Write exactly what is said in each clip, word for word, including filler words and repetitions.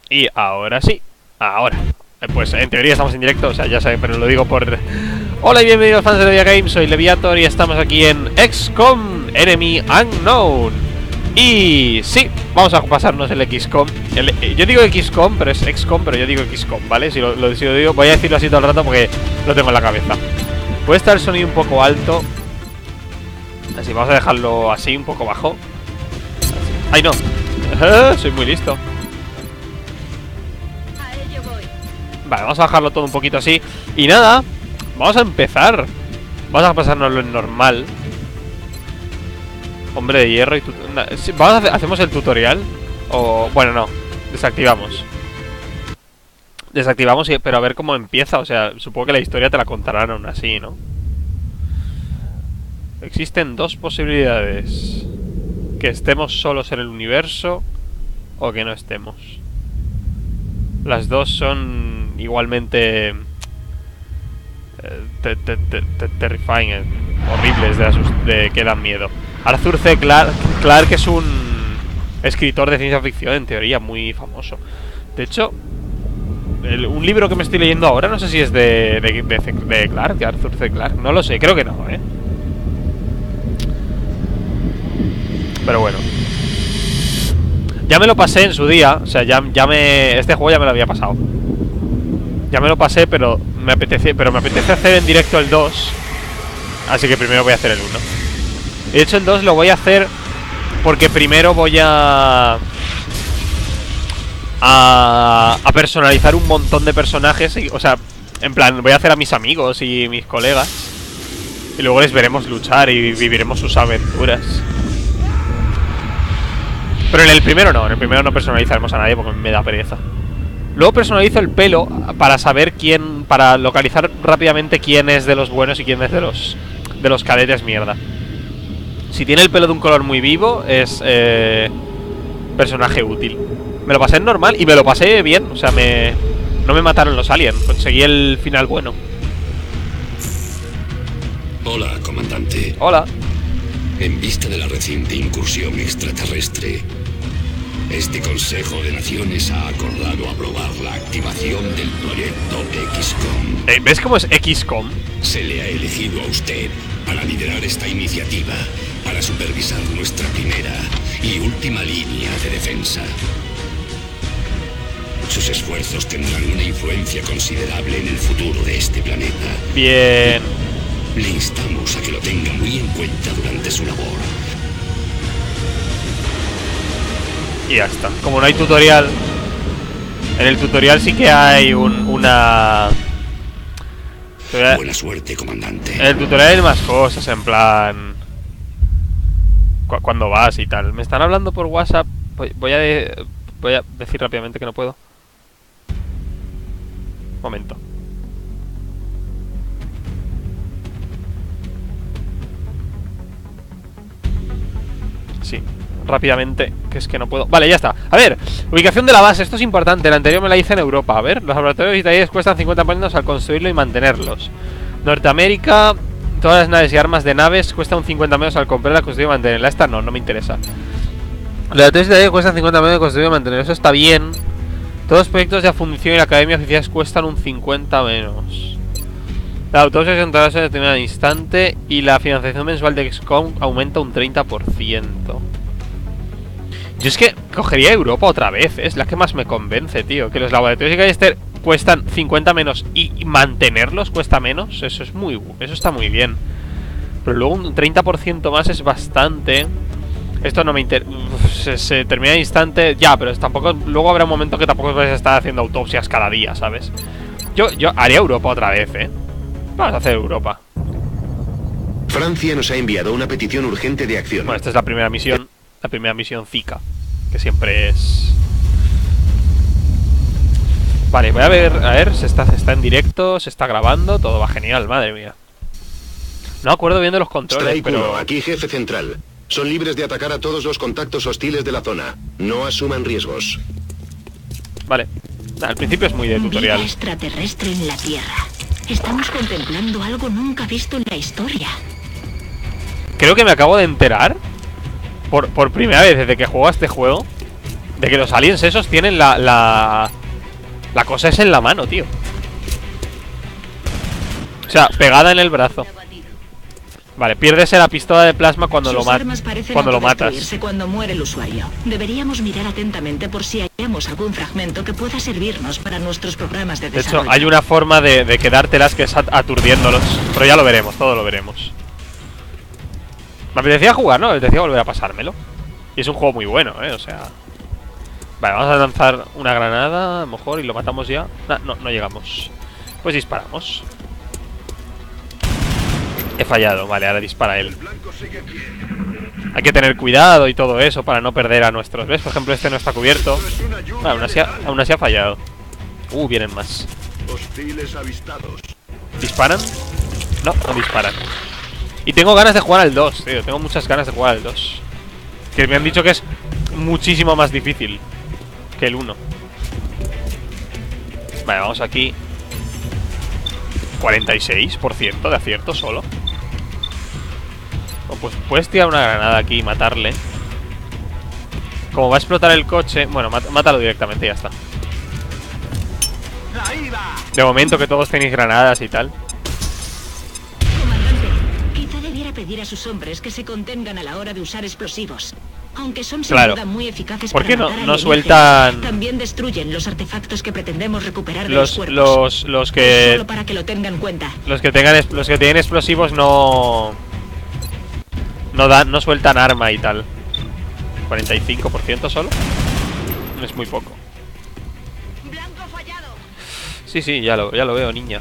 Y ahora sí, ahora. Pues en teoría estamos en directo, o sea, ya saben, pero lo digo por... Hola y bienvenidos fans de Levia Games, soy Leviator y estamos aquí en X COM Enemy Unknown. Y sí, vamos a pasarnos el X COM. El, yo digo X COM, pero es X COM, pero yo digo X COM, ¿vale? Si lo, lo, si lo digo, voy a decirlo así todo el rato porque lo tengo en la cabeza. Puede estar el sonido un poco alto. Así, vamos a dejarlo así, un poco bajo. Así. ¡Ay, no! Soy muy listo. Vale, vamos a bajarlo todo un poquito así. Y nada, vamos a empezar. Vamos a pasárnoslo en normal. Hombre de hierro y vamos a hacer, ¿hacemos el tutorial? O... bueno, no, desactivamos. Desactivamos, pero a ver cómo empieza. O sea, supongo que la historia te la contarán aún así, ¿no? Existen dos posibilidades: que estemos solos en el universo o que no estemos. Las dos son igualmente eh, te, te, te, te, terrifying, eh, horribles, de, de que dan miedo. Arthur C. Clarke, Clarke es un escritor de ciencia ficción, en teoría, muy famoso. De hecho, el, un libro que me estoy leyendo ahora, no sé si es de, de, de, de Clarke, de Arthur C. Clarke. No lo sé, creo que no, ¿eh? Pero bueno. Ya me lo pasé en su día, o sea, ya, ya me... este juego ya me lo había pasado. Ya me lo pasé, pero me apetece, pero me apetece hacer en directo el dos. Así que primero voy a hacer el uno. De hecho, el dos lo voy a hacer porque primero voy a... A, a personalizar un montón de personajes y, o sea, en plan, voy a hacer a mis amigos y mis colegas. Y luego les veremos luchar y viviremos sus aventuras. Pero en el primero no, en el primero no personalizaremos a nadie porque me da pereza. Luego personalizo el pelo para saber quién, para localizar rápidamente quién es de los buenos y quién es de los de los cadetes mierda. Si tiene el pelo de un color muy vivo, es eh, personaje útil. Me lo pasé en normal y me lo pasé bien, o sea, me no me mataron los aliens, conseguí el final bueno. Hola, comandante. Hola. En vista de la reciente incursión extraterrestre, este Consejo de Naciones ha acordado aprobar la activación del proyecto X COM. Eh, ¿Ves cómo es X COM? Se le ha elegido a usted para liderar esta iniciativa, para supervisar nuestra primera y última línea de defensa. Sus esfuerzos tendrán una influencia considerable en el futuro de este planeta. Bien. Le instamos a que lo tenga muy en cuenta durante su labor. Y ya está. Como no hay tutorial, en el tutorial sí que hay un, una... Buena suerte, comandante. En el tutorial hay más cosas, en plan... Cu cuando vas y tal. Me están hablando por WhatsApp. Voy, voy, a de voy a decir rápidamente que no puedo. Momento. Sí, rápidamente, que es que no puedo. Vale, ya está. A ver, ubicación de la base, esto es importante. La anterior me la hice en Europa. A ver, los laboratorios y talleres cuestan cincuenta puntos al construirlo y mantenerlos. Norteamérica, todas las naves y armas de naves cuestan un cincuenta menos al comprarla, construir y mantenerla. Esta no, no me interesa. Los laboratorios y talleres cuestan cincuenta menos al construir y mantenerlo. Eso está bien. Todos los proyectos de función y la academia oficiales cuestan un cincuenta menos. La autopsia se entrará en determinado instante y la financiación mensual de X COM aumenta un treinta por ciento. Yo es que cogería Europa otra vez, es la que más me convence, tío. Que los laboratorios de Callester cuestan cincuenta menos y mantenerlos cuesta menos. Eso es muy, eso está muy bien. Pero luego un treinta por ciento más es bastante. Esto no me interesa. Se, se termina el instante. Ya, pero tampoco. Luego habrá un momento que tampoco vais a estar haciendo autopsias cada día, ¿sabes? Yo, yo haría Europa otra vez, ¿eh? Vamos a hacer Europa. Francia nos ha enviado una petición urgente de acción. Bueno, esta es la primera misión. La primera misión Zika, que siempre es... Vale, voy a ver. A ver, se está, se está en directo. Se está grabando, todo va genial, madre mía. No me acuerdo bien de los controles, Strike pero... uno, aquí jefe central. Son libres de atacar a todos los contactos hostiles de la zona. No asuman riesgos. Vale, nah, al principio es muy de tutorial. Vida extraterrestre en la Tierra. Estamos contemplando algo nunca visto en la historia. Creo que me acabo de enterar por, por primera vez desde que juego a este juego De que los aliens esos tienen la... La, la cosa es en la mano, tío. O sea, pegada en el brazo. Vale, pierdes la pistola de plasma cuando Sus lo matas. armas parecen Cuando lo matas. autodestruirse cuando muere el usuario. Deberíamos mirar atentamente por si hallamos algún fragmento que pueda servirnos para nuestros programas de De desarrollo. hecho, hay una forma de, de quedártelas que es at- aturdiéndolos. Pero ya lo veremos, todo lo veremos. Me apetecía jugar, ¿no? Me apetecía volver a pasármelo. Y es un juego muy bueno, ¿eh? O sea... Vale, vamos a lanzar una granada, a lo mejor, y lo matamos ya. Nah, no, no llegamos. Pues disparamos. He fallado, vale, ahora dispara él. Hay que tener cuidado y todo eso para no perder a nuestros. ¿Ves? Por ejemplo, este no está cubierto. Ah, aún así ha, aún así ha fallado. Uh, vienen más. Hostiles avistados. ¿Disparan? No, no disparan. Y tengo ganas de jugar al dos, tío. Tengo muchas ganas de jugar al dos. Que me han dicho que es muchísimo más difícil que el uno. Vale, vamos aquí. cuarenta y seis por ciento de acierto solo. Oh, pues puedes tirar una granada aquí y matarle. Como va a explotar el coche... Bueno, mat- mátalo directamente y ya está. De momento que todos tenéis granadas y tal. Comandante, quizá debiera pedir a sus hombres que se contengan a la hora de usar explosivos. Aunque son sin Claro. duda muy eficaces ¿Por para qué no- matar no alienígenas, sueltan- también destruyen los artefactos que pretendemos recuperar de Los, los cuerpos. los, los que... Solo para que lo tengan en cuenta. Los que tengan es- los que tienen explosivos no no dan, no sueltan arma y tal. cuarenta y cinco por ciento solo. Es muy poco. Blanco fallado. Sí, sí, ya lo, ya lo veo, niña.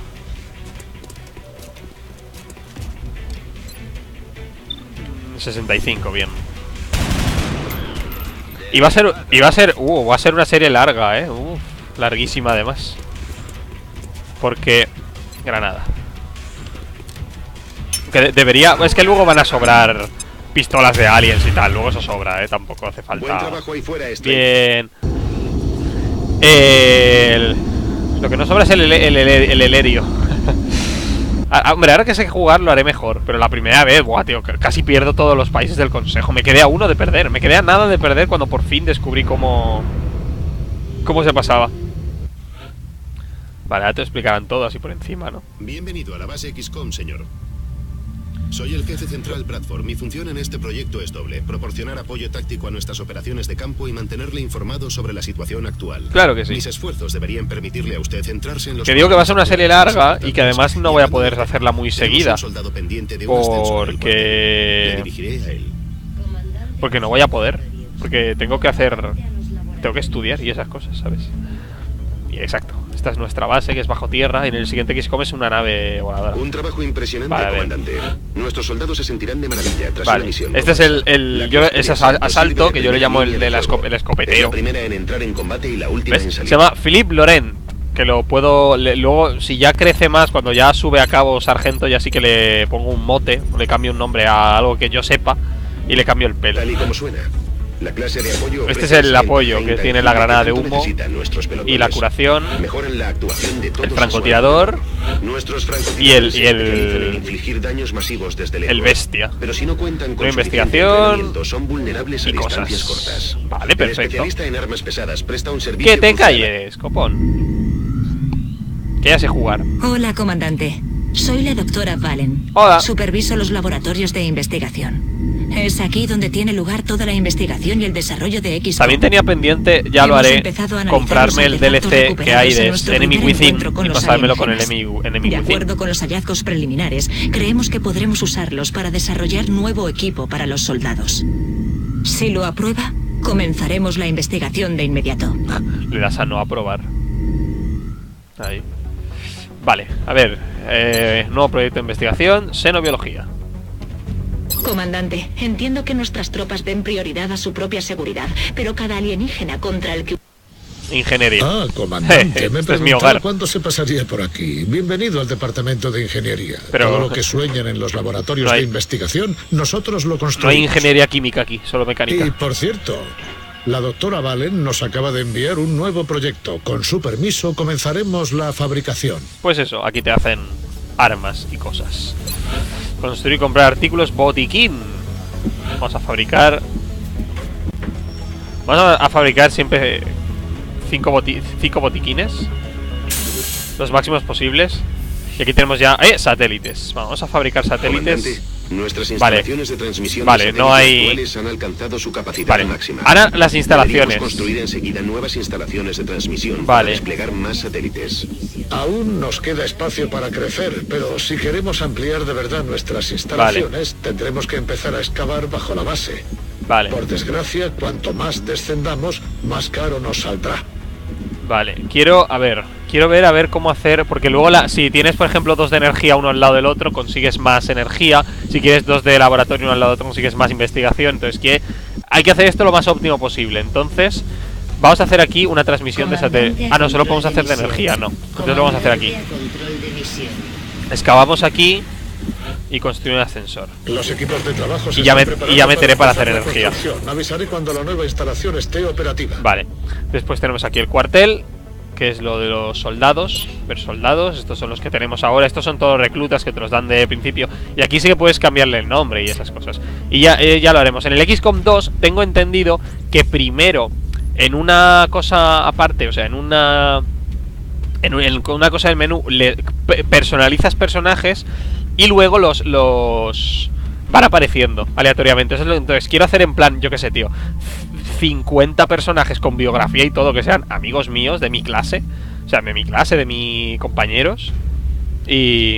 sesenta y cinco, bien. Y va a ser, y va a ser, uh, va a ser una serie larga, eh. Uf, larguísima además. Porque granada. Que de- debería, es que luego van a sobrar pistolas de aliens y tal, luego eso sobra, eh, tampoco hace Buen falta. trabajo ahí fuera, Stray. Bien. El... Lo que no sobra es el, ele- el, ele- el helerio. Ah, hombre, ahora que sé jugar lo haré mejor. Pero la primera vez, buah, tío, c- casi pierdo todos los países del consejo. Me quedé a uno de perder. Me quedé a nada de perder cuando por fin descubrí cómo... Cómo se pasaba. Vale, ahora te explicarán todo así por encima, ¿no? Bienvenido a la base X COM, señor. Soy el jefe central Bradford. Mi función en este proyecto es doble: proporcionar apoyo táctico a nuestras operaciones de campo y mantenerle informado sobre la situación actual. Claro que sí. Mis esfuerzos deberían permitirle a usted centrarse en los... Que digo que va a ser una serie larga problemas y que además no voy a poder importantes. hacerla muy Tenemos seguida. un soldado pendiente de un ascenso en el cuartel. Le Porque... dirigiré a él. Porque no voy a poder. Porque tengo que hacer... Tengo que estudiar y esas cosas, ¿sabes? Y exacto. Esta es nuestra base, que es bajo tierra. Y en el siguiente X COM es una nave voladora. Un trabajo impresionante, Vale, a ver. comandante. Nuestros soldados se sentirán de maravilla tras Vale. la misión. Este es el... el La yo, custodia ese es asalto, posible que yo le primera llamo el línea de de la fuego. esco- el Es la escopeteo. primera en entrar en combate y la última en ¿Ves? salir. Se llama Philippe Laurent. Que lo puedo... le- luego, si ya crece más, cuando ya sube a cabo sargento, ya sí que le pongo un mote. O le cambio un nombre a algo que yo sepa. Y le cambio el pelo. Tal y como suena. La clase de apoyo Este es ofrece el apoyo, que ventaja tiene la intangible granada de que tanto humo necesitan nuestros pelotones. y la curación, Mejoran la actuación de todos el a su francotirador alrededor. Nuestros francotiradores y el- y se el- especializan en infligir daños masivos desde el lejos. bestia. Pero si no cuentan con Nueva suficiente investigación entrenamiento, son vulnerables a y distancias cosas. cortas. Vale, El perfecto. especialista en armas pesadas presta un servicio Que te crucial. calles, copón. Que ya sé jugar. Hola, comandante. Soy la doctora Valen. Hola. Superviso los laboratorios de investigación. Es aquí donde tiene lugar toda la investigación y el desarrollo de X COM. También tenía pendiente, ya lo Hemos haré, empezado a analizar comprarme los el D L C artefactos que hay recuperados en de nuestro Enemy primer Within encuentro con y los pasármelo con el alienígenas. Enemy, enemy De Within. acuerdo con los hallazgos preliminares, creemos que podremos usarlos para desarrollar nuevo equipo para los soldados. Si lo aprueba, comenzaremos la investigación de inmediato. Le das a no aprobar. Ahí. Vale, a ver. Eh, nuevo proyecto de investigación, xenobiología. Comandante, entiendo que nuestras tropas den prioridad a su propia seguridad, pero cada alienígena contra el que... Ingeniería. Ah, comandante, me Este es mi preguntaba hogar. cuándo se pasaría por aquí. Bienvenido al departamento de ingeniería. Pero- Todo lo que sueñan en los laboratorios No hay- de investigación, nosotros lo No hay construimos. ingeniería química aquí, solo mecánica. Y por cierto, la doctora Valen nos acaba de enviar un nuevo proyecto. Con su permiso comenzaremos la fabricación. Pues eso, aquí te hacen armas y cosas. Construir y comprar artículos botiquín. Vamos a fabricar Vamos a, a fabricar siempre cinco, boti cinco botiquines, los máximos posibles. Y aquí tenemos ya eh, satélites. Vamos a fabricar satélites. Comandante, nuestras instalaciones vale. de transmisión vale, de no hay... actuales han alcanzado su capacidad vale. máxima. Ahora las instalaciones. Deberíamos construir enseguida nuevas instalaciones de transmisión vale. para desplegar más satélites. Aún nos queda espacio para crecer, pero si queremos ampliar de verdad nuestras instalaciones, vale. tendremos que empezar a excavar bajo la base. Vale. Por desgracia, cuanto más descendamos, más caro nos saldrá. Vale, quiero, a ver, quiero ver a ver cómo hacer, porque luego la, si tienes por ejemplo dos de energía uno al lado del otro, consigues más energía. Si quieres dos de laboratorio uno al lado del otro, consigues más investigación. Entonces que hay que hacer esto lo más óptimo posible. Entonces, vamos a hacer aquí una transmisión de satélite. Ah, no, solo podemos hacer de energía, no. Entonces lo vamos a hacer aquí. Excavamos aquí y construir un ascensor. Los equipos de trabajo se y, ya me, y ya meteré para, para hacer energía. Avisaré cuando la nueva instalación esté operativa. Vale. Después tenemos aquí el cuartel, que es lo de los soldados. Ver soldados, estos son los que tenemos ahora. Estos son todos reclutas que te los dan de principio. Y aquí sí que puedes cambiarle el nombre y esas cosas. Y ya, eh, ya lo haremos. En el equis com dos tengo entendido que primero, en una cosa aparte, o sea, en una... En una cosa del menú, le personalizas personajes y luego los, los van apareciendo aleatoriamente. Entonces quiero hacer en plan, yo qué sé, tío, cincuenta personajes con biografía y todo, que sean amigos míos de mi clase. O sea, de mi clase, de mis compañeros. Y...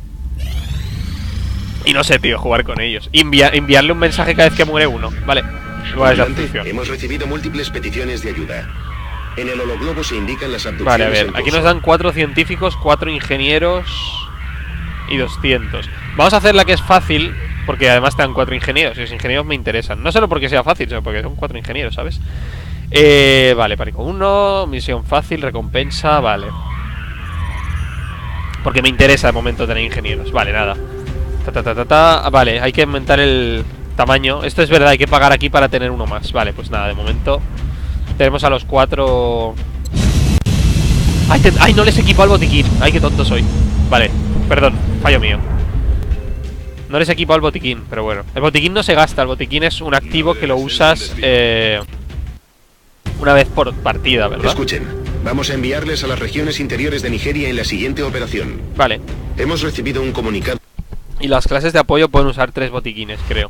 Y no sé, tío, jugar con ellos. Envia enviarle un mensaje cada vez que muere uno. Vale. Hemos recibido múltiples peticiones de ayuda. En el hologlobo se indican las abducciones. Vale, a ver, aquí nos dan cuatro científicos, cuatro ingenieros y doscientos. Vamos a hacer la que es fácil, porque además te dan cuatro ingenieros. Y los ingenieros me interesan. No solo porque sea fácil, sino porque son cuatro ingenieros, ¿sabes? Eh, vale, Pánico uno, misión fácil, recompensa, vale. Porque me interesa de momento tener ingenieros. Vale, nada. Ta, ta, ta, ta, ta. Vale, hay que aumentar el tamaño. Esto es verdad, hay que pagar aquí para tener uno más. Vale, pues nada, de momento tenemos a los cuatro. Ay, te... Ay, no les equipo al botiquín. Ay, qué tonto soy. Vale, perdón, fallo mío. No les equipo al botiquín, pero bueno. El botiquín no se gasta, el botiquín es un activo que lo usas eh, una vez por partida, ¿verdad? Escuchen, vamos a enviarles a las regiones interiores de Nigeria en la siguiente operación. Vale. Hemos recibido un comunicado. Y las clases de apoyo pueden usar tres botiquines, creo.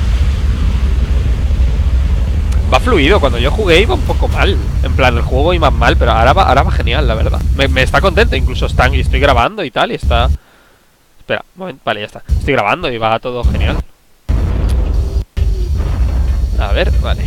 Va fluido, cuando yo jugué iba un poco mal. En plan, el juego iba mal, pero ahora va, ahora va genial, la verdad. Me, me está contento, incluso están, y estoy grabando y tal, y está... Espera, un momento, vale, ya está. Estoy grabando y va todo genial. A ver, vale.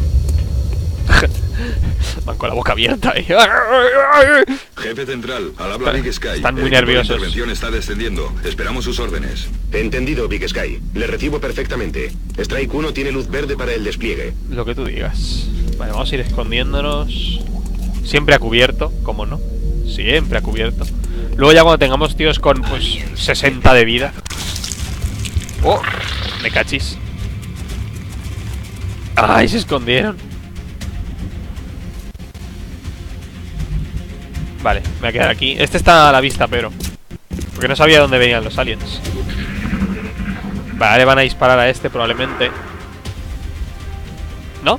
Van con la boca abierta y... Jefe central, al habla Big Sky. Están muy nerviosos. La intervención está descendiendo. Esperamos sus órdenes. Entendido, Big Sky. Le recibo perfectamente. Strike uno tiene luz verde para el despliegue. Lo que tú digas. Vale, vamos a ir escondiéndonos. Siempre a cubierto, ¿cómo no? Siempre a cubierto. Luego ya cuando tengamos tíos con, pues, sesenta de vida. Oh, me cachis. Ay, se escondieron. Vale, me voy a quedar aquí. Este está a la vista, pero porque no sabía dónde venían los aliens. Vale, van a disparar a este probablemente. ¿No?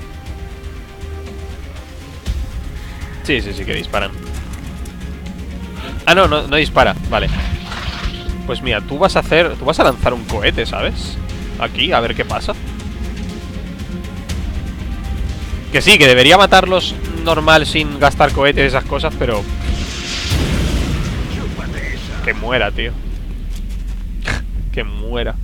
Sí, sí, sí que disparan. Ah, no, no, no dispara, vale. Pues mira, tú vas a hacer... Tú vas a lanzar un cohete, ¿sabes? Aquí, a ver qué pasa. Que sí, que debería matarlos normal sin gastar cohetes y esas cosas, pero... Que muera, tío. Que muera.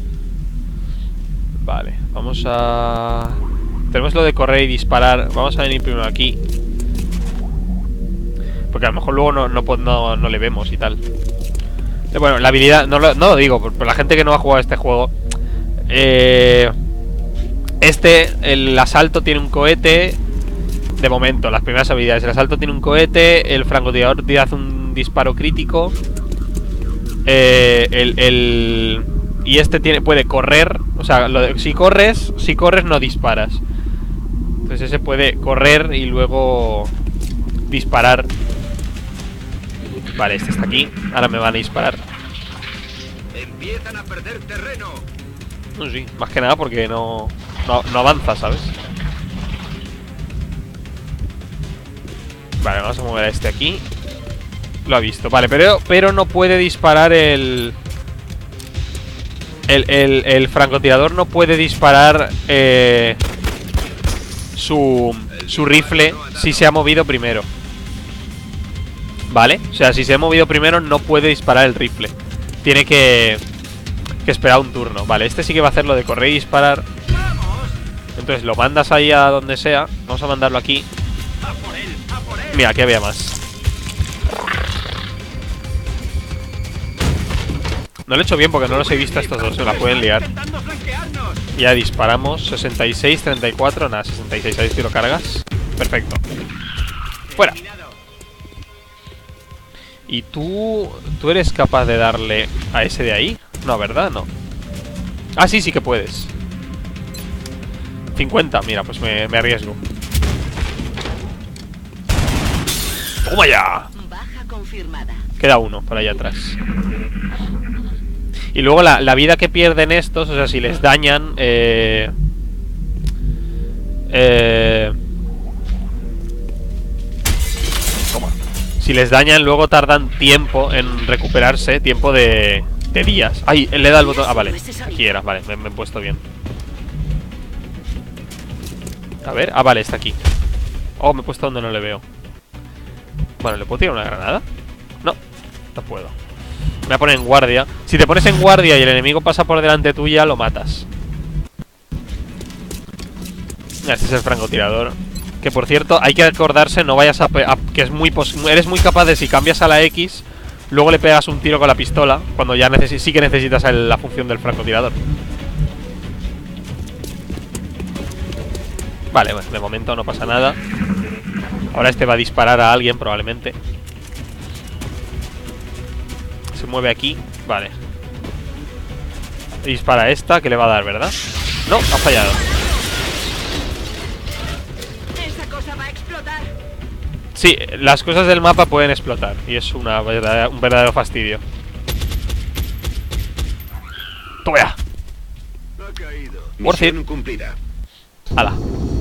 Vale, vamos a... Tenemos lo de correr y disparar. Vamos a venir primero aquí, porque a lo mejor luego no, no, no, no le vemos y tal. Bueno, la habilidad... No lo, no lo digo, por, por la gente que no ha jugado este juego. Eh... Este, el asalto tiene un cohete. De momento, las primeras habilidades. El asalto tiene un cohete. El francotirador te hace un disparo crítico. Eh, el, el... Y este tiene, puede correr. O sea, lo de, si corres, si corres no disparas. Entonces ese puede correr y luego disparar. Vale, este está aquí. Ahora me van a disparar. Empiezan a perder terreno. No, sí, más que nada porque no, no, no avanza, ¿sabes? Vale, vamos a mover a este aquí. Lo ha visto, vale, pero, pero no puede disparar el... El, el, el francotirador no puede disparar eh, su, su rifle si se ha movido primero. Vale, o sea, si se ha movido primero no puede disparar el rifle. Tiene que, que esperar un turno. Vale, este sí que va a hacer lo de correr y disparar. Entonces lo mandas ahí a donde sea. Vamos a mandarlo aquí. Mira, aquí había más. No lo he hecho bien porque no los he visto a estos dos. Se la pueden liar. Ya disparamos. sesenta y seis, treinta y cuatro. Nada, sesenta y seis. Ahí si lo cargas. Perfecto. Fuera. ¿Y tú... ¿Tú eres capaz de darle a ese de ahí? No, ¿verdad? No. Ah, sí, sí que puedes. cincuenta. Mira, pues me, me arriesgo. ¡Toma ya! Baja confirmada. Queda uno por allá atrás. Y luego la, la vida que pierden estos, o sea, si les dañan, eh, eh, toma. Si les dañan, luego tardan tiempo en recuperarse, tiempo de, de días. Ay, le da el botón. Ah, vale, aquí era, vale, me, me he puesto bien. A ver, ah, vale, está aquí. Oh, me he puesto donde no le veo. Bueno, ¿le puedo tirar una granada? No, no puedo. Me voy a poner en guardia. Si te pones en guardia y el enemigo pasa por delante tuya, lo matas. Este es el francotirador. Que por cierto, hay que acordarse, no vayas a... a que es muy pos eres muy capaz de, si cambias a la X, luego le pegas un tiro con la pistola, cuando ya sí que necesitas el, la función del francotirador. Vale, bueno, de momento no pasa nada. Ahora este va a disparar a alguien probablemente. Se mueve aquí, vale. Dispara a esta, que le va a dar, ¿verdad? No, ha fallado. Esa cosa va a explotar. Sí, las cosas del mapa pueden explotar. Y es una verdadera, un verdadero fastidio. ¡Toma ya! Misión cumplida. ¡Hala!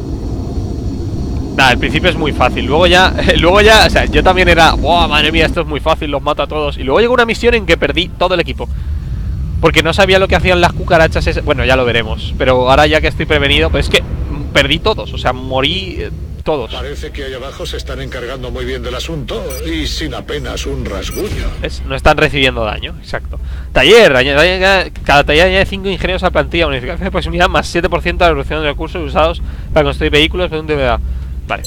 Nada, al principio es muy fácil. Luego ya, luego ya, o sea, yo también era, ¡wow, madre mía, esto es muy fácil, los mato a todos! Y luego llegó una misión en que perdí todo el equipo. Porque no sabía lo que hacían las cucarachas ese... Bueno, ya lo veremos. Pero ahora ya que estoy prevenido, pues es que perdí todos, o sea, morí eh, todos. Parece que ahí abajo se están encargando muy bien del asunto y sin apenas un rasguño. ¿Ves? No están recibiendo daño, exacto. Taller, añade, cada taller añade cinco ingenieros a la plantilla, bonificación de proximidad más siete por ciento de la reducción de recursos usados para construir vehículos de verdad. Vale.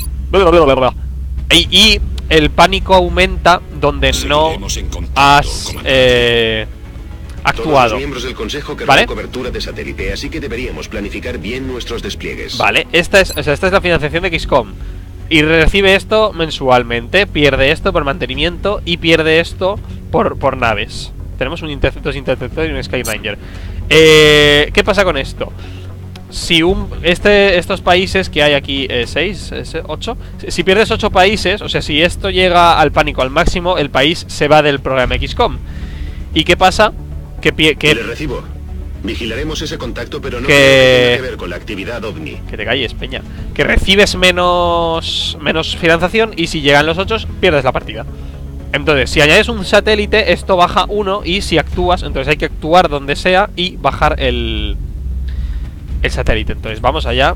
Y, y el pánico aumenta donde no has eh, actuado. Todos los miembros del consejo querrán ¿Vale? cobertura de satélite, así que deberíamos planificar bien nuestros despliegues. Vale, esta es, o sea, esta es la financiación de X COM. Y recibe esto mensualmente. Pierde esto por mantenimiento y pierde esto por, por naves. Tenemos un interceptor, dos interceptores y un Skyranger. Eh, ¿Qué pasa con esto? Si un este estos países que hay aquí, seis, ocho, si pierdes ocho países, o sea, si esto llega al pánico al máximo, el país se va del programa X COM. ¿Y qué pasa? Que, que le recibo. Vigilaremos ese contacto, pero no que... tiene que ver con la actividad OVNI. Que te calles, peña. Que recibes menos menos financiación y si llegan los ocho, pierdes la partida. Entonces, si añades un satélite, esto baja uno y si actúas, entonces hay que actuar donde sea y bajar el... el satélite. Entonces vamos allá.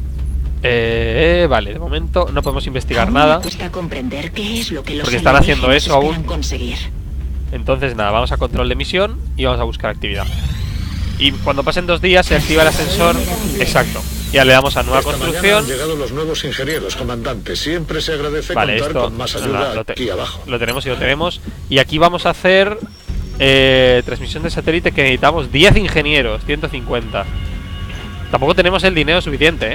eh, Vale, de momento no podemos investigar aún nada me cuesta comprender qué es lo que los porque están haciendo eso alienígenas aún. esperan conseguir. Entonces nada, vamos a control de misión y vamos a buscar actividad. Y cuando pasen dos días se activa el ascensor. Exacto. Ya le damos a nueva Esta construcción. mañana han llegado los nuevos ingenieros, comandante. Siempre se agradece Vale, contar esto con más ayuda nada, lo, te aquí abajo. lo tenemos y lo tenemos. Y aquí vamos a hacer eh, transmisión de satélite que necesitamos diez ingenieros, ciento cincuenta. Tampoco tenemos el dinero suficiente, ¿eh?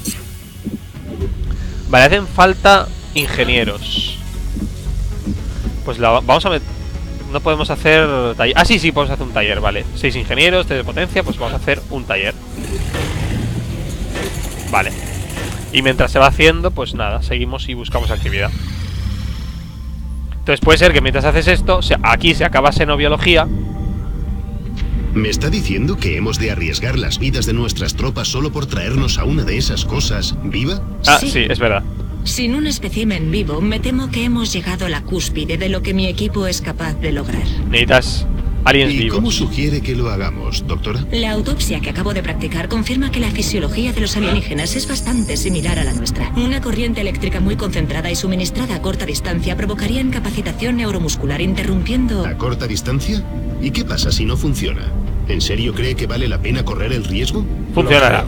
Vale, hacen falta ingenieros. Pues la vamos a meter... No podemos hacer taller. Ah, sí, sí, podemos hacer un taller, vale. Seis ingenieros, tres de potencia, pues vamos a hacer un taller. Vale. Y mientras se va haciendo, pues nada, seguimos y buscamos actividad. Entonces puede ser que mientras haces esto, o sea, aquí se acaba xenobiología. ¿Me está diciendo que hemos de arriesgar las vidas de nuestras tropas solo por traernos a una de esas cosas viva? Ah, Sí. sí, es verdad. Sin un espécimen vivo, me temo que hemos llegado a la cúspide de lo que mi equipo es capaz de lograr. Necesitas aliens ¿Y vivos. cómo sugiere que lo hagamos, doctora? La autopsia que acabo de practicar confirma que la fisiología de los alienígenas es bastante similar a la nuestra. Una corriente eléctrica muy concentrada y suministrada a corta distancia provocaría incapacitación neuromuscular, interrumpiendo... ¿A corta distancia? ¿Y qué pasa si no funciona? ¿En serio cree que vale la pena correr el riesgo? Funcionará.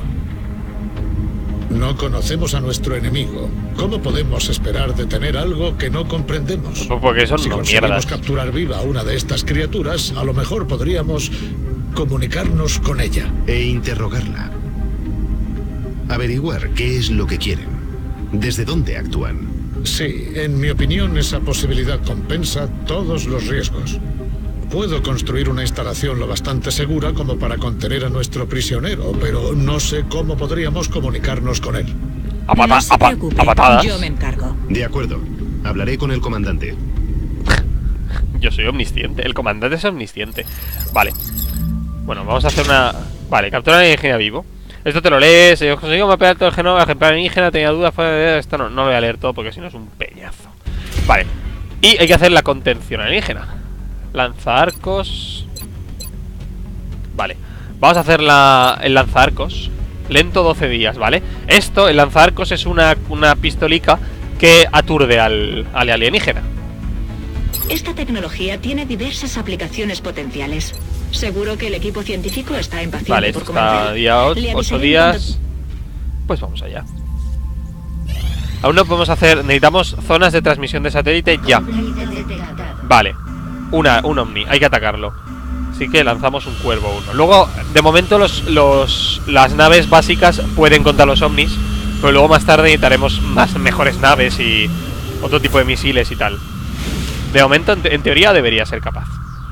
No conocemos a nuestro enemigo. ¿Cómo podemos esperar detener algo que no comprendemos? Porque son Si unos conseguimos mierdas. capturar viva a una de estas criaturas, a lo mejor podríamos comunicarnos con ella. E interrogarla. Averiguar qué es lo que quieren. ¿Desde dónde actúan? Sí, en mi opinión esa posibilidad compensa todos los riesgos. Puedo construir una instalación lo bastante segura como para contener a nuestro prisionero, pero no sé cómo podríamos comunicarnos con él. A, pata No se a, pa preocupe, a patadas. yo me encargo. De acuerdo. Hablaré con el comandante. Yo soy omnisciente. El comandante es omnisciente. Vale. Bueno, vamos a hacer una... Vale, captura alienígena vivo. Esto te lo lees. Yo consigo mapear todo el genoma ejemplar alienígena. Tenía dudas. Fue... Esto no, no lo voy a leer todo porque si no es un peñazo. Vale. Y hay que hacer la contención alienígena. Lanzaarcos. Vale. Vamos a hacer la, el lanzaarcos. Lento doce días, ¿vale? Esto, el lanzaarcos es una, una pistolica que aturde al, al alienígena. Esta tecnología tiene diversas aplicaciones potenciales. Seguro que el equipo científico está impaciente Vale, por esto está comenzar. día Le ocho avisaré días. Pues vamos allá. Aún no podemos hacer... Necesitamos zonas de transmisión de satélite ya. Vale. Una, un Omni, hay que atacarando. Así que lanzamos un cuervo uno. Luego, de momento los, los las naves básicas pueden contra los Omnis, pero luego más tarde necesitaremos más mejores naves y otro tipo de misiles y tal. De momento, en, te en teoría, debería ser capaz.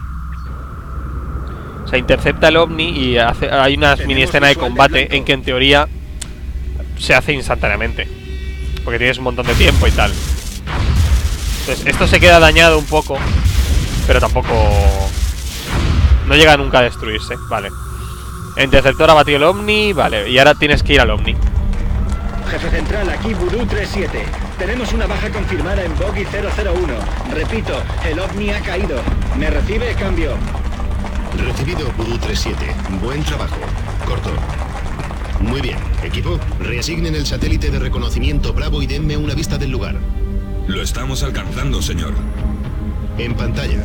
O sea, intercepta el Omni y hace, hay una mini escena de combate en que en teoría se hace instantáneamente, porque tienes un montón de tiempo y tal. Entonces, esto se queda dañado un poco, pero tampoco... No llega nunca a destruirse, vale. El interceptor ha batido el Omni, vale. Y ahora tienes que ir al Omni. Jefe central, aquí Voodoo tres siete. Tenemos una baja confirmada en Boggy cero cero uno. Repito, el OVNI ha caído. ¿Me recibe? Cambio. Recibido, Voodoo tres siete. Buen trabajo. Corto. Muy bien. Equipo, reasignen el satélite de reconocimiento Bravo y denme una vista del lugar. Lo estamos alcanzando, señor. En pantalla.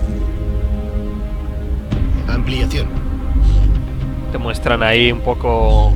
Ampliación. Te muestran ahí un poco...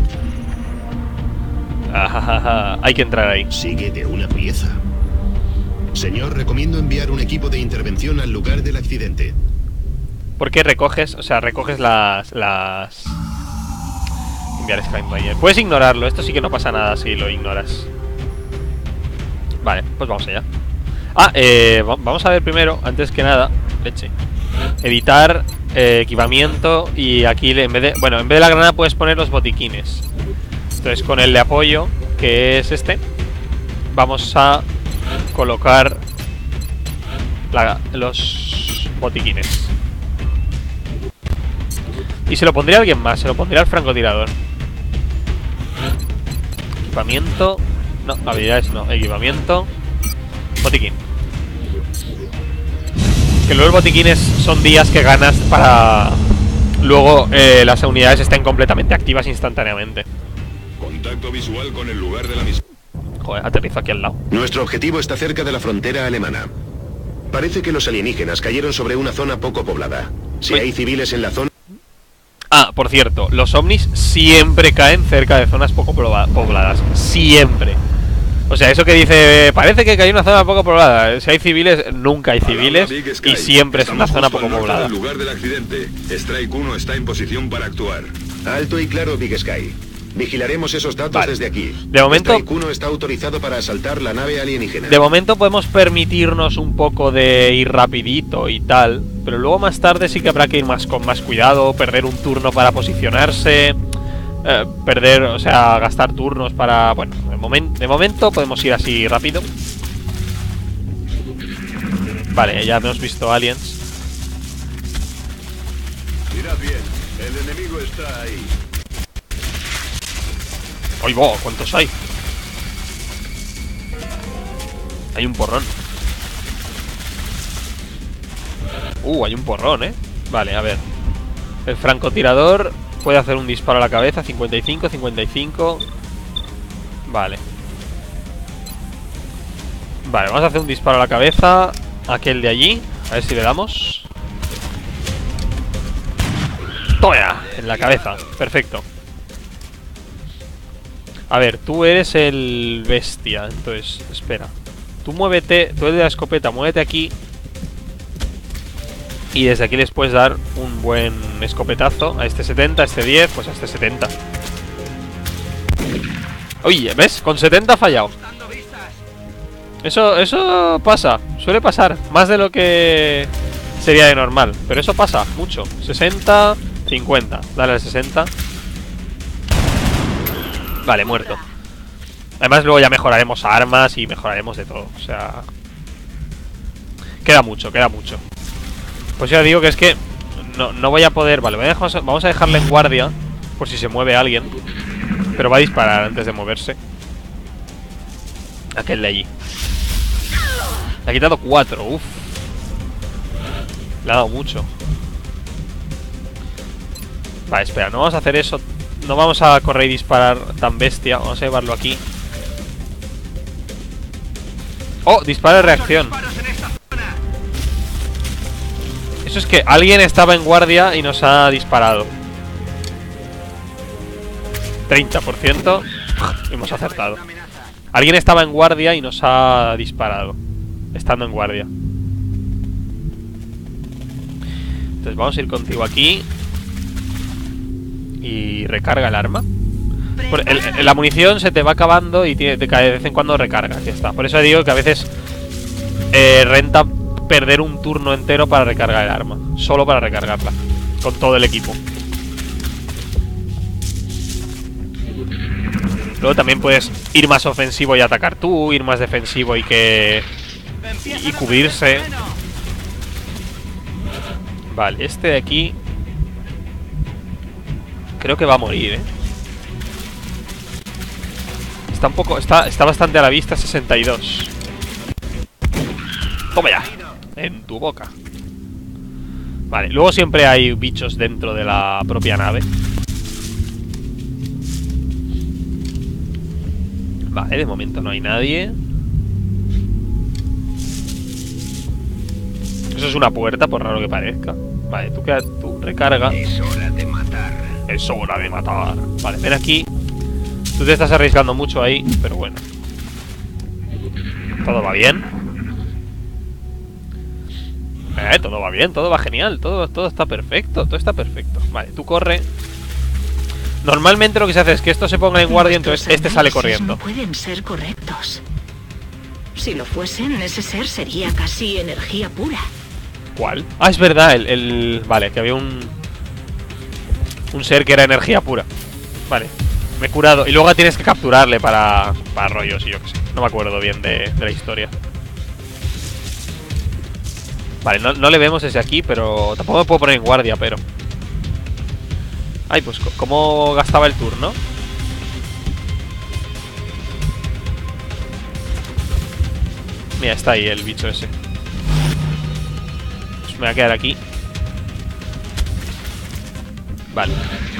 Ajajaja. Hay que entrar ahí. Sigue de una pieza. Señor, recomiendo enviar un equipo de intervención al lugar del accidente. ¿Por qué recoges? O sea, recoges las... las... Enviar Skylayer. Puedes ignorarlo. Esto sí que no pasa nada si lo ignoras. Vale, pues vamos allá. Ah, eh, vamos a ver primero, antes que nada, leche. Editar eh, equipamiento. Y aquí en vez de... Bueno, en vez de la granada puedes poner los botiquines. Entonces con el de apoyo, que es este, vamos a colocar la, los botiquines. Y se lo pondría a alguien más, se lo pondría al francotirador. Equipamiento. No, habilidades no, equipamiento. Botiquín. Que luego los botiquines son días que ganas para luego eh, las unidades estén completamente activas instantáneamente. Contacto visual con el lugar de la misión. Joder, aterrizo aquí al lado. Nuestro objetivo está cerca de la frontera alemana. Parece que los alienígenas cayeron sobre una zona poco poblada. Si Uy. hay civiles en la zona... Ah, por cierto, los ovnis siempre caen cerca de zonas poco pobladas. Siempre. O sea, eso que dice, parece que cayó en una zona poco poblada. Si hay civiles, nunca hay civiles. Y siempre es una zona poco poblada. El lugar del accidente. Strike uno está en posición para actuar. Alto y claro, Big Sky. Vigilaremos esos datos Vale. desde aquí. De momento- Strike uno está autorizado para asaltar la nave alienígena. De momento podemos permitirnos un poco de ir rapidito y tal, pero luego más tarde sí que habrá que ir más con más cuidado, perder un turno para posicionarse, eh, perder, o sea, gastar turnos para... Bueno, de, momen de momento podemos ir así rápido. Vale, ya hemos visto aliens. Mirad bien, el enemigo está ahí. ¡Ay, bo! ¿Cuántos hay? Hay un porrón. Uh, hay un porrón, ¿eh? Vale, a ver. El francotirador puede hacer un disparo a la cabeza. cincuenta y cinco, cincuenta y cinco. Vale. Vale, vamos a hacer un disparo a la cabeza. Aquel de allí. A ver si le damos. ¡Toya! En la cabeza. Perfecto. A ver, tú eres el bestia. Entonces, espera. Tú muévete. Tú eres de la escopeta. Muévete aquí. Y desde aquí les puedes dar un buen escopetazo. A este setenta, a este diez, pues a este setenta. Oye, ¿ves? Con setenta ha fallado. Eso, eso pasa. Suele pasar. Más de lo que sería de normal. Pero eso pasa mucho. sesenta, cincuenta. Dale al sesenta. Vale, muerto. Además luego ya mejoraremos armas y mejoraremos de todo. O sea... Queda mucho, queda mucho. Pues ya digo que es que no, no voy a poder... Vale, voy a dejar, vamos a dejarle en guardia por si se mueve alguien. Pero va a disparar antes de moverse. Aquel de allí. Le ha quitado cuatro, uff. Le ha dado mucho. Vale, espera, no vamos a hacer eso. No vamos a correr y disparar tan bestia. Vamos a llevarlo aquí. Oh, disparo de reacción. Eso es que alguien estaba en guardia y nos ha disparado. treinta por ciento. Hemos acertado. Alguien estaba en guardia y nos ha disparado. Estando en guardia. Entonces vamos a ir contigo aquí. Y recarga el arma. Por el, el, la munición se te va acabando y tiene, te cae de vez en cuando recarga. Aquí está. Por eso digo que a veces eh, renta perder un turno entero para recargar el arma. Solo para recargarla. Con todo el equipo. Luego también puedes ir más ofensivo y atacar tú. Ir más defensivo y que... Y, y cubrirse. Vale, este de aquí creo que va a morir, ¿eh? Está un poco... Está, está bastante a la vista, sesenta y dos. Toma ya. En tu boca. Vale, luego siempre hay bichos dentro de la propia nave. Vale, de momento no hay nadie. Eso es una puerta, por raro que parezca. Vale, tú queda, tú recarga. Es hora de matar. Es hora de matar. Vale, ven aquí. Tú te estás arriesgando mucho ahí, pero bueno. Todo va bien. Eh, todo va bien, todo va genial. Todo, todo está perfecto, todo está perfecto. Vale, tú corre. Normalmente lo que se hace es que estos se pongan en guardia, entonces este sale corriendo. No pueden ser correctos. Si lo fuesen, ese ser sería casi energía pura. ¿Cuál? Ah, es verdad, el, el... Vale, que había un... Un ser que era energía pura. Vale, me he curado. Y luego tienes que capturarle para... Para rollos y yo qué sé. No me acuerdo bien de, de la historia. Vale, no, no le vemos desde aquí, pero... Tampoco me puedo poner en guardia, pero... Ay, pues, ¿cómo gastaba el turno? Mira, está ahí el bicho ese. Pues me voy a quedar aquí. Vale.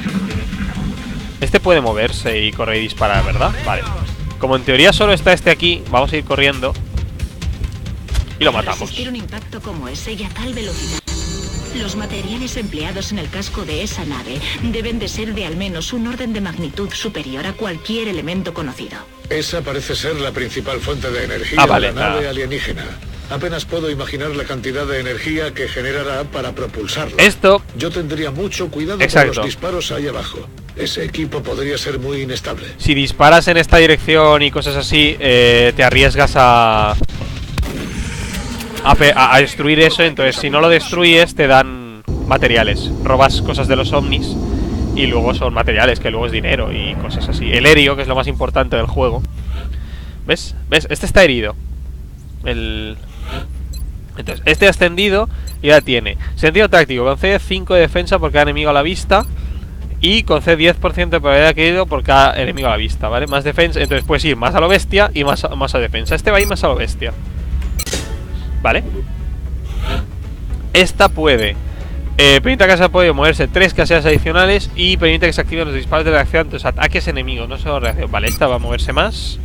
Este puede moverse y correr y disparar, ¿verdad? Vale. Como en teoría solo está este aquí, vamos a ir corriendo. Y lo matamos. Para resistir un impacto como ese y a tal velocidad, los materiales empleados en el casco de esa nave deben de ser de al menos un orden de magnitud superior a cualquier elemento conocido. Esa parece ser la principal fuente de energía ah, vale, de la nave nada. alienígena. Apenas puedo imaginar la cantidad de energía que generará para propulsarla. Esto... Yo tendría mucho cuidado Exacto. con los disparos ahí abajo. Ese equipo podría ser muy inestable. Si disparas en esta dirección y cosas así, eh, te arriesgas a... A, a, a destruir eso. Entonces si no lo destruyes te dan materiales. Robas cosas de los ovnis y luego son materiales, que luego es dinero y cosas así. El Herio, que es lo más importante del juego. ¿Ves? ¿Ves? Este está herido. El... Entonces, este ha ascendido y ya tiene sentido táctico, concede cinco de defensa por cada enemigo a la vista. Y concede diez por ciento de probabilidad de adquirido por cada enemigo a la vista, ¿vale? Más defensa, entonces puedes ir más a lo bestia y más a, más a defensa. Este va a ir más a lo bestia, ¿vale? Esta puede eh, permite que se puede moverse tres casillas adicionales y permite que se activen los disparos de reacción ante los ataques enemigos, no solo reacción. Vale, esta va a moverse más.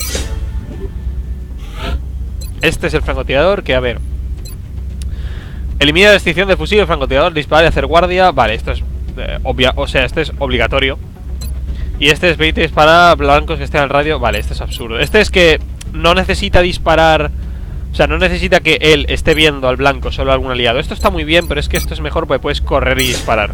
Este es el francotirador, que a ver, elimina la restricción de fusil del francotirador, disparar y hacer guardia. Vale, esto es eh, obvia, o sea, este es obligatorio. Y este es permite disparar a blancos que estén al radio. Vale, este es absurdo. Este es que no necesita disparar, o sea, no necesita que él esté viendo al blanco, solo algún aliado. Esto está muy bien, pero es que esto es mejor porque puedes correr y disparar.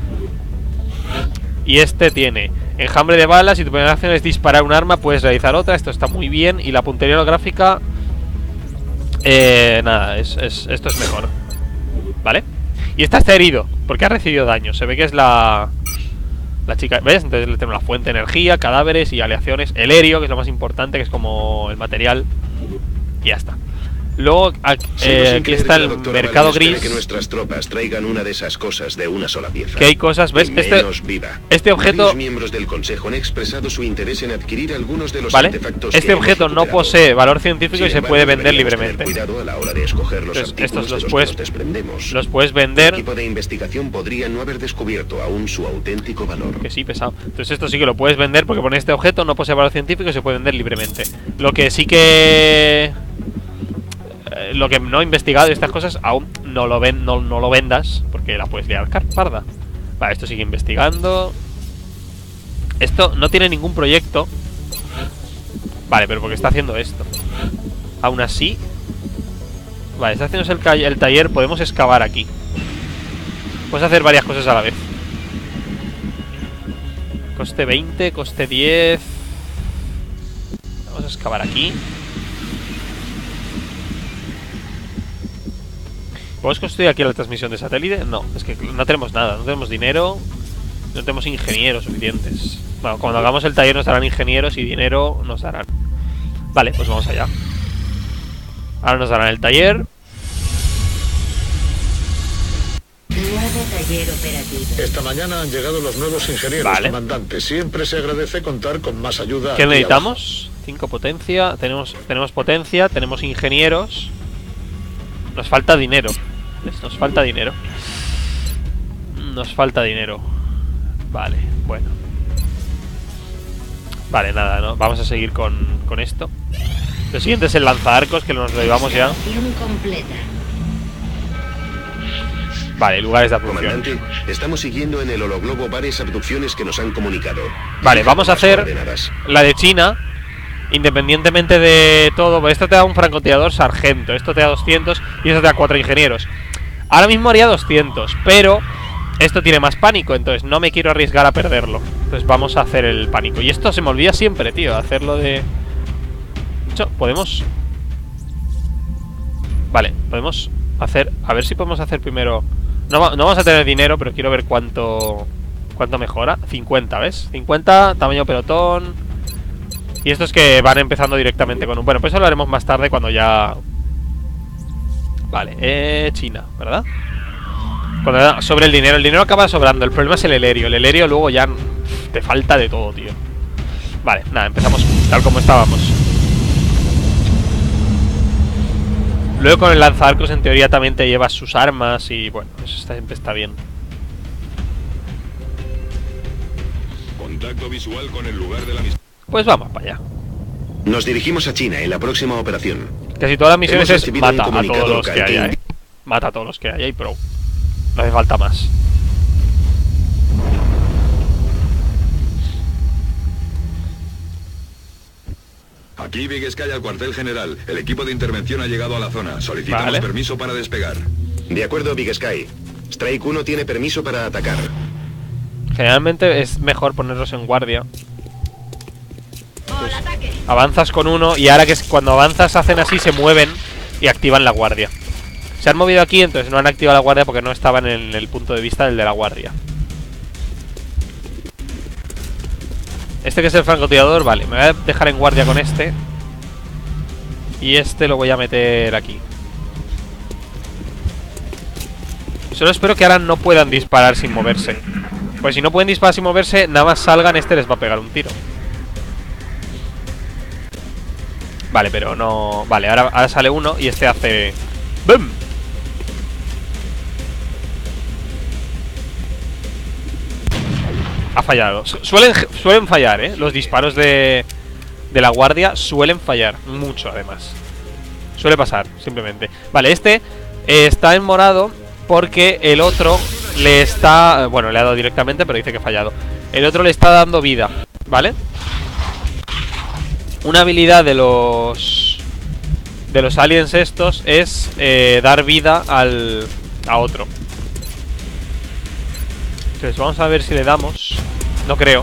Y este tiene enjambre de balas. Si tu primera acción es disparar un arma, puedes realizar otra. Esto está muy bien. Y la puntería holográfica, eh, nada, es, es, esto es mejor, ¿vale? Y esta está herido porque ha recibido daño. Se ve que es la la chica, ¿ves? Entonces le tenemos la fuente de energía, cadáveres y aleaciones. El aéreo, que es lo más importante, que es como el material. Y ya está. Luego aquí, eh, aquí está el mercado gris. Que nuestras tropas traigan una de esas cosas de una sola pieza. Que hay cosas, ¿ves? Este, este objeto. Los miembros del Consejo han expresado su interés en adquirir algunos de los ¿vale? artefactos. Este objeto no posee valor científico y se puede vender libremente. Cuidado a la hora de escoger los Entonces, estos los de los puedes, que nos desprendemos. los puedes vender. El equipo de investigación podría no haber descubierto aún su auténtico valor. Que sí, pesado. Entonces esto sí que lo puedes vender porque pone este objeto no posee valor científico y se puede vender libremente. Lo que sí que lo que no he investigado de estas cosas, aún no lo ven, no, no lo vendas porque la puedes liar parda. Vale, esto sigue investigando. Esto no tiene ningún proyecto. Vale, pero porque está haciendo esto. Aún así, vale, está haciendo el, el taller. Podemos excavar aquí. Puedes hacer varias cosas a la vez. Coste veinte, coste diez. Vamos a excavar aquí. ¿Podemos construir aquí la transmisión de satélite? No, es que no tenemos nada, no tenemos dinero, no tenemos ingenieros suficientes. Bueno, cuando hagamos el taller nos darán ingenieros y dinero nos darán. Vale, pues vamos allá. Ahora nos darán el taller. Nuevo taller operativo. Esta mañana han llegado los nuevos ingenieros, vale. Comandante. Siempre se agradece contar con más ayuda. ¿Qué necesitamos? cinco potencia, tenemos, tenemos potencia, tenemos ingenieros. Nos falta dinero. Nos falta dinero. Nos falta dinero. Vale, bueno. Vale, nada, ¿no? Vamos a seguir con, con esto. Lo siguiente es el lanzaarcos, que nos lo llevamos ya. Completa. Vale, lugares de abducción. Comandante, estamos siguiendo en el hologlobo varias abducciones que nos han comunicado. Vale, vamos a hacer la de China. Independientemente de todo, esto te da un francotirador sargento, esto te da doscientos y esto te da cuatro ingenieros. Ahora mismo haría doscientos, pero esto tiene más pánico, entonces no me quiero arriesgar a perderlo. Entonces vamos a hacer el pánico. Y esto se me olvida siempre, tío, hacerlo de... De hecho, podemos... Vale, podemos hacer... A ver si podemos hacer primero... No, no vamos a tener dinero, pero quiero ver cuánto... ¿Cuánto mejora? cincuenta, ¿ves? cincuenta, tamaño pelotón... Y estos que van empezando directamente con un... Bueno, pues eso lo haremos más tarde cuando ya... Vale, eh, China, ¿verdad? Cuando sobre el dinero, el dinero acaba sobrando. El problema es el helerio. El helerio luego ya te falta de todo, tío. Vale, nada, empezamos tal como estábamos. Luego con el lanzaarcos en teoría también te llevas sus armas y bueno, eso está, siempre está bien. Contacto visual con el lugar de la misión. Pues vamos para allá. Nos dirigimos a China en la próxima operación. Casi todas las misiones Hemos es recibido mata un a todos comunicado los que local haya, que- eh. Mata a todos los que haya y pro. No hace falta más. Aquí Big Sky al cuartel general. El equipo de intervención ha llegado a la zona. Solicitamos Vale. permiso para despegar. De acuerdo, Big Sky. Strike uno tiene permiso para atacar. Generalmente es mejor ponerlos en guardia. ¡Hola, ataque! Avanzas con uno y ahora que es cuando avanzas hacen así, se mueven y activan la guardia. Se han movido aquí, entonces no han activado la guardia porque no estaban en el punto de vista del de la guardia. Este que es el francotirador, vale, me voy a dejar en guardia con este. Y este lo voy a meter aquí. Solo espero que ahora no puedan disparar sin moverse. Pues si no pueden disparar sin moverse, nada más salgan, este les va a pegar un tiro. Vale, pero no... Vale, ahora, ahora sale uno y este hace... ¡Bum! Ha fallado. Suelen, suelen fallar, ¿eh? Los disparos de, de la guardia suelen fallar. Mucho, además. Suele pasar, simplemente. Vale, este eh, está en morado porque el otro le está... Bueno, le ha dado directamente, pero dice que ha fallado. El otro le está dando vida, ¿vale? Una habilidad de los... De los aliens estos es eh, dar vida al... A otro. Entonces vamos a ver si le damos. No creo.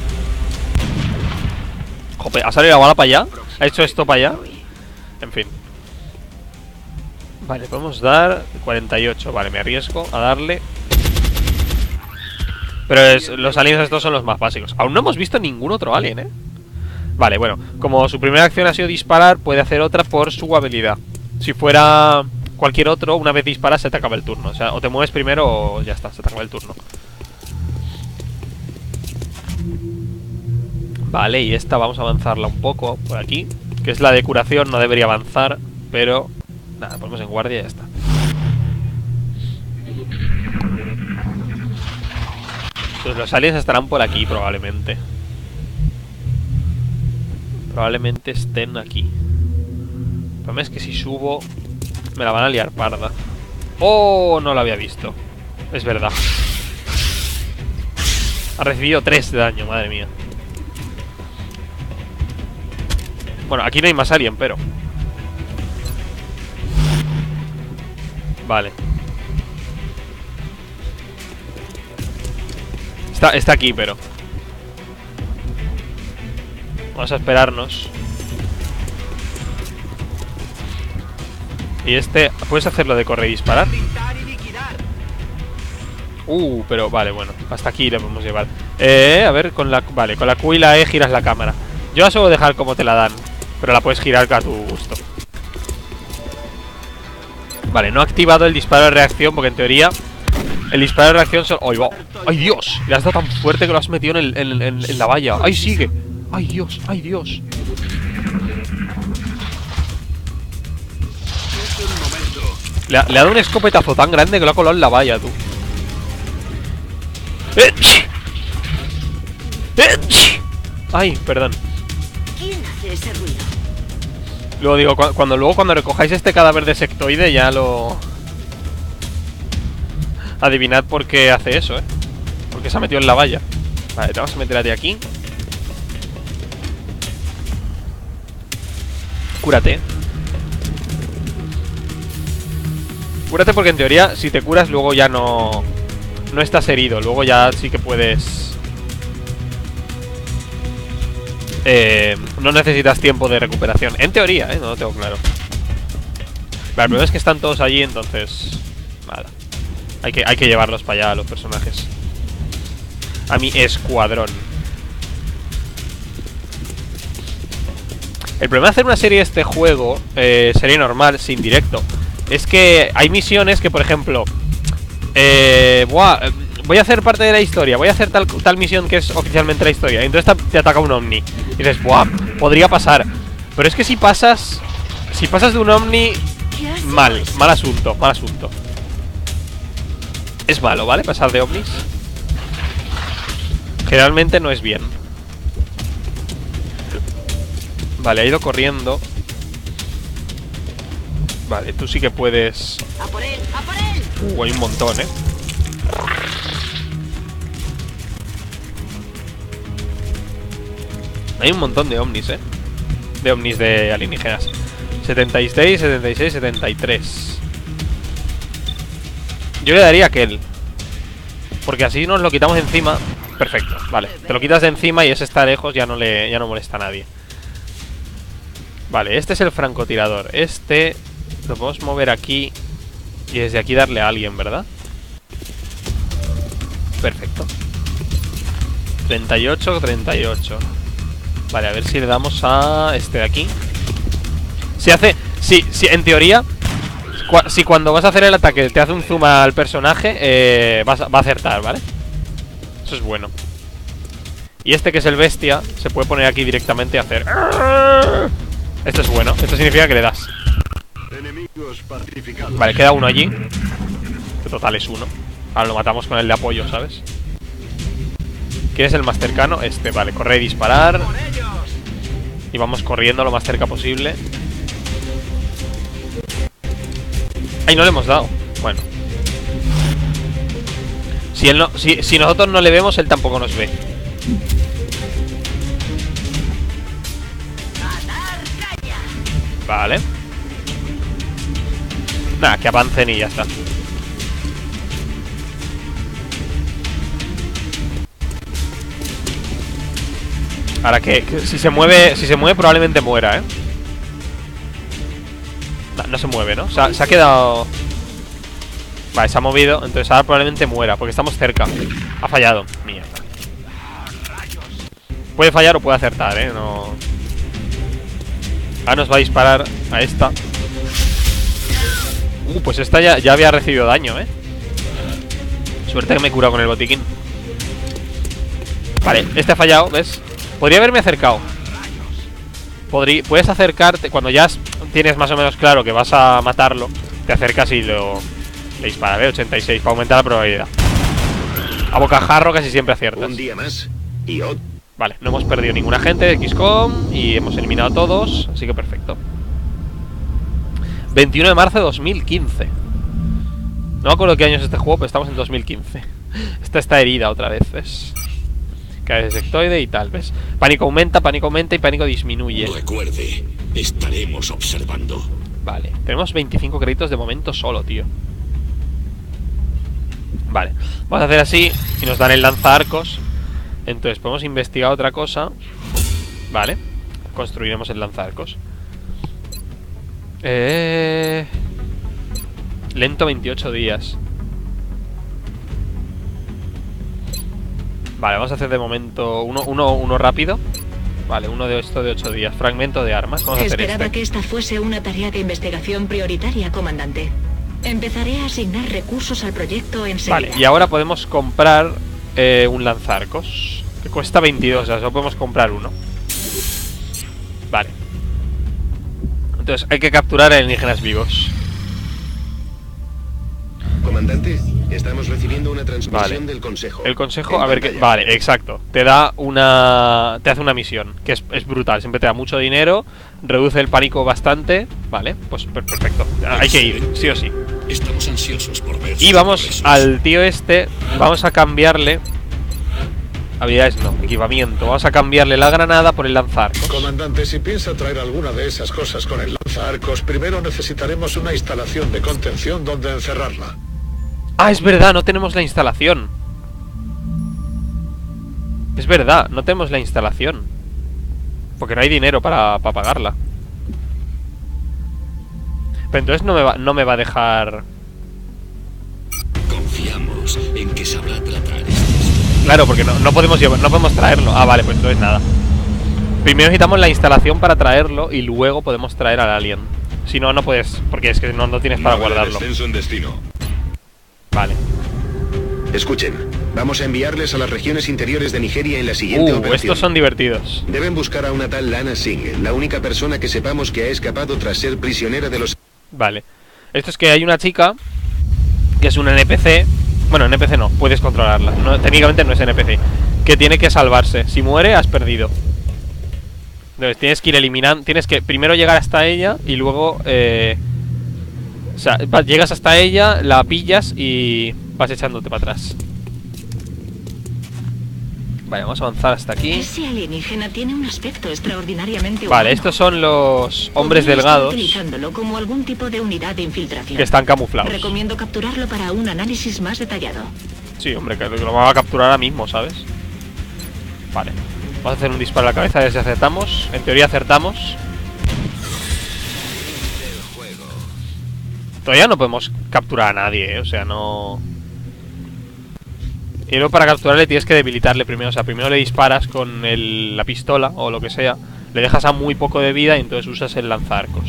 Jope, ¿ha salido la bala para allá? ¿Ha hecho esto para allá? En fin. Vale, podemos dar cuarenta y ocho. Vale, me arriesgo a darle. Pero es, los aliens estos son los más básicos. Aún no hemos visto ningún otro alien, ¿eh? Vale, bueno, como su primera acción ha sido disparar, puede hacer otra por su habilidad. Si fuera cualquier otro, una vez disparas se te acaba el turno. O sea, o te mueves primero o ya está, se te acaba el turno. Vale, y esta vamos a avanzarla un poco por aquí, que es la de curación, no debería avanzar, pero... Nada, ponemos en guardia y ya está. Pues los aliens estarán por aquí probablemente. Probablemente estén aquí. El problema es que si subo me la van a liar parda. ¡Oh! No la había visto. Es verdad. Ha recibido tres de daño, madre mía. Bueno, aquí no hay más alien, pero... Vale. Está, está aquí, pero... Vamos a esperarnos. Y este... ¿Puedes hacerlo de correr y disparar? Uh, pero vale, bueno. Hasta aquí le podemos llevar. Eh, a ver, con la... Vale, con la Q y la E giras la cámara. Yo la suelo dejar como te la dan, pero la puedes girar a tu gusto. Vale, no ha activado el disparo de reacción porque en teoría el disparo de reacción son... ¡Ay, va! ¡Ay, Dios! Le has dado tan fuerte que lo has metido en, el, en, en, en la valla. ¡Ay, sigue! ¡Ay, Dios! ¡Ay, Dios! Le ha, le ha dado un escopetazo tan grande que lo ha colado en la valla, tú. ¡Ay, perdón! ¿Quién hace ese ruido? Luego digo, cu cuando luego cuando recojáis este cadáver de sectoide ya lo... Adivinad por qué hace eso, ¿eh? Porque se ha metido en la valla. Vale, te vamos a meter a ti aquí. Cúrate. Cúrate porque en teoría si te curas luego ya no... No estás herido, luego ya sí que puedes... Eh, no necesitas tiempo de recuperación. En teoría, ¿eh? No lo tengo claro. Vale, el problema es que están todos allí, entonces... Nada. Hay que, hay que llevarlos para allá a los personajes. A mi escuadrón. El problema de hacer una serie de este juego, eh, serie normal, sin directo, es que hay misiones que, por ejemplo... Eh... Buah, voy a hacer parte de la historia, voy a hacer tal, tal misión que es oficialmente la historia. Y entonces te ataca un Omni. Y dices, buah, podría pasar. Pero es que si pasas... Si pasas de un Omni... Mal, mal asunto, mal asunto. Es malo, ¿vale? Pasar de Omnis. Generalmente no es bien. Vale, ha ido corriendo. Vale, tú sí que puedes... ¡A por él! ¡A por él! Uh, hay un montón, ¿eh? Hay un montón de Omnis, ¿eh? De Omnis de alienígenas. setenta y seis, setenta y seis, setenta y tres. Yo le daría a aquel, porque así nos lo quitamos de encima. Perfecto, vale. Te lo quitas de encima y ese está lejos, ya no le ya no molesta a nadie. Vale, este es el francotirador. Este lo podemos mover aquí y desde aquí darle a alguien, ¿verdad? Perfecto. treinta y ocho, treinta y ocho. Vale, a ver si le damos a este de aquí. Si hace... Sí, sí, en teoría cu si cuando vas a hacer el ataque te hace un zoom al personaje, eh, vas a, va a acertar, ¿vale? Eso es bueno. Y este que es el bestia se puede poner aquí directamente a hacer. Esto es bueno. Esto significa que le das. Vale, queda uno allí. Que total es uno. Ahora lo matamos con el de apoyo, ¿sabes? ¿Quién es el más cercano? Este, vale, correr y disparar. Y vamos corriendo lo más cerca posible. ¡Ay, no le hemos dado! Bueno. Si, él no, si, si nosotros no le vemos, él tampoco nos ve. Vale. Nada, que avancen y ya está. Ahora que, que si se mueve, si se mueve probablemente muera, ¿eh? No, no se mueve, ¿no? O sea, se ha quedado... Vale, se ha movido, entonces ahora probablemente muera, porque estamos cerca. Ha fallado, mierda. Puede fallar o puede acertar, ¿eh? No... Ahora nos va a disparar a esta. Uh, pues esta ya, ya había recibido daño, ¿eh? Suerte que me he curado con el botiquín. Vale, este ha fallado, ¿ves? Podría haberme acercado. Podrí, puedes acercarte cuando ya tienes más o menos claro que vas a matarlo. Te acercas y lo le disparas, ¿eh? ochenta y seis para aumentar la probabilidad. A bocajarro casi siempre aciertas. Un día más y otro. Vale, no hemos perdido ninguna gente de X COM y hemos eliminado a todos, así que perfecto. veintiuno de marzo de dos mil quince. No me acuerdo qué año es este juego, pero estamos en dos mil quince. Esta está herida otra vez, ¿ves? Cae sectoide y tal, ¿ves? Pánico aumenta, pánico aumenta y pánico disminuye. Recuerde, estaremos observando. Vale, tenemos veinticinco créditos de momento solo, tío. Vale, vamos a hacer así y nos dan el lanzaarcos. Entonces podemos investigar otra cosa. Vale, construiremos el lanzaarcos. Eh... Lento veintiocho días. Vale, vamos a hacer de momento uno, uno, uno rápido. Vale, uno de esto de ocho días. Fragmento de armas. Vamos a hacer Esperaba este. que esta fuese una tarea de investigación prioritaria, comandante. Empezaré a asignar recursos al proyecto enseguida. Vale, y ahora podemos comprar eh, un lanzarcos que cuesta veintidós, o sea, solo podemos comprar uno. Vale. Entonces hay que capturar a alienígenas vivos. Comandante, estamos recibiendo una transmisión Vale. del consejo. El consejo, En a ver qué... pantalla. Vale, exacto. Te da una... Te hace una misión, que es, es brutal. Siempre te da mucho dinero, reduce el pánico bastante. Vale, pues per- perfecto. Hay que ir, sí o sí. Estamos ansiosos por ver. Y sus vamos progresos. al tío este. Vamos a cambiarle... Habilidades no, equipamiento. Vamos a cambiarle la granada por el lanzarcos. Comandante, si piensa traer alguna de esas cosas con el lanzaarcos, primero necesitaremos una instalación de contención donde encerrarla. Ah, es verdad, no tenemos la instalación. Es verdad, no tenemos la instalación. Porque no hay dinero para, para pagarla. Pero entonces no me va, no me va a dejar... Confiamos en que sabrá tratar. Claro, porque no, no podemos llevar, no podemos traerlo. Ah, vale, pues entonces nada. Primero necesitamos la instalación para traerlo y luego podemos traer al alien. Si no, no puedes, porque es que no, no tienes para Nave de guardarlo. descenso en destino. Vale. Escuchen, vamos a enviarles a las regiones interiores de Nigeria en la siguiente Uh, operación. estos son divertidos. Deben buscar a una tal Lana Singh, la única persona que sepamos que ha escapado tras ser prisionera de los... Vale. Esto es que hay una chica que es una N P C. Bueno, N P C no, puedes controlarla. No, técnicamente no es N P C. Que tiene que salvarse. Si muere, has perdido. Entonces tienes que ir eliminando. Tienes que primero llegar hasta ella y luego... Eh, o sea, va- llegas hasta ella, la pillas y vas echándote para atrás. Vale, vamos a avanzar hasta aquí. Ese alienígena tiene un aspecto extraordinariamente Vale, humano. estos son los hombres Podría estar delgados utilizándolo como algún tipo de unidad de infiltración. que están camuflados. Recomiendo capturarlo para un análisis más detallado. Sí, hombre, que lo vamos a capturar ahora mismo, ¿sabes? Vale. Vamos a hacer un disparo a la cabeza a ver si acertamos. En teoría acertamos. Todavía no podemos capturar a nadie, ¿eh? O sea, no... Y luego para capturarle tienes que debilitarle primero. O sea, primero le disparas con el- la pistola o lo que sea. Le dejas a muy poco de vida y entonces usas el lanzaarcos.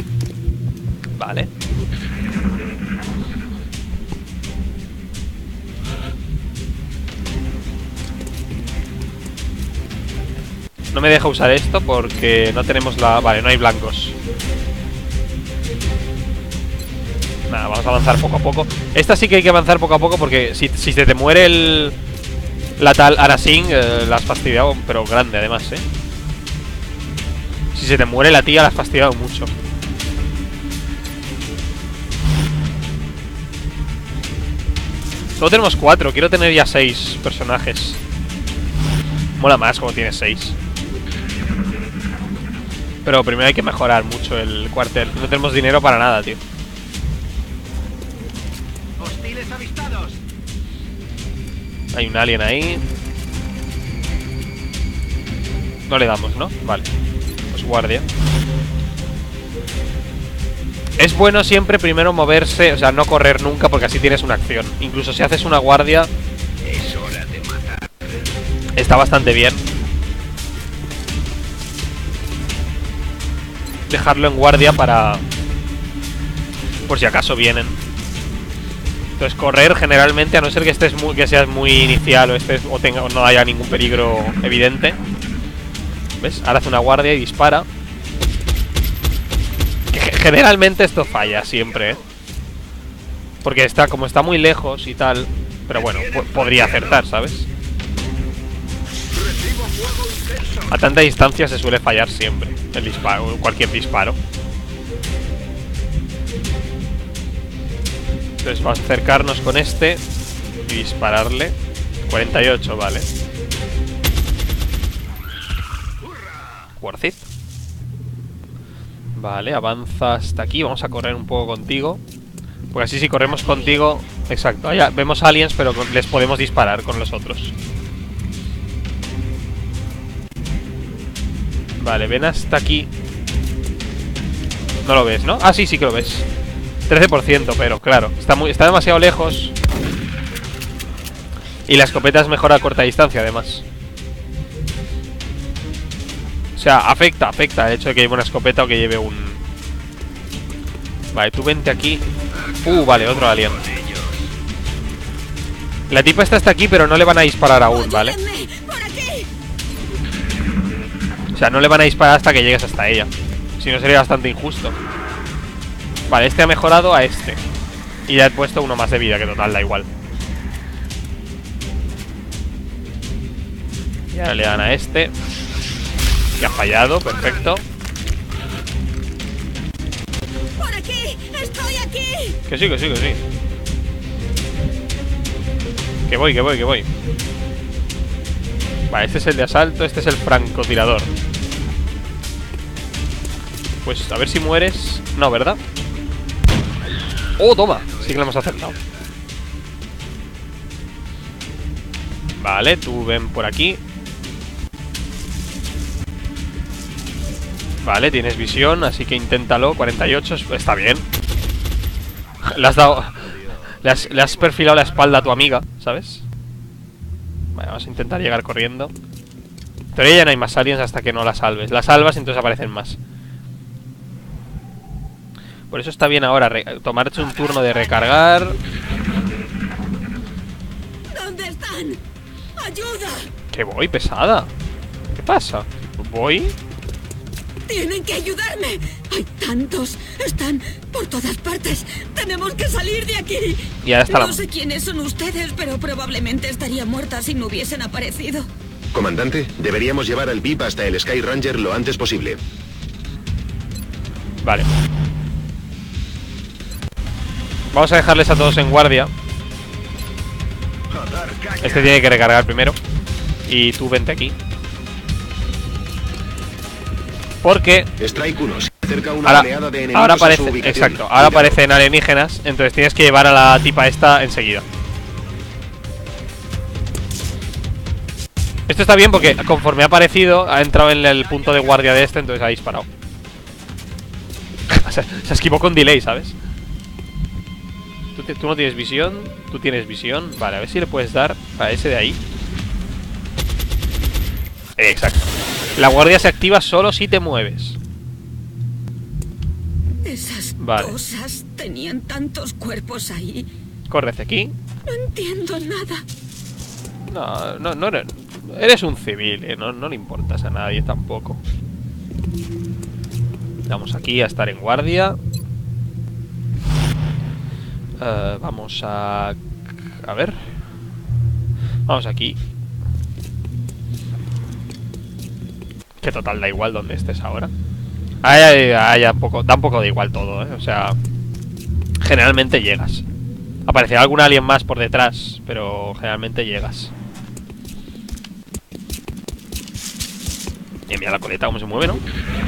Vale. me deja usar esto porque no tenemos la... Vale, no hay blancos. Nada, vamos a avanzar poco a poco. Esta sí que hay que avanzar poco a poco porque si, si se te muere el... La tal Arasing, eh, la has fastidiado, pero grande además, ¿eh? Si se te muere la tía, la has fastidiado mucho. Solo tenemos cuatro, quiero tener ya seis personajes. Mola más como tienes seis. Pero primero hay que mejorar mucho el cuartel. No tenemos dinero para nada, tío. Hostiles avistados. Hay un alien ahí. No le damos, ¿no? Vale. Pues guardia. Es bueno siempre primero moverse, o sea, no correr nunca porque así tienes una acción. Incluso si haces una guardia, Es hora de matar. está bastante bien dejarlo en guardia para... por si acaso vienen. Entonces correr generalmente, a no ser que estés muy, que seas muy inicial o estés o tenga o no haya ningún peligro evidente. ¿Ves? Ahora hace una guardia y dispara. Generalmente esto falla siempre, ¿eh? Porque está, como está muy lejos y tal. Pero bueno, po podría acertar, ¿sabes? A tanta distancia se suele fallar siempre el disparo, cualquier disparo. Entonces vamos a acercarnos con este y dispararle. cuarenta y ocho, vale. Worth it. Vale, avanza hasta aquí. Vamos a correr un poco contigo. Porque así si corremos contigo... Exacto, allá vemos aliens, pero les podemos disparar con los otros. Vale, ven hasta aquí. No lo ves, ¿no? Ah, sí, sí que lo ves. trece por ciento, pero claro, está, muy, está demasiado lejos. Y la escopeta es mejor a corta distancia, además. O sea, afecta, afecta el hecho de que lleve una escopeta o que lleve un... Vale, tú vente aquí. Uh, vale, otro alien. La tipa esta está aquí, pero no le van a disparar aún, ¿vale? O sea, no le van a disparar hasta que llegues hasta ella. Si no sería bastante injusto. Vale, este ha mejorado a este. Y ya he puesto uno más de vida, que total, da igual. Y ahora le dan a este. Que ha fallado, perfecto. ¡Por aquí! ¡Estoy aquí! Que sí, que sí, que sí. Que voy, que voy, que voy. Vale, este es el de asalto, este es el francotirador. Pues a ver si mueres. No, ¿verdad? ¡Oh, toma! Sí que lo hemos acertado. Vale, tú ven por aquí. Vale, tienes visión, así que inténtalo. cuarenta y ocho, está bien. Le has dado... Le has, le has perfilado la espalda a tu amiga, ¿sabes? Vale, vamos a intentar llegar corriendo. Pero ya no hay más aliens hasta que no la salves. La salvas y entonces aparecen más. Por eso está bien ahora tomarte un turno de recargar. ¿Dónde están? ¡Ayuda! ¿Qué voy, pesada? ¿Qué pasa? ¿Voy? ¡Tienen que ayudarme! ¡Hay tantos! ¡Están por todas partes! ¡Tenemos que salir de aquí! Y ahora está no la... sé quiénes son ustedes, pero probablemente estaría muerta si no hubiesen aparecido. Comandante, deberíamos llevar al V I P hasta el Sky Ranger lo antes posible. Vale. Vamos a dejarles a todos en guardia. Este tiene que recargar primero. Y tú vente aquí. Porque Strike uno, se acerca una ahora, oleada de enemigos ahora a su aparece, ubicación. exacto, ahora Cuidado. aparecen alienígenas. Entonces tienes que llevar a la tipa esta enseguida. Esto está bien porque conforme ha aparecido, ha entrado en el punto de guardia de este, entonces ha disparado. Se, se esquivó con delay, ¿sabes? Tú, te, tú no tienes visión, tú tienes visión. Vale, a ver si le puedes dar a ese de ahí. Exacto. La guardia se activa solo si te mueves. Esas Vale. cosas tenían tantos cuerpos ahí. Corre hacia aquí. No entiendo nada. No, no, no, no, Eres un civil, ¿eh? no, no le importas a nadie tampoco. Vamos aquí a estar en guardia. Uh, vamos a... A ver. Vamos aquí. Que total, da igual donde estés ahora. Ay, ay, ay, un poco, da un poco de igual todo, ¿eh? O sea, generalmente llegas. Aparecerá algún alien más por detrás, pero generalmente llegas. Y mira la coleta cómo se mueve, ¿no?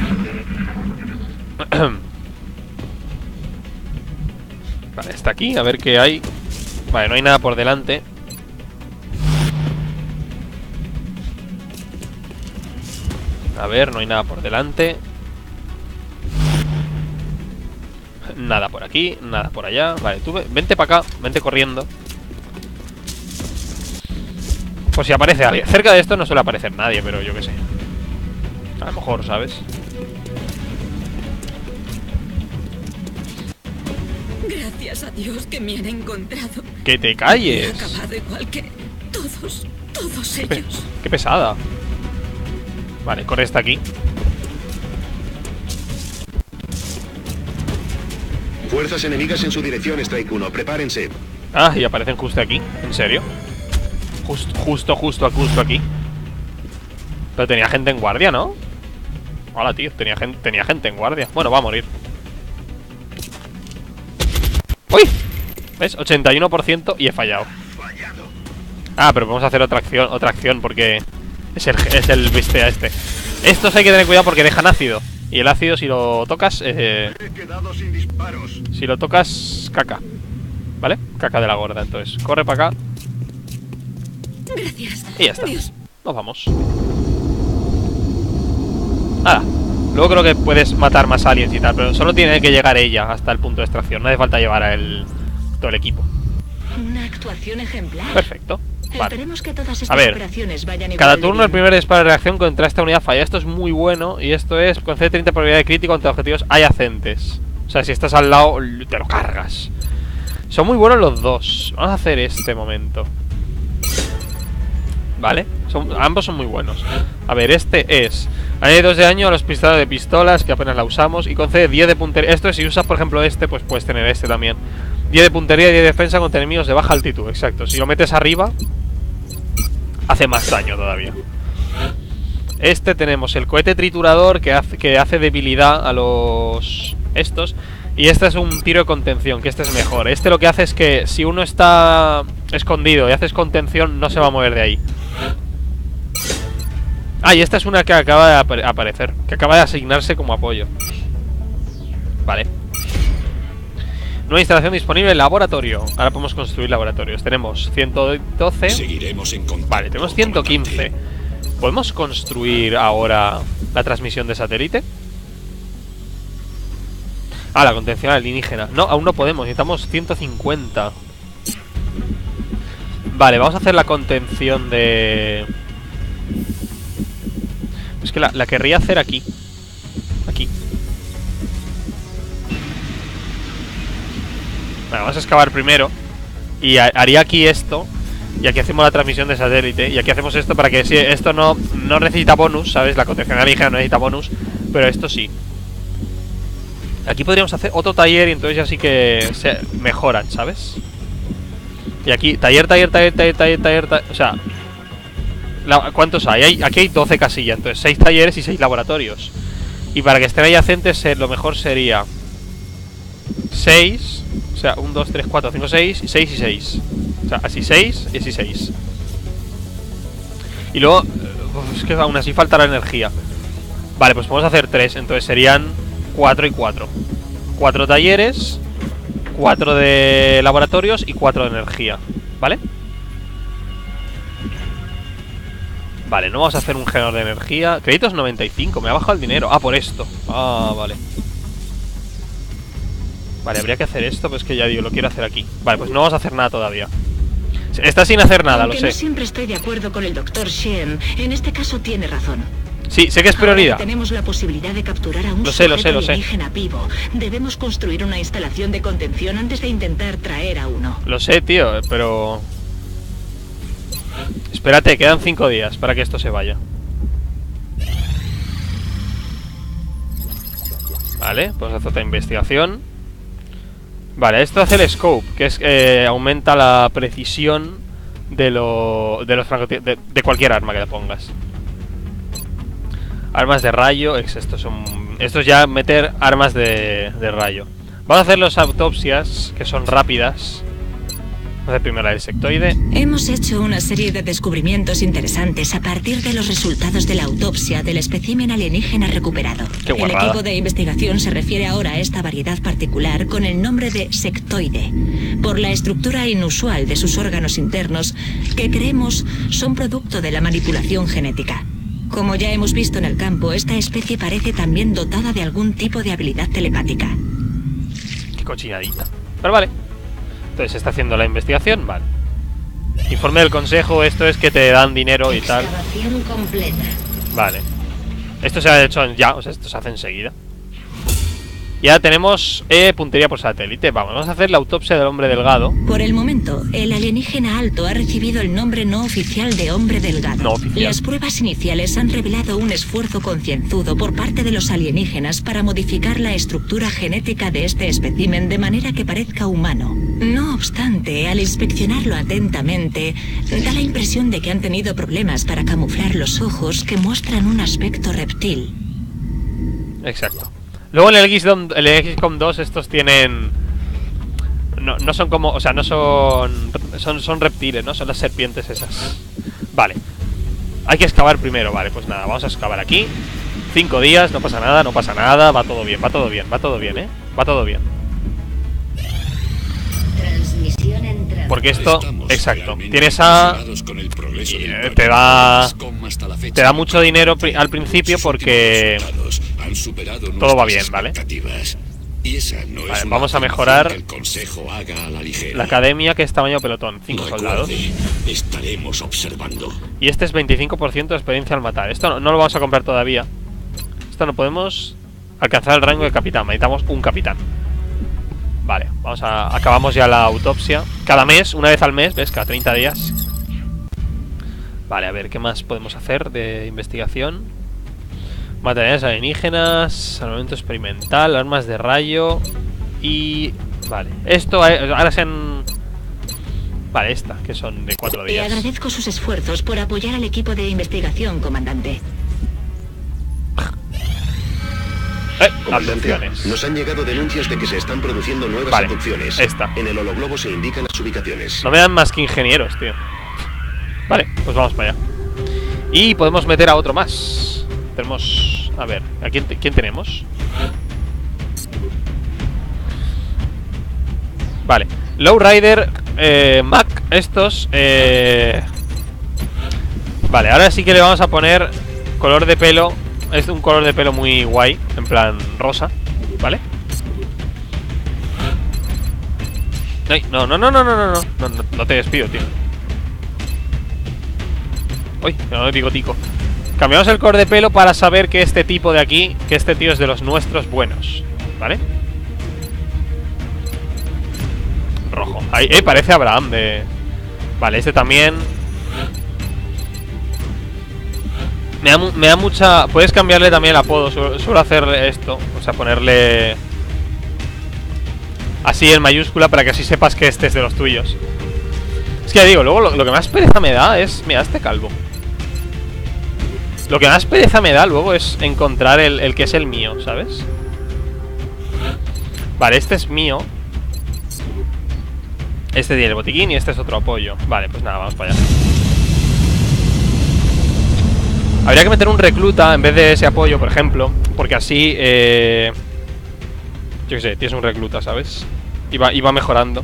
Vale, está aquí, a ver qué hay. Vale, no hay nada por delante. A ver, no hay nada por delante. Nada por aquí, nada por allá. Vale, tú vente para acá, vente corriendo. Pues si aparece alguien. Cerca de esto no suele aparecer nadie, pero yo qué sé. A lo mejor, ¿sabes? Gracias a Dios que me han encontrado. ¡Que te calles! He acabado igual que todos, todos Qué, pe ellos. qué pesada. Vale, corre esta aquí. Fuerzas enemigas en su dirección, Strike uno. Prepárense. Ah, y aparecen justo aquí. ¿En serio? Just, justo, justo, justo aquí. Pero tenía gente en guardia, ¿no? Hola, tío, tenía gente, tenía gente en guardia. Bueno, va a morir. ¡Uy! ¿Ves? ochenta y uno por ciento y he fallado. Ah, pero vamos a hacer otra acción, otra acción porque es el, es el bestia este. Estos hay que tener cuidado porque dejan ácido. Y el ácido, si lo tocas, eh, si lo tocas, caca. ¿Vale? Caca de la gorda, entonces. Corre para acá. Gracias. Y ya está. Dios. Nos vamos. Nada. Luego creo que puedes matar más aliens y tal, pero solo tiene que llegar ella hasta el punto de extracción. No hace falta llevar a el, todo el equipo. Una actuación ejemplar. Perfecto. Vale. Esperemos que todas estas A ver, operaciones vayan igual cada de turno bien. el primer disparo de reacción contra esta unidad falla. Esto es muy bueno y esto es concede treinta probabilidad de crítico contra objetivos adyacentes. O sea, si estás al lado, te lo cargas. Son muy buenos los dos. Vamos a hacer este momento. Vale, son, ambos son muy buenos. A ver, este es añade dos de daño a los pistolas de pistolas, que apenas la usamos, y concede diez de puntería. Esto es, si usas por ejemplo este, pues puedes tener este también. diez de puntería y diez de defensa contra enemigos de baja altitud. Exacto, si lo metes arriba hace más daño todavía. Este tenemos el cohete triturador, que hace, que hace debilidad a los estos. Y este es un tiro de contención, que este es mejor. Este lo que hace es que si uno está escondido y haces contención, no se va a mover de ahí. Ah, y esta es una que acaba de ap aparecer, que acaba de asignarse como apoyo. Vale. Nueva instalación disponible en laboratorio. Ahora podemos construir laboratorios. Tenemos ciento doce. Seguiremos en contacto. Vale, tenemos ciento quince. ¿Podemos construir ahora la transmisión de satélite? Ah, la contención alienígena. No, aún no podemos, necesitamos ciento cincuenta. Vale, vamos a hacer la contención de... Es que la, la querría hacer aquí. Aquí. Vale, vamos a excavar primero. Y ha, haría aquí esto. Y aquí hacemos la transmisión de satélite. Y aquí hacemos esto para que si esto no, no necesita bonus, ¿sabes? La contención alienígena no necesita bonus, pero esto sí. Aquí podríamos hacer otro taller y entonces ya sí que se mejoran, ¿sabes? Y aquí, taller, taller, taller, taller, taller, taller, taller o sea, la, ¿cuántos hay? hay? Aquí hay doce casillas, entonces seis talleres y seis laboratorios. Y para que estén adyacentes, lo mejor sería seis, o sea, uno, dos, tres, cuatro, cinco, seis, seis y seis. O sea, así seis y así seis. Y luego, uf, es que aún así falta la energía. Vale, pues podemos hacer tres, entonces serían cuatro y cuatro. cuatro talleres, cuatro de laboratorios y cuatro de energía. ¿Vale? Vale, no vamos a hacer un generador de energía. Créditos noventa y cinco, me ha bajado el dinero. Ah, por esto. Ah, vale. Vale, habría que hacer esto, pero es que ya digo, lo quiero hacer aquí. Vale, pues no vamos a hacer nada todavía. Está sin hacer nada, Aunque lo sé. No siempre estoy de acuerdo con el doctor Shen. En este caso tiene razón. Sí, sé que es prioridad. Ahora que tenemos la posibilidad de capturar a un Lo sé, lo sé, sujeto lo sé. alienígena vivo. Debemos construir una instalación de contención antes de intentar traer a uno. Lo sé, tío, pero... Espérate, quedan cinco días para que esto se vaya. Vale, pues hacer otra investigación. Vale, esto hace el scope, que es eh, aumenta la precisión de, lo, de los francotiradores, de, de cualquier arma que le pongas. Armas de rayo, estos son, esto es ya meter armas de, de rayo. Vamos a hacer las autopsias, que son rápidas. Vamos a hacer primero el sectoide. Hemos hecho una serie de descubrimientos interesantes a partir de los resultados de la autopsia del espécimen alienígena recuperado. Qué el guarrada. equipo de investigación se refiere ahora a esta variedad particular con el nombre de sectoide, por la estructura inusual de sus órganos internos, que creemos son producto de la manipulación genética. Como ya hemos visto en el campo, esta especie parece también dotada de algún tipo de habilidad telepática. Qué cochinadita. Pero vale. Entonces se está haciendo la investigación, vale. Informe del consejo, esto es que te dan dinero y tal. Excavación completa. Vale. Esto se ha hecho ya, o sea, esto se hace enseguida. Ya tenemos eh, puntería por satélite. Vamos, vamos a hacer la autopsia del hombre delgado. Por el momento, el alienígena alto ha recibido el nombre no oficial de hombre delgado. No oficial. Las pruebas iniciales han revelado un esfuerzo concienzudo por parte de los alienígenas para modificar la estructura genética de este espécimen de manera que parezca humano. No obstante, al inspeccionarlo atentamente, da la impresión de que han tenido problemas para camuflar los ojos que muestran un aspecto reptil. Exacto. Luego en el X COM, el X COM dos estos tienen... No, no son como... O sea, no son, son... Son reptiles, ¿no? Son las serpientes esas. Vale. Hay que excavar primero. Vale, pues nada, vamos a excavar aquí. Cinco días, no pasa nada, no pasa nada. Va todo bien, va todo bien, va todo bien, ¿eh? Va todo bien. Transmisión en Porque esto... Estamos Exacto. realmente Tienes a... impresionados con el progreso y, del eh, proyecto te da... X COM hasta la fecha. Te da mucho dinero pri- al principio Sus porque... últimos resultados han superado todo va nuestras bien, ¿vale? expectativas. Y esa no Vale, es una vamos a afirmación mejorar que el consejo haga a la ligera. La academia, que es tamaño pelotón. Cinco Recuerde, soldados. estaremos observando. Y este es veinticinco por ciento de experiencia al matar. Esto no, no lo vamos a comprar todavía. Esto no podemos alcanzar el rango de capitán. Necesitamos un capitán. Vale, vamos a... Acabamos ya la autopsia. Cada mes, una vez al mes, ¿ves? Cada treinta días. Vale, a ver, ¿qué más podemos hacer de investigación? Materiales alienígenas, armamento experimental, armas de rayo y... Vale, esto ahora se han... Vale, esta, que son de cuatro Le días. agradezco sus esfuerzos por apoyar al equipo de investigación, comandante. Eh, Comandante, abducciones. nos han llegado denuncias de que se están produciendo nuevas Vale, abducciones. esta. En el hologlobo se indican las ubicaciones. No me dan más que ingenieros, tío. Vale, pues vamos para allá. Y podemos meter a otro más. Tenemos... A ver, ¿a quién, te- quién tenemos? Vale, Lowrider, eh, Mac, estos eh... Vale, ahora sí que le vamos a poner color de pelo. Es un color de pelo muy guay, en plan rosa, ¿vale? Ay, no, no, no, no, no, no, no, no, no, no te despido, tío. Uy, que no me bigotico. Cambiamos el color de pelo para saber que este tipo de aquí, que este tío es de los nuestros buenos, ¿vale? Rojo. Ahí, eh, parece Abraham de... Vale, este también. Me da, mu- me da mucha... Puedes cambiarle también el apodo. Suelo, suelo hacer esto. O sea, ponerle... Así en mayúscula para que así sepas que este es de los tuyos. Es que ya digo, luego lo, lo que más pereza me da es... Mira, este calvo. Lo que más pereza me da luego es encontrar el, el que es el mío, ¿sabes? Vale, este es mío. Este tiene el botiquín y este es otro apoyo. Vale, pues nada, vamos para allá. Habría que meter un recluta en vez de ese apoyo, por ejemplo. Porque así, eh... yo qué sé, tienes un recluta, ¿sabes? Y va, y va mejorando.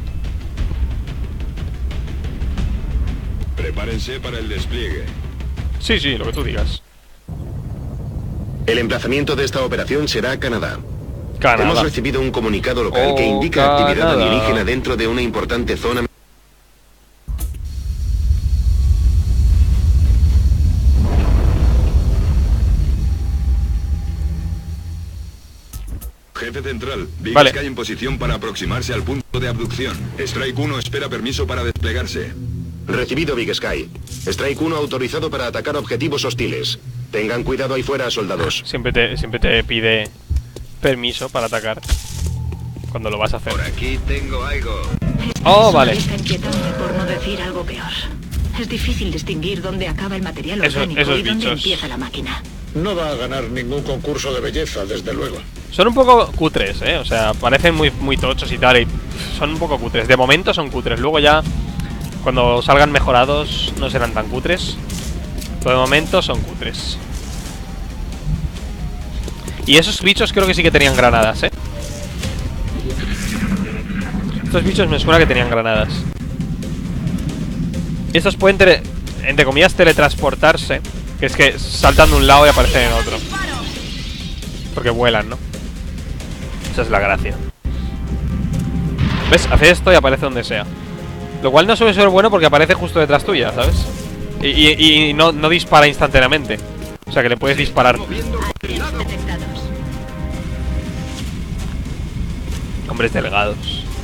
Prepárense para el despliegue. Sí, sí, lo que tú digas. El emplazamiento de esta operación será Canadá. Canadá. Hemos recibido un comunicado local Oh, que indica actividad Canadá. alienígena dentro de una importante zona. Jefe central, Big Vale. Sky en posición para aproximarse al punto de abducción. Strike uno espera permiso para desplegarse. Recibido, Big Sky. Strike uno autorizado para atacar objetivos hostiles. Tengan cuidado ahí fuera, soldados. Siempre te, siempre te pide permiso para atacar cuando lo vas a hacer. Por aquí tengo algo. Oh, Es vale. una lista inquietante, por no decir algo peor. Es difícil distinguir dónde acaba el material Eso- orgánico esos y dónde bichos. empieza la máquina. No va a ganar ningún concurso de belleza, desde luego. Son un poco cutres, ¿eh? O sea, parecen muy, muy tochos y tal. Y pff, son un poco cutres. De momento son cutres. Luego ya, cuando salgan mejorados, no serán tan cutres. Pero de momento son cutres. Y esos bichos creo que sí que tenían granadas, ¿eh? Estos bichos me suena que tenían granadas. Y estos pueden, tele- entre comillas, teletransportarse. Que es que saltan de un lado y aparecen en otro. Porque vuelan, ¿no? Esa es la gracia. ¿Ves? Hace esto y aparece donde sea. Lo cual no suele ser bueno porque aparece justo detrás tuya, ¿sabes? Y, y- y no, no dispara instantáneamente. O sea que le puedes disparar. Detectados. Hombres delgados.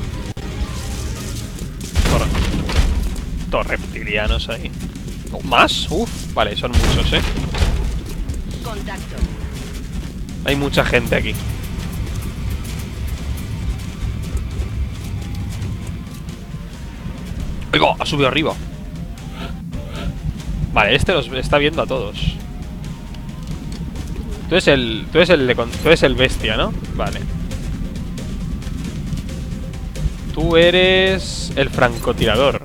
Tor- Todos reptilianos ahí. Oh, ¿más? Uf, vale, son muchos, ¿eh? Contacto. Hay mucha gente aquí. ¡Oiga! Ha subido arriba. Vale, este los está viendo a todos. Tú eres el. Tú eres el de con- tú eres el bestia, ¿no? Vale. Tú eres el francotirador.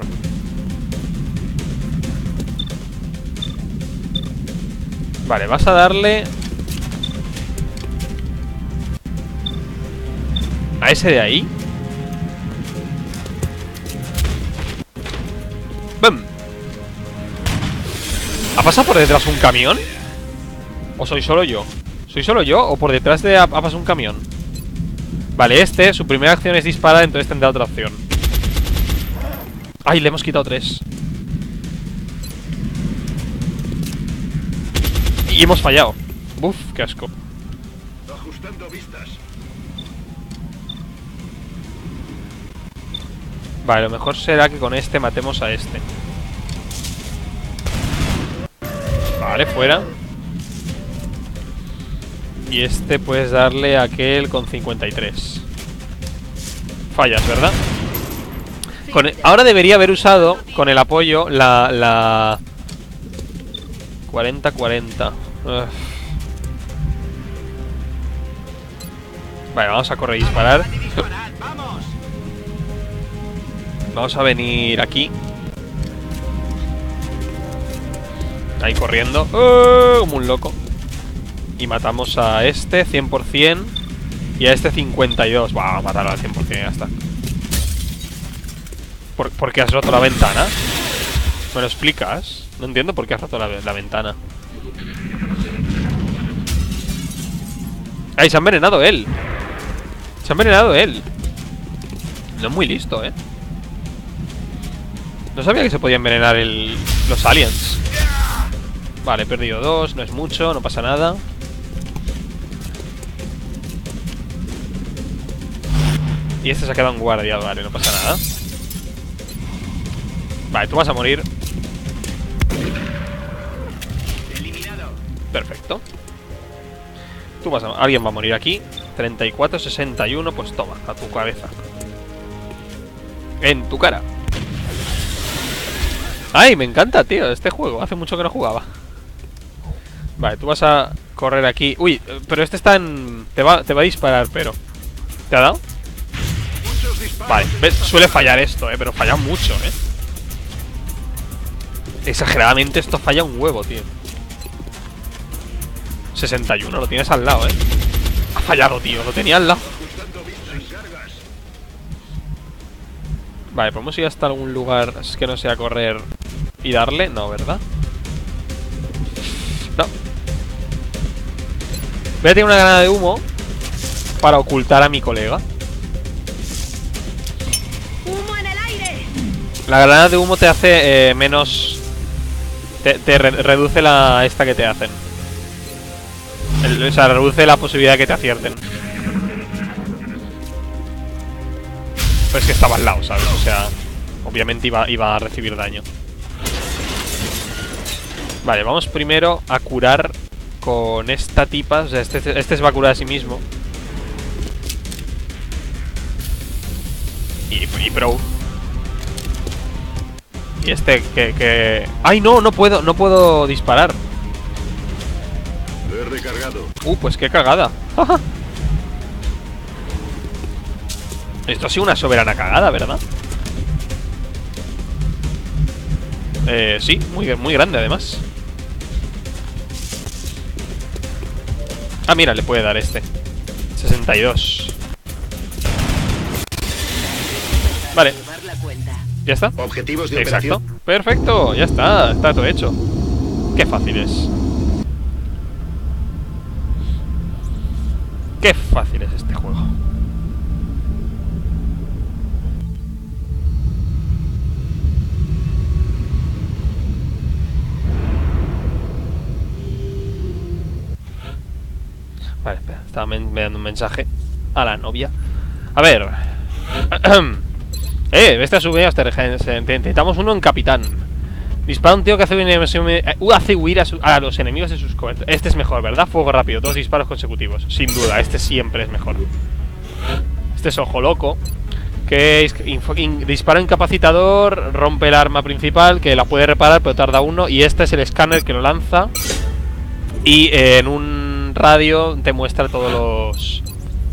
Vale, vas a darle a ese de ahí. ¡Bum! ¿Ha pasado por detrás un camión? ¿O soy solo yo? ¿Soy solo yo? ¿O por detrás de ha, ha pasado un camión? Vale, este, su primera acción es disparar, entonces tendrá otra opción. ¡Ay, le hemos quitado tres! Y hemos fallado. Uf, qué asco. Ajustando vistas. Vale, lo mejor será que con este matemos a este. Vale, fuera. Y este puedes darle a aquel con cincuenta y tres. Fallas, ¿verdad? Con el- ahora debería haber usado con el apoyo la... la... cuarenta cuarenta. Uf. Vale, vamos a correr y disparar. Vamos a venir aquí. Ahí corriendo. ¡Oh! Como un loco. Y matamos a este cien por cien. Y a este cincuenta y dos. Vamos a matarlo al cien por cien y ya está. ¿Por, ¿Por qué has roto la ventana? ¿Me lo explicas? No entiendo por qué has roto la, la ventana. ¡Ay, se ha envenenado él! Se ha envenenado él. No es muy listo, ¿eh? No sabía que se podía envenenar el, los aliens. Vale, he perdido dos, no es mucho, no pasa nada. Y este se ha quedado en guardia, vale, no pasa nada. Vale, tú vas a morir. Perfecto. Tú vas a... Alguien va a morir aquí. treinta y cuatro, sesenta y uno, pues toma, a tu cabeza. En tu cara. ¡Ay, me encanta, tío! Este juego, hace mucho que no jugaba. Vale, tú vas a correr aquí. Uy, pero este está en... Te va, te va a disparar, pero... ¿Te ha dado? Vale, ¿ves? Suele fallar esto, eh, pero falla mucho, eh. Exageradamente esto falla un huevo, tío. sesenta y uno, lo tienes al lado, eh. Ha fallado, tío, lo tenía al lado. Vale, ¿podemos ir hasta algún lugar que no sea correr y darle? No, ¿verdad? No. Voy a tener una granada de humo para ocultar a mi colega. ¡Humo en el aire! La granada de humo te hace eh, menos... Te, te re reduce la esta que te hacen. El, o sea, reduce la posibilidad de que te acierten. Pero es que estaba al lado, ¿sabes? O sea, obviamente iba, iba a recibir daño. Vale, vamos primero a curar con esta tipa. O sea, este, este se va a curar a sí mismo. Y, y pro. Y este que, que... ¡Ay, no! No puedo, no puedo disparar. Lo he recargado. Uh, pues qué cagada. Esto ha sido una soberana cagada, ¿verdad? Eh, sí, muy, muy grande además. Ah, mira, le puede dar este sesenta y dos. Vale. ¿Ya está? Objetivos de Exacto. operación. Perfecto, ya está, está todo hecho. Qué fácil es. Qué fácil es este juego. Vale, espera, estaba me dando un mensaje a la novia. A ver. Eh, esta sube hasta intentamos uno en capitán. Dispara un tío que hace huir, uh, hace huir a, su, a los enemigos de sus coberturas. Este es mejor, ¿verdad? Fuego rápido, dos disparos consecutivos. Sin duda, este siempre es mejor. Este es ojo loco, que es, info, in, dispara incapacitador, rompe el arma principal, que la puede reparar, pero tarda uno. Y este es el escáner que lo lanza. Y eh, en un radio te muestra todos los...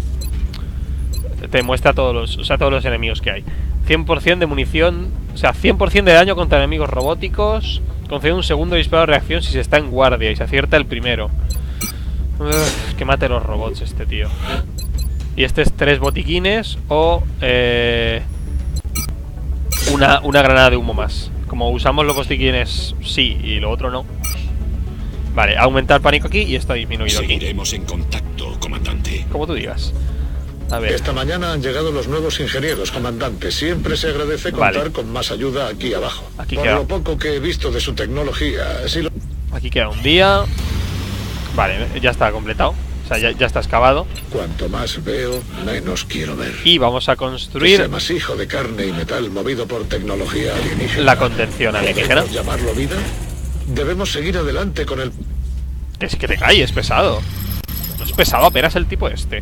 Te muestra todos los, o sea, todos los enemigos que hay. cien por cien de munición, o sea, cien por cien de daño contra enemigos robóticos. Concede un segundo disparo de reacción si se está en guardia y se acierta el primero. Uf, que mate los robots este tío. Y este es tres botiquines o eh, una, una granada de humo más. Como usamos los botiquines sí y lo otro no. Vale, aumentar pánico aquí y esto ha disminuido aquí. Seguiremos en contacto, comandante. Como tú digas. A ver. Esta mañana han llegado los nuevos ingenieros, comandante. Siempre se agradece contar Vale. con más ayuda aquí abajo. Aquí Por queda. lo poco que he visto de su tecnología, si lo... Aquí queda un día. Vale, ya está completado. O sea, ya, ya está excavado. Cuanto más veo, menos quiero ver. Y vamos a Ese construir masijo de carne y metal movido por tecnología alienígena. la contención alienígena. ¿Podemos llamarlo vida? Debemos seguir adelante con el... Es que te cae, es pesado. No es pesado apenas el tipo este.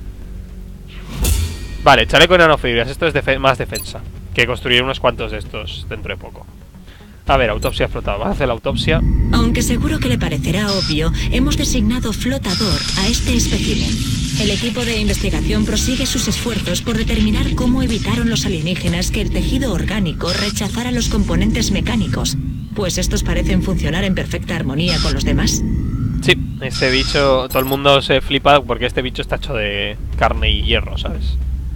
Vale, chaleco de nanofibras. Esto es defe más defensa. Que construir unos cuantos de estos dentro de poco. A ver, autopsia flotador. Vamos a hacer la autopsia. Aunque seguro que le parecerá obvio, hemos designado flotador a este espécimen. El equipo de investigación prosigue sus esfuerzos por determinar cómo evitaron los alienígenas que el tejido orgánico rechazara los componentes mecánicos, pues estos parecen funcionar en perfecta armonía con los demás. Sí, este bicho, todo el mundo se flipa porque este bicho está hecho de carne y hierro, ¿sabes?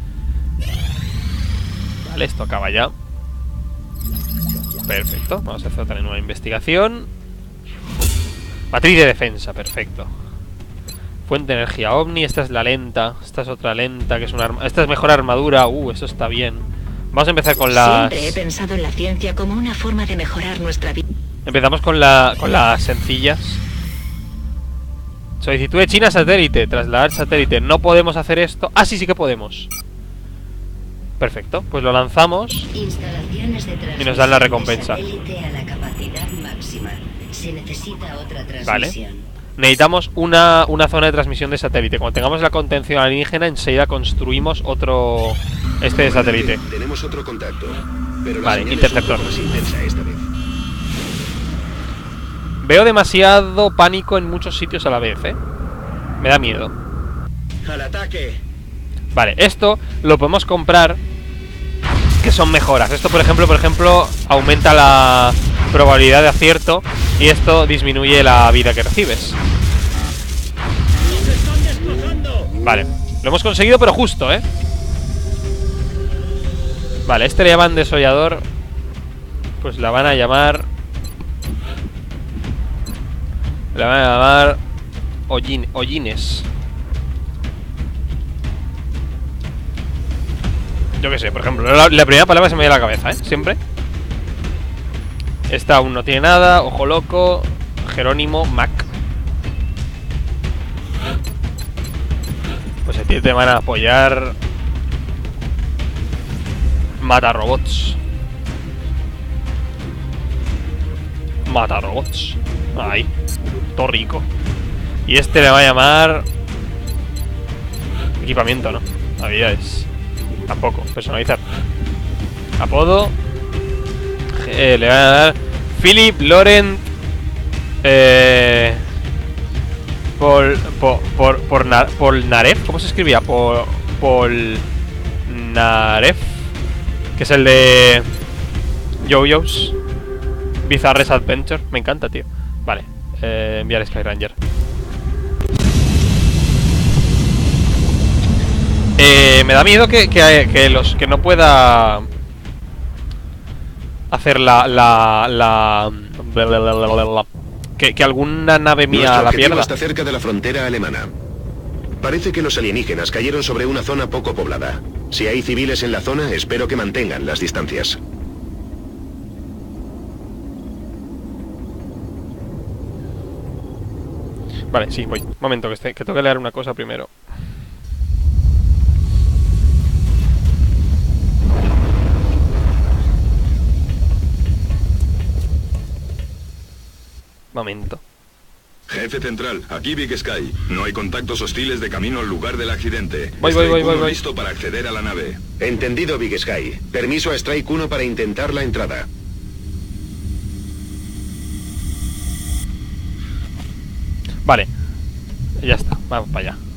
Vale, esto acaba ya. Perfecto, vamos a hacer otra nueva investigación. Matriz de defensa, perfecto. Fuente de energía ovni, esta es la lenta. Esta es otra lenta, que es una arma. Esta es mejor armadura, uh, eso está bien. Vamos a empezar con las... Siempre he pensado en la ciencia como una forma de mejorar nuestra vida. Empezamos con, la, con las sencillas. Solicitud de China satélite. Trasladar satélite. No podemos hacer esto. Ah, sí, sí que podemos. Perfecto, pues lo lanzamos Instalaciones de y nos dan la recompensa. a la capacidad máxima. Se necesita otra transmisión. Vale. Necesitamos una, una zona de transmisión de satélite. Cuando tengamos la contención alienígena, enseguida construimos otro... Este de satélite. Tenemos otro contacto, pero la Vale, señal es interceptor. un poco más intensa esta vez. Veo demasiado pánico en muchos sitios a la vez, ¿eh? Me da miedo. ¡Al ataque! Vale, esto lo podemos comprar, que son mejoras. Esto, por ejemplo, por ejemplo, aumenta la probabilidad de acierto y esto disminuye la vida que recibes. ¡Se están destrozando! Vale, lo hemos conseguido, pero justo, ¿eh? Vale, este le llaman desollador. Pues la van a llamar... La van a llamar... Hollin, hollines. Yo qué sé, por ejemplo, la, la primera palabra se me viene a la cabeza, ¿eh? Siempre. Esta aún no tiene nada. Ojo loco. Jerónimo, Mac. Pues a ti te van a apoyar. Mata robots. Matarobots. Ahí. Todo rico. Y este le va a llamar... Equipamiento, ¿no? Habilidades. Tampoco. Personalizar. Apodo. Eh, le va a dar... Philip Laurent... Eh... Pol... Por... Por... Por... Polnareff. ¿Cómo se escribía? Pol... Polnareff. Que es el de... Yo-Yo's Bizarre's Adventure. Me encanta, tío. Vale. Eh, enviar Sky Ranger. Eh, me da miedo que, que, que los que no pueda hacer la la la, la, la, la, la, la que, que alguna nave mía Nuestro la objetivo pierda. está cerca de la frontera alemana. Parece que los alienígenas cayeron sobre una zona poco poblada. Si hay civiles en la zona, espero que mantengan las distancias. Vale, sí, voy. Un momento, que, este, que tengo que leer una cosa primero. Momento. Jefe central, aquí Big Sky. No hay contactos hostiles de camino al lugar del accidente. Voy, voy, voy, voy, voy. Listo para acceder a la nave. Entendido, Big Sky. Permiso a Strike uno para intentar la entrada. Vale. Ya está, vamos para allá.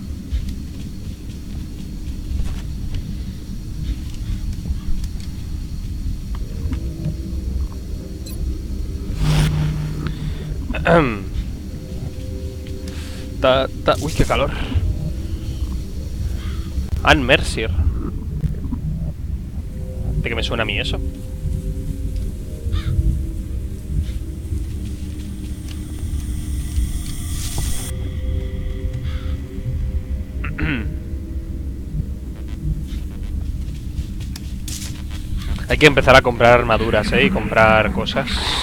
ta, ta, uy, qué calor. Ann Mercier. ¿De qué me suena a mí eso? Hay que empezar a comprar armaduras, ¿eh? Y comprar cosas.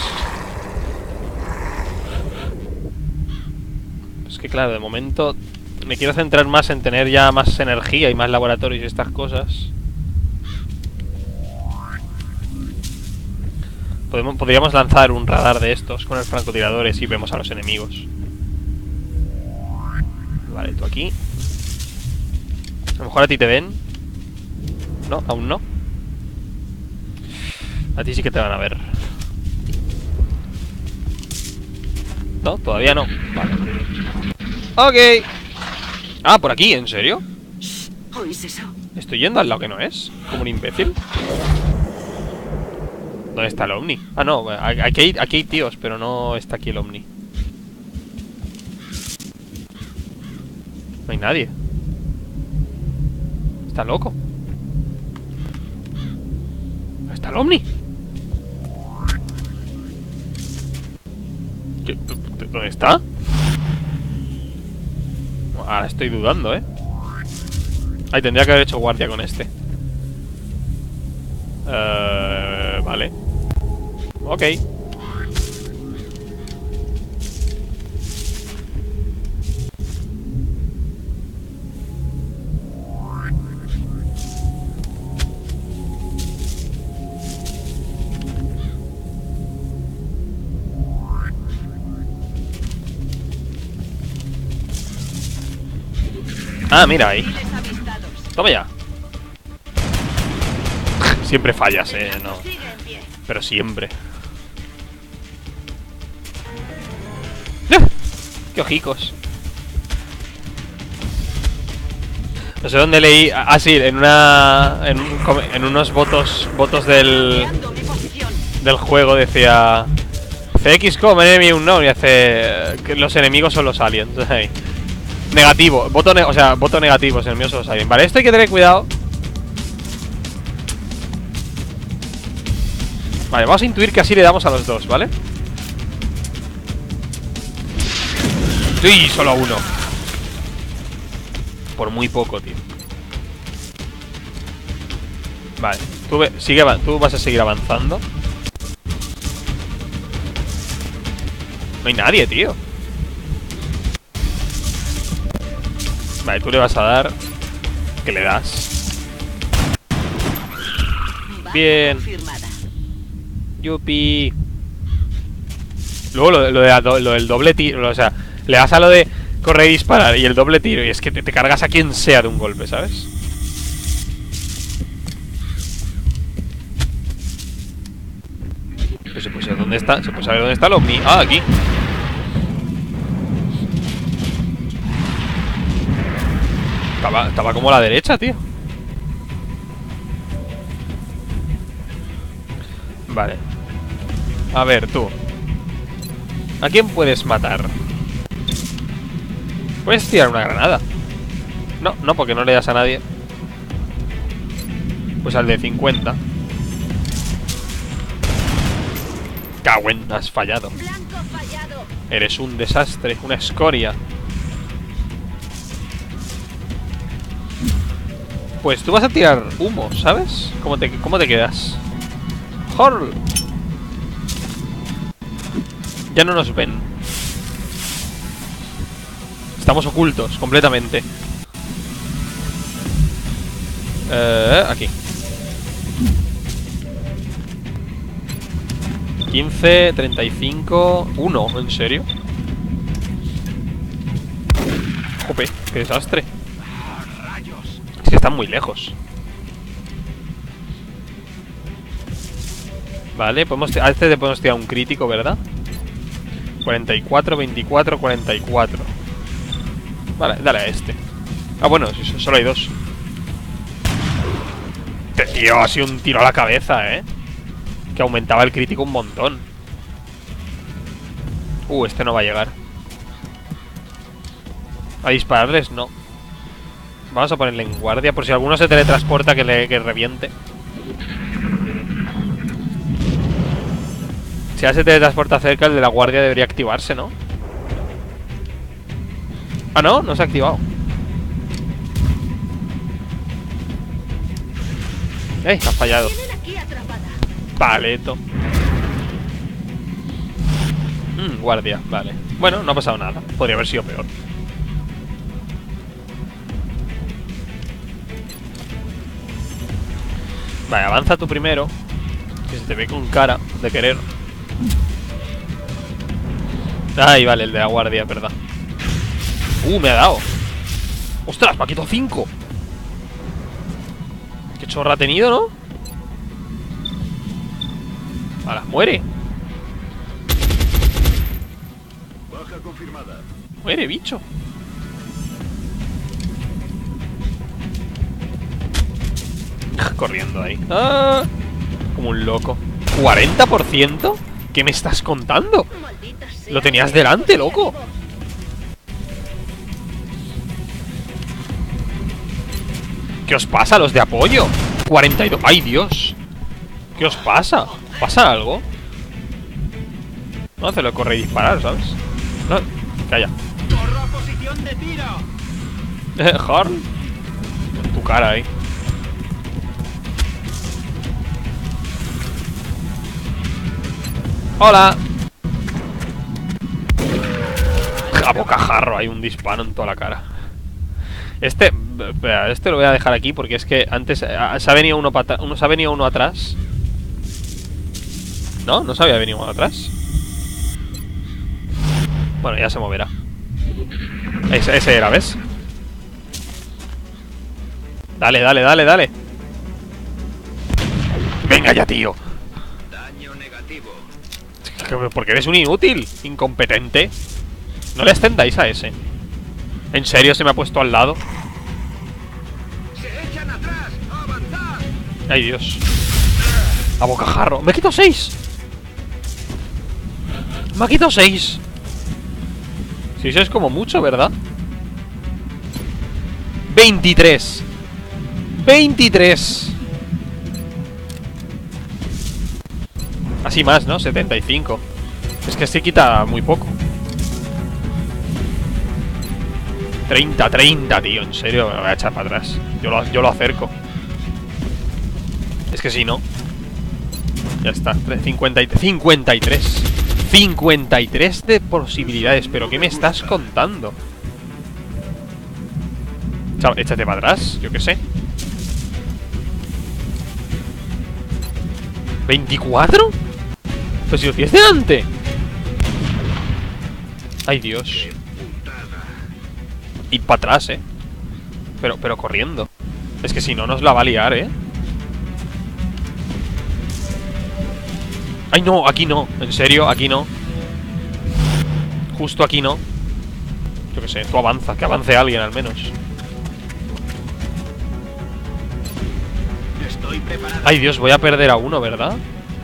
Es que claro, de momento me quiero centrar más en tener ya más energía y más laboratorios y estas cosas. Podemos, podríamos lanzar un radar de estos con los francotiradores y vemos a los enemigos. Vale, tú aquí. A lo mejor a ti te ven. No, aún no. A ti sí que te van a ver. No, todavía no. Vale. Ok. Ah, por aquí, ¿en serio? ¿Oís eso? Estoy yendo al lado que no es. Como un imbécil. ¿Dónde está el Omni? Ah, no, aquí hay, aquí hay tíos, pero no está aquí el Omni. No hay nadie. Está loco. ¿Está el Omni? ¿Qué? ¿Dónde está? Ahora estoy dudando, ¿eh? Ay, tendría que haber hecho guardia con este. Uh, vale. Ok. Ah, mira ahí. Toma ya. Siempre fallas, eh, no. Pero siempre. ¡Ah! ¡Qué ojicos! No sé dónde leí. Ah, sí, en una. En, un, en unos votos. Votos del. Del juego decía. C X COM, enemy unknown. Y hace. Que los enemigos son los aliens. Negativo, voto ne o sea, voto negativo, los enemigos son los aliens. Vale, esto hay que tener cuidado. Vale, vamos a intuir que así le damos a los dos, ¿vale? ¡Uy! Solo a uno. Por muy poco, tío. Vale, tú, ve, sigue, tú vas a seguir avanzando. No hay nadie, tío. Vale, tú le vas a dar. ¿Qué le das? Bien. Yupi. Luego lo, lo, de, lo del doble tiro, o sea, le das a lo de correr y disparar y el doble tiro y es que te, te cargas a quien sea de un golpe, ¿sabes? Pues se puede saber dónde está, se puede saber dónde está el ovni. Ah, aquí. Estaba, estaba como a la derecha, tío. Vale. A ver, tú. ¿A quién puedes matar? ¿Puedes tirar una granada? No, no, porque no le das a nadie. Pues al de cincuenta. Cagüen, has fallado. Eres un desastre, una escoria. Pues tú vas a tirar humo, ¿sabes? ¿Cómo te, cómo te quedas? ¡Horl! Ya no nos ven. Estamos ocultos, completamente. Eh, aquí. quince, treinta y cinco... uno, ¿en serio? Jope, qué desastre. Es que están muy lejos. Vale, podemos a este le podemos tirar un crítico, ¿verdad? cuarenta y cuatro, veinticuatro, cuarenta y cuatro. Vale, dale a este. Ah, bueno, si solo hay dos. Este tío ha sido un tiro a la cabeza, ¿eh? Que aumentaba el crítico un montón. Uh, este no va a llegar. A dispararles, no. Vamos a ponerle en guardia por si alguno se teletransporta que le que reviente. Si ya se teletransporta cerca, el de la guardia debería activarse, ¿no? Ah, no, no se ha activado. ¡Ey! Ha fallado. Paleto. Mm, guardia, vale. Bueno, no ha pasado nada. Podría haber sido peor. Vale, avanza tú primero. Que se te ve con cara de querer. Ay, vale, el de la guardia, verdad. Uh, me ha dado. ¡Ostras! Me ha quitado cinco. Qué chorra ha tenido, ¿no? Ahora, muere. Baja confirmada. Muere, bicho. Corriendo ahí. ¡Ah! Como un loco. ¿cuarenta por ciento? ¿Qué me estás contando? Lo tenías delante, loco. ¿Qué os pasa, los de apoyo? cuarenta y dos. ¡Ay, Dios! ¿Qué os pasa? ¿Pasa algo? No, se lo corre y disparar, ¿sabes? No, calla. ¡Corro a posición de tiro! Eh, Horn. Tu cara ahí. ¡Hola! A bocajarro, hay un disparo en toda la cara. Este, espera, este lo voy a dejar aquí porque es que antes se ha venido uno para uno, se ha venido uno atrás. ¿No? ¿No se había venido uno atrás? Bueno, ya se moverá. Ese, ese era, ¿ves? Dale, dale, dale, dale. Venga ya, tío. Daño negativo. Porque eres un inútil, incompetente. No le extendáis a ese. ¿En serio se me ha puesto al lado? ¡Se echan atrás! ¡Avanzad! Ay, Dios. A bocajarro. Me quito seis. Me ha quitado seis. Si eso es como mucho, ¿verdad? veintitrés. veintitrés. Así más, ¿no? setenta y cinco. Es que se quita muy poco. treinta, treinta, tío. En serio, me lo voy a echar para atrás. Yo lo, yo lo acerco. Es que si no. Ya está. cincuenta y, cincuenta y tres. cincuenta y tres de posibilidades. ¿Pero qué me estás contando? Chaval, échate para atrás. Yo qué sé. ¿veinticuatro? Pues si lo tienes delante. Ay, Dios. Y para atrás, eh. Pero, pero corriendo. Es que si no nos la va a liar, eh. Ay, no, aquí no. En serio, aquí no. Justo aquí no. Yo qué sé, tú avanza, que avance alguien al menos. Estoy preparado. Ay, Dios, voy a perder a uno, ¿verdad?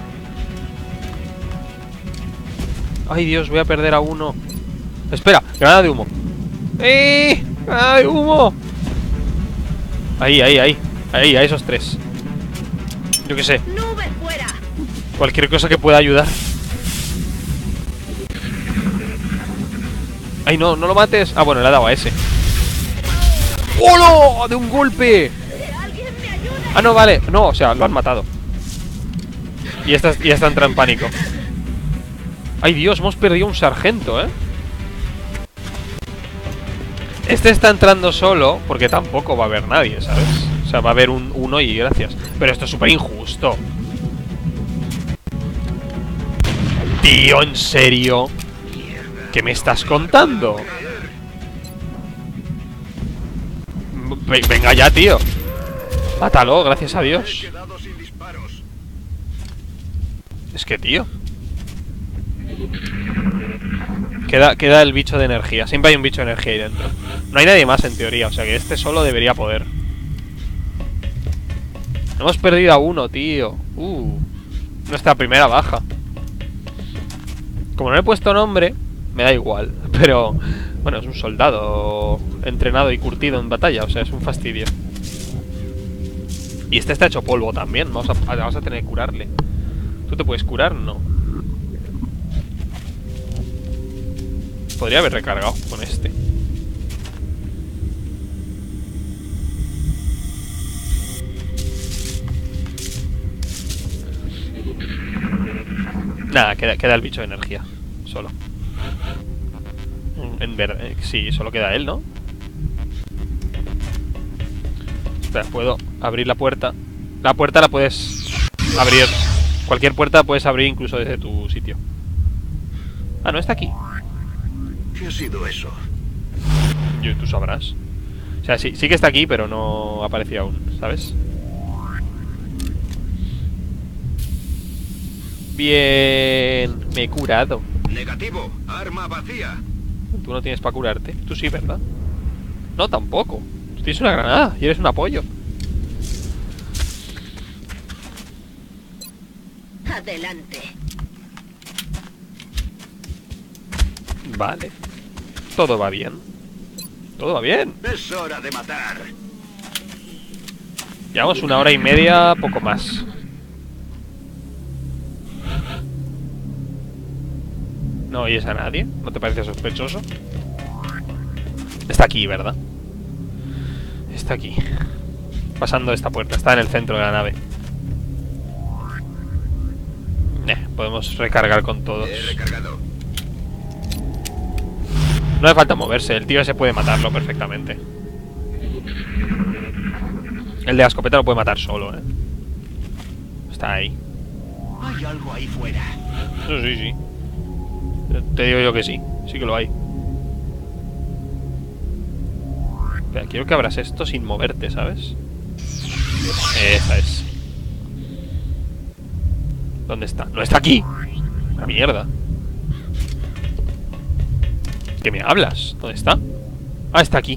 Ay, Dios, voy a perder a uno. Espera, granada de humo. ¡Eh! ¡Granada de humo! Ahí, ahí, ahí. Ahí, a esos tres. Yo qué sé. ¡Nube fuera! Cualquier cosa que pueda ayudar. Ay, no, no lo mates. Ah, bueno, le ha dado a ese. ¡Hola! ¡De un golpe! Ah, no, vale. No, o sea, lo han matado. Y esta, y esta entra en pánico. Ay, Dios, hemos perdido un sargento, ¿eh? Este está entrando solo porque tampoco va a haber nadie, ¿sabes? O sea, va a haber un uno y gracias. Pero esto es súper injusto. Tío, ¿en serio? ¿Qué me estás contando? V- Venga ya, tío. Mátalo, gracias a Dios. Es que, tío. Queda, queda el bicho de energía. Siempre hay un bicho de energía ahí dentro. No hay nadie más en teoría, o sea que este solo debería poder. Hemos perdido a uno, tío. Uh, nuestra primera baja. Como no le he puesto nombre, me da igual. Pero, bueno, es un soldado entrenado y curtido en batalla, o sea, es un fastidio. Y este está hecho polvo también. Vamos a, vamos a tener que curarle. ¿Tú te puedes curar? No. Podría haber recargado con este. Nada, queda, queda el bicho de energía. Solo. En verde. Sí, solo queda él, ¿no? Espera, puedo abrir la puerta. La puerta la puedes abrir. Cualquier puerta la puedes abrir incluso desde tu sitio. Ah, no está aquí. ¿Qué ha sido eso? Yo, tú sabrás. O sea, sí, sí que está aquí, pero no apareció aún, ¿sabes? Bien. Me he curado. Negativo, arma vacía. Tú no tienes para curarte. Tú sí, ¿verdad? No, tampoco. Tú tienes una granada y eres un apoyo. Adelante. Vale. Todo va bien. Todo va bien. Es hora de matar. Llevamos una hora y media, poco más. ¿No oyes a nadie? ¿No te parece sospechoso? Está aquí, ¿verdad? Está aquí. Pasando esta puerta. Está en el centro de la nave. Eh, podemos recargar con todos. He recargado. No hace falta moverse. El tío ese puede matarlo perfectamente. El de la escopeta lo puede matar solo, ¿eh? Está ahí. Hay algo ahí fuera. Eso sí, sí. Te digo yo que sí. Sí que lo hay. Espera, quiero que abras esto sin moverte, ¿sabes? Esa es. ¿Dónde está? ¡No está aquí! ¡La mierda! ¿Qué me hablas? ¿Dónde está? Ah, está aquí.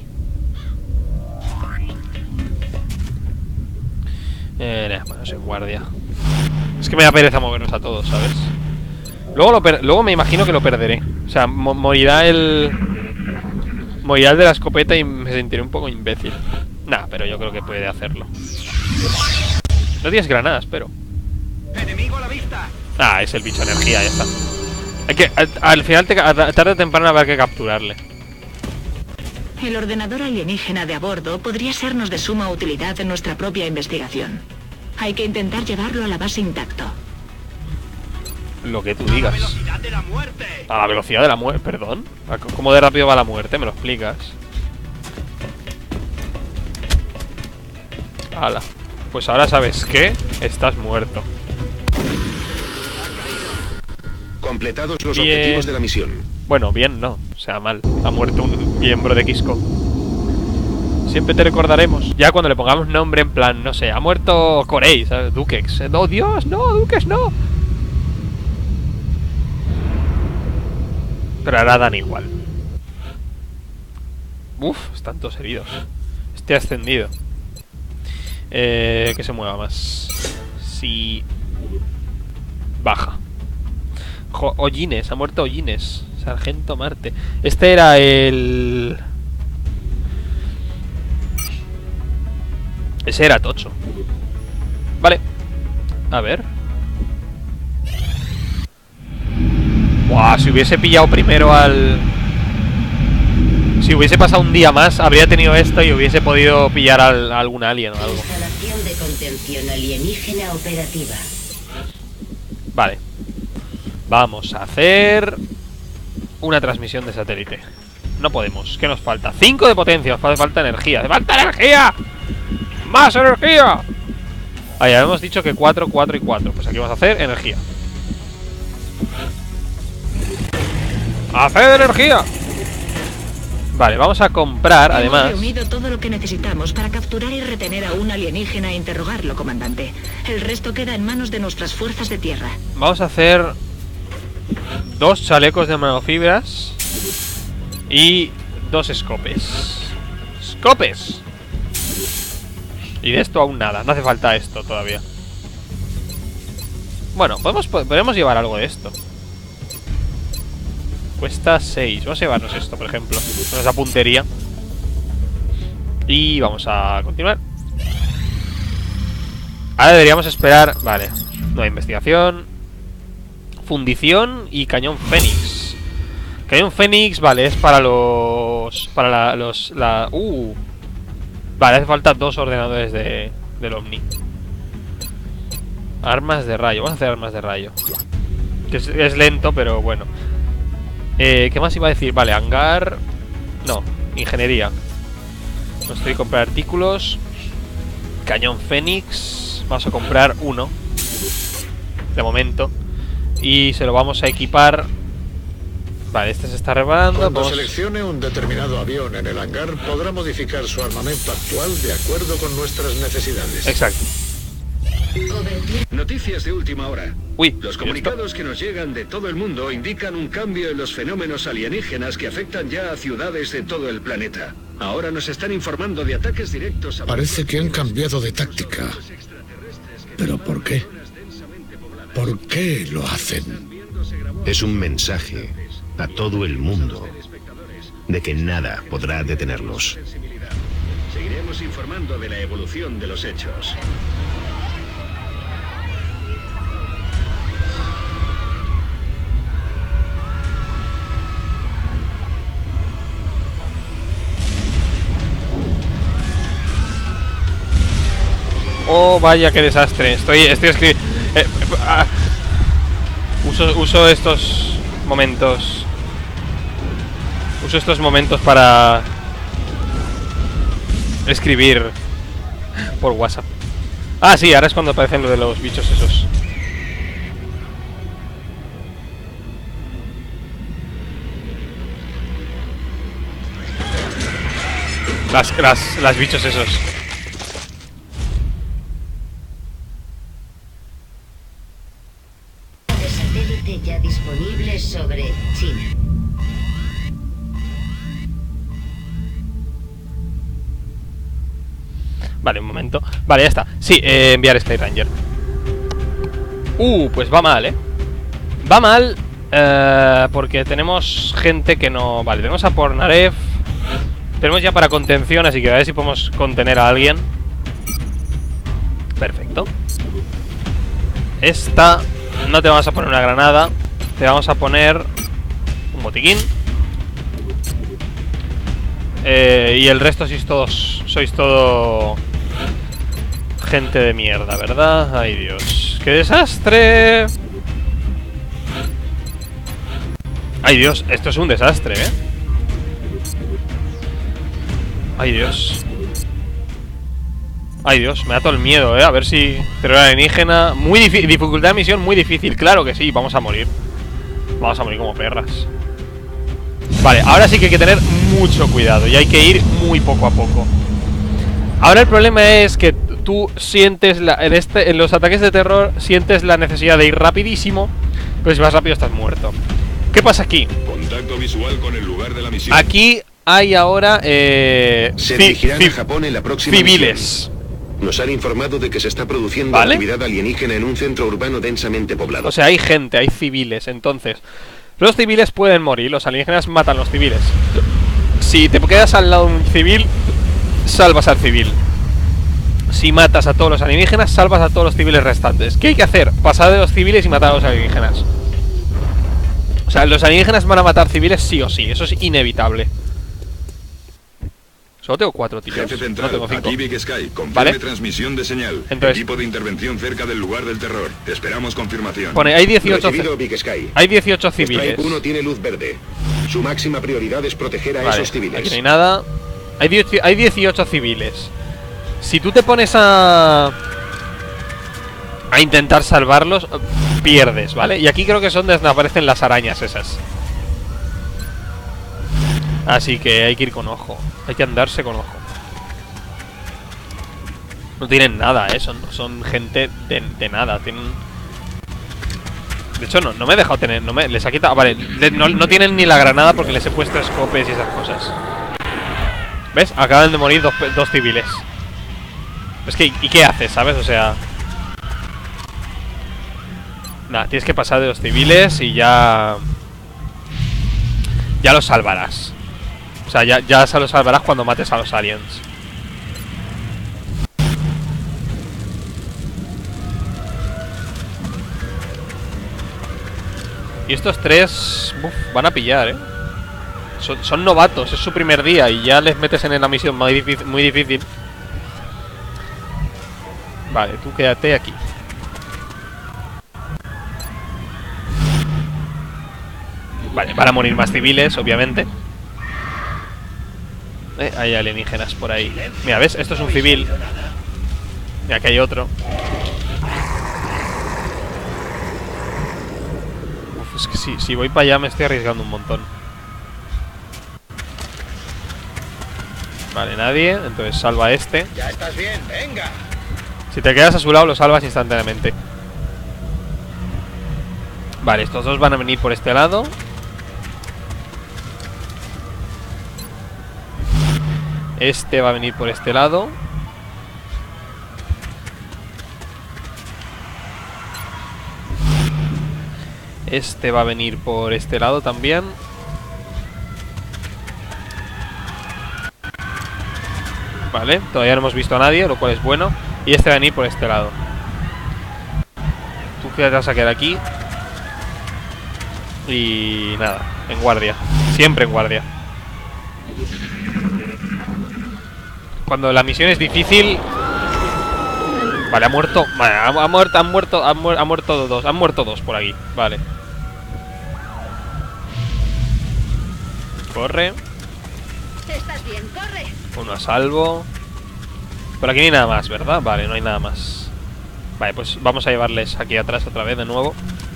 Eh, nah, bueno, soy guardia. Es que me da pereza movernos a todos, ¿sabes? Luego, lo per luego me imagino que lo perderé. O sea, mo morirá el... Morirá el de la escopeta y me sentiré un poco imbécil. Nah, pero yo creo que puede hacerlo. No tienes granadas, pero... ¡Enemigo a la vista! Ah, es el bicho de energía, ya está. Hay que... Al, al final, te, a, tarde o temprano, habrá que capturarle. El ordenador alienígena de a bordo podría sernos de suma utilidad en nuestra propia investigación. Hay que intentar llevarlo a la base intacto. Lo que tú digas. ¡A la velocidad de la muerte! A la velocidad de la muerte, perdón. ¿Cómo de rápido va la muerte? ¿Me lo explicas? Hala. Pues ahora sabes qué, estás muerto. Completados los Bien. objetivos de la misión. Bueno, bien, no. sea, mal. Ha muerto un miembro de X COM. Siempre te recordaremos. Ya cuando le pongamos nombre, en plan, no sé, ha muerto Corey, ¿sabes? Dukex. ¡No, Dios! ¡No, Dukex, no! Pero ahora dan igual. Uf, están todos heridos. Este ascendido. Eh, que se mueva más. Si... Baja. Jo, Hollines, ha muerto Hollines. Sargento Marte. Este era el... Ese era Tocho. Vale. A ver. Buah, si hubiese pillado primero al... Si hubiese pasado un día más, habría tenido esto y hubiese podido pillar al, a algún alien o algo. Instalación de contención alienígena operativa. Vale. Vamos a hacer una transmisión de satélite. No podemos. ¿Qué nos falta? cinco de potencia. Nos hace falta energía. ¡Hace falta energía! ¡Más energía! Ahí habíamos dicho que cuatro, cuatro y cuatro. Pues aquí vamos a hacer energía. ¡Hacer energía! Vale, vamos a comprar, Hemos además... reunido todo lo que necesitamos para capturar y retener a un alienígena e interrogarlo, comandante. El resto queda en manos de nuestras fuerzas de tierra. Vamos a hacer... Dos chalecos de nanofibras y dos escopes. ¡Escopes! Y de esto aún nada, no hace falta esto todavía. Bueno, podemos, podemos llevar algo de esto. Cuesta seis. Vamos a llevarnos esto, por ejemplo. Con esa puntería. Y vamos a continuar. Ahora deberíamos esperar... Vale. Nueva investigación. Fundición y cañón Fénix. Cañón Fénix, vale, es para los... Para la, los... La... Uh. Vale, hace falta dos ordenadores de, del Omni. Armas de rayo. Vamos a hacer armas de rayo. Que es, es lento, pero bueno. Eh, ¿Qué más iba a decir? Vale, hangar... No, ingeniería. Construir y comprar artículos. Cañón Fénix. Vamos a comprar uno. De momento. Y se lo vamos a equipar. Vale, este se está reparando. Cuando vamos... seleccione un determinado avión en el hangar, podrá modificar su armamento actual de acuerdo con nuestras necesidades. Exacto. Noticias de última hora. Uy, los comunicados que nos llegan de todo el mundo indican un cambio en los fenómenos alienígenas que afectan ya a ciudades de todo el planeta. Ahora nos están informando de ataques directos a... Parece que han cambiado de táctica. ¿Pero por qué? ¿Por qué lo hacen? Es un mensaje a todo el mundo de que nada podrá detenerlos. Seguiremos informando de la evolución de los hechos. Oh, vaya, qué desastre. Estoy, estoy escribiendo... Eh, eh, ah. uso, uso estos momentos... Uso estos momentos para... escribir... por WhatsApp. Ah, sí, ahora es cuando aparecen lo de los bichos esos. Las, las, las bichos esos. Ya disponible sobre China. Vale, un momento. Vale, ya está. Sí, eh, enviar Sky Ranger. Uh, pues va mal, ¿eh? Va mal eh, porque tenemos gente que no... Vale, tenemos a Pornarev. Tenemos ya para contención, así que a ver si podemos contener a alguien. Perfecto. Esta... No te vamos a poner una granada. Te vamos a poner un botiquín. Eh, y el resto sois todos... Sois todo... gente de mierda, ¿verdad? Ay, Dios. ¡Qué desastre! Ay, Dios. Esto es un desastre, ¿eh? Ay, Dios. Ay, Dios, me da todo el miedo, ¿eh? A ver si... Terror alienígena... Muy difícil... Dificultad de misión muy difícil. Claro que sí, vamos a morir. Vamos a morir como perras. Vale, ahora sí que hay que tener mucho cuidado y hay que ir muy poco a poco. Ahora el problema es que tú sientes la, en, este, en los ataques de terror sientes la necesidad de ir rapidísimo, pero si vas rápido estás muerto. ¿Qué pasa aquí? Contacto visual con el lugar de la misión. Aquí hay ahora eh, Se ci- dirigirán ci- a Japón en la próxima civiles. misión. Nos han informado de que se está produciendo ¿Vale? actividad alienígena en un centro urbano densamente poblado. O sea, hay gente, hay civiles. Entonces, los civiles pueden morir. Los alienígenas matan a los civiles. Si te quedas al lado de un civil, salvas al civil. Si matas a todos los alienígenas, salvas a todos los civiles restantes. ¿Qué hay que hacer? Pasar de los civiles y matar a los alienígenas. O sea, los alienígenas van a matar civiles sí o sí. Eso es inevitable. Solo tengo cuatro, tíos. Jefe No central, tengo cinco. aquí Big Sky. Confirme ¿Vale? transmisión de señal. Entonces- Equipo de intervención cerca del lugar del terror. Esperamos confirmación. Pone, hay dieciocho, Recibido, Big Sky. hay dieciocho civiles. Strike uno tiene luz verde. Su máxima prioridad es proteger a Vale, esos civiles. aquí no hay nada. Hay, dieci- hay dieciocho civiles. Si tú te pones a... a intentar salvarlos, pierdes, ¿vale? Y aquí creo que son donde aparecen las arañas esas. Así que hay que ir con ojo. Hay que andarse con ojo. No tienen nada, ¿eh? Son, son gente de, de nada. Tienen... De hecho, no, no me he dejado tener... No me, les ha quitado... Vale, le- no, no tienen ni la granada porque les he puesto escopes y esas cosas. ¿Ves? Acaban de morir dos, pe- dos civiles. Es que, ¿y qué haces, sabes? O sea... Nada, tienes que pasar de los civiles y ya... Ya los salvarás. O sea, ya, ya se los salvarás cuando mates a los aliens. Y estos tres... Uf, van a pillar, ¿eh? Son, son novatos, es su primer día y ya les metes en la misión muy difícil, muy difícil. Vale, tú quédate aquí. Vale, van a morir más civiles, obviamente. Eh, hay alienígenas por ahí. Mira, ¿ves? Esto es un civil. Mira, aquí hay otro. Uf, es que si, si voy para allá me estoy arriesgando un montón. Vale, nadie. Entonces salva a este. Ya estás bien, venga. Si te quedas a su lado lo salvas instantáneamente. Vale, estos dos van a venir por este lado. Este va a venir por este lado. Este va a venir por este lado también. Vale, todavía no hemos visto a nadie, lo cual es bueno. Y este va a venir por este lado. Tú te vas a quedar aquí. Y nada, en guardia. Siempre en guardia. Cuando la misión es difícil. Vale, ha muerto. Vale, ha, ha muerto, han muerto, han, muer, han muerto dos. Han muerto dos por aquí. Vale. Corre. Estás bien, corre. Uno a salvo. Por aquí no hay nada más, ¿verdad? Vale, no hay nada más. Vale, pues vamos a llevarles aquí atrás otra vez de nuevo.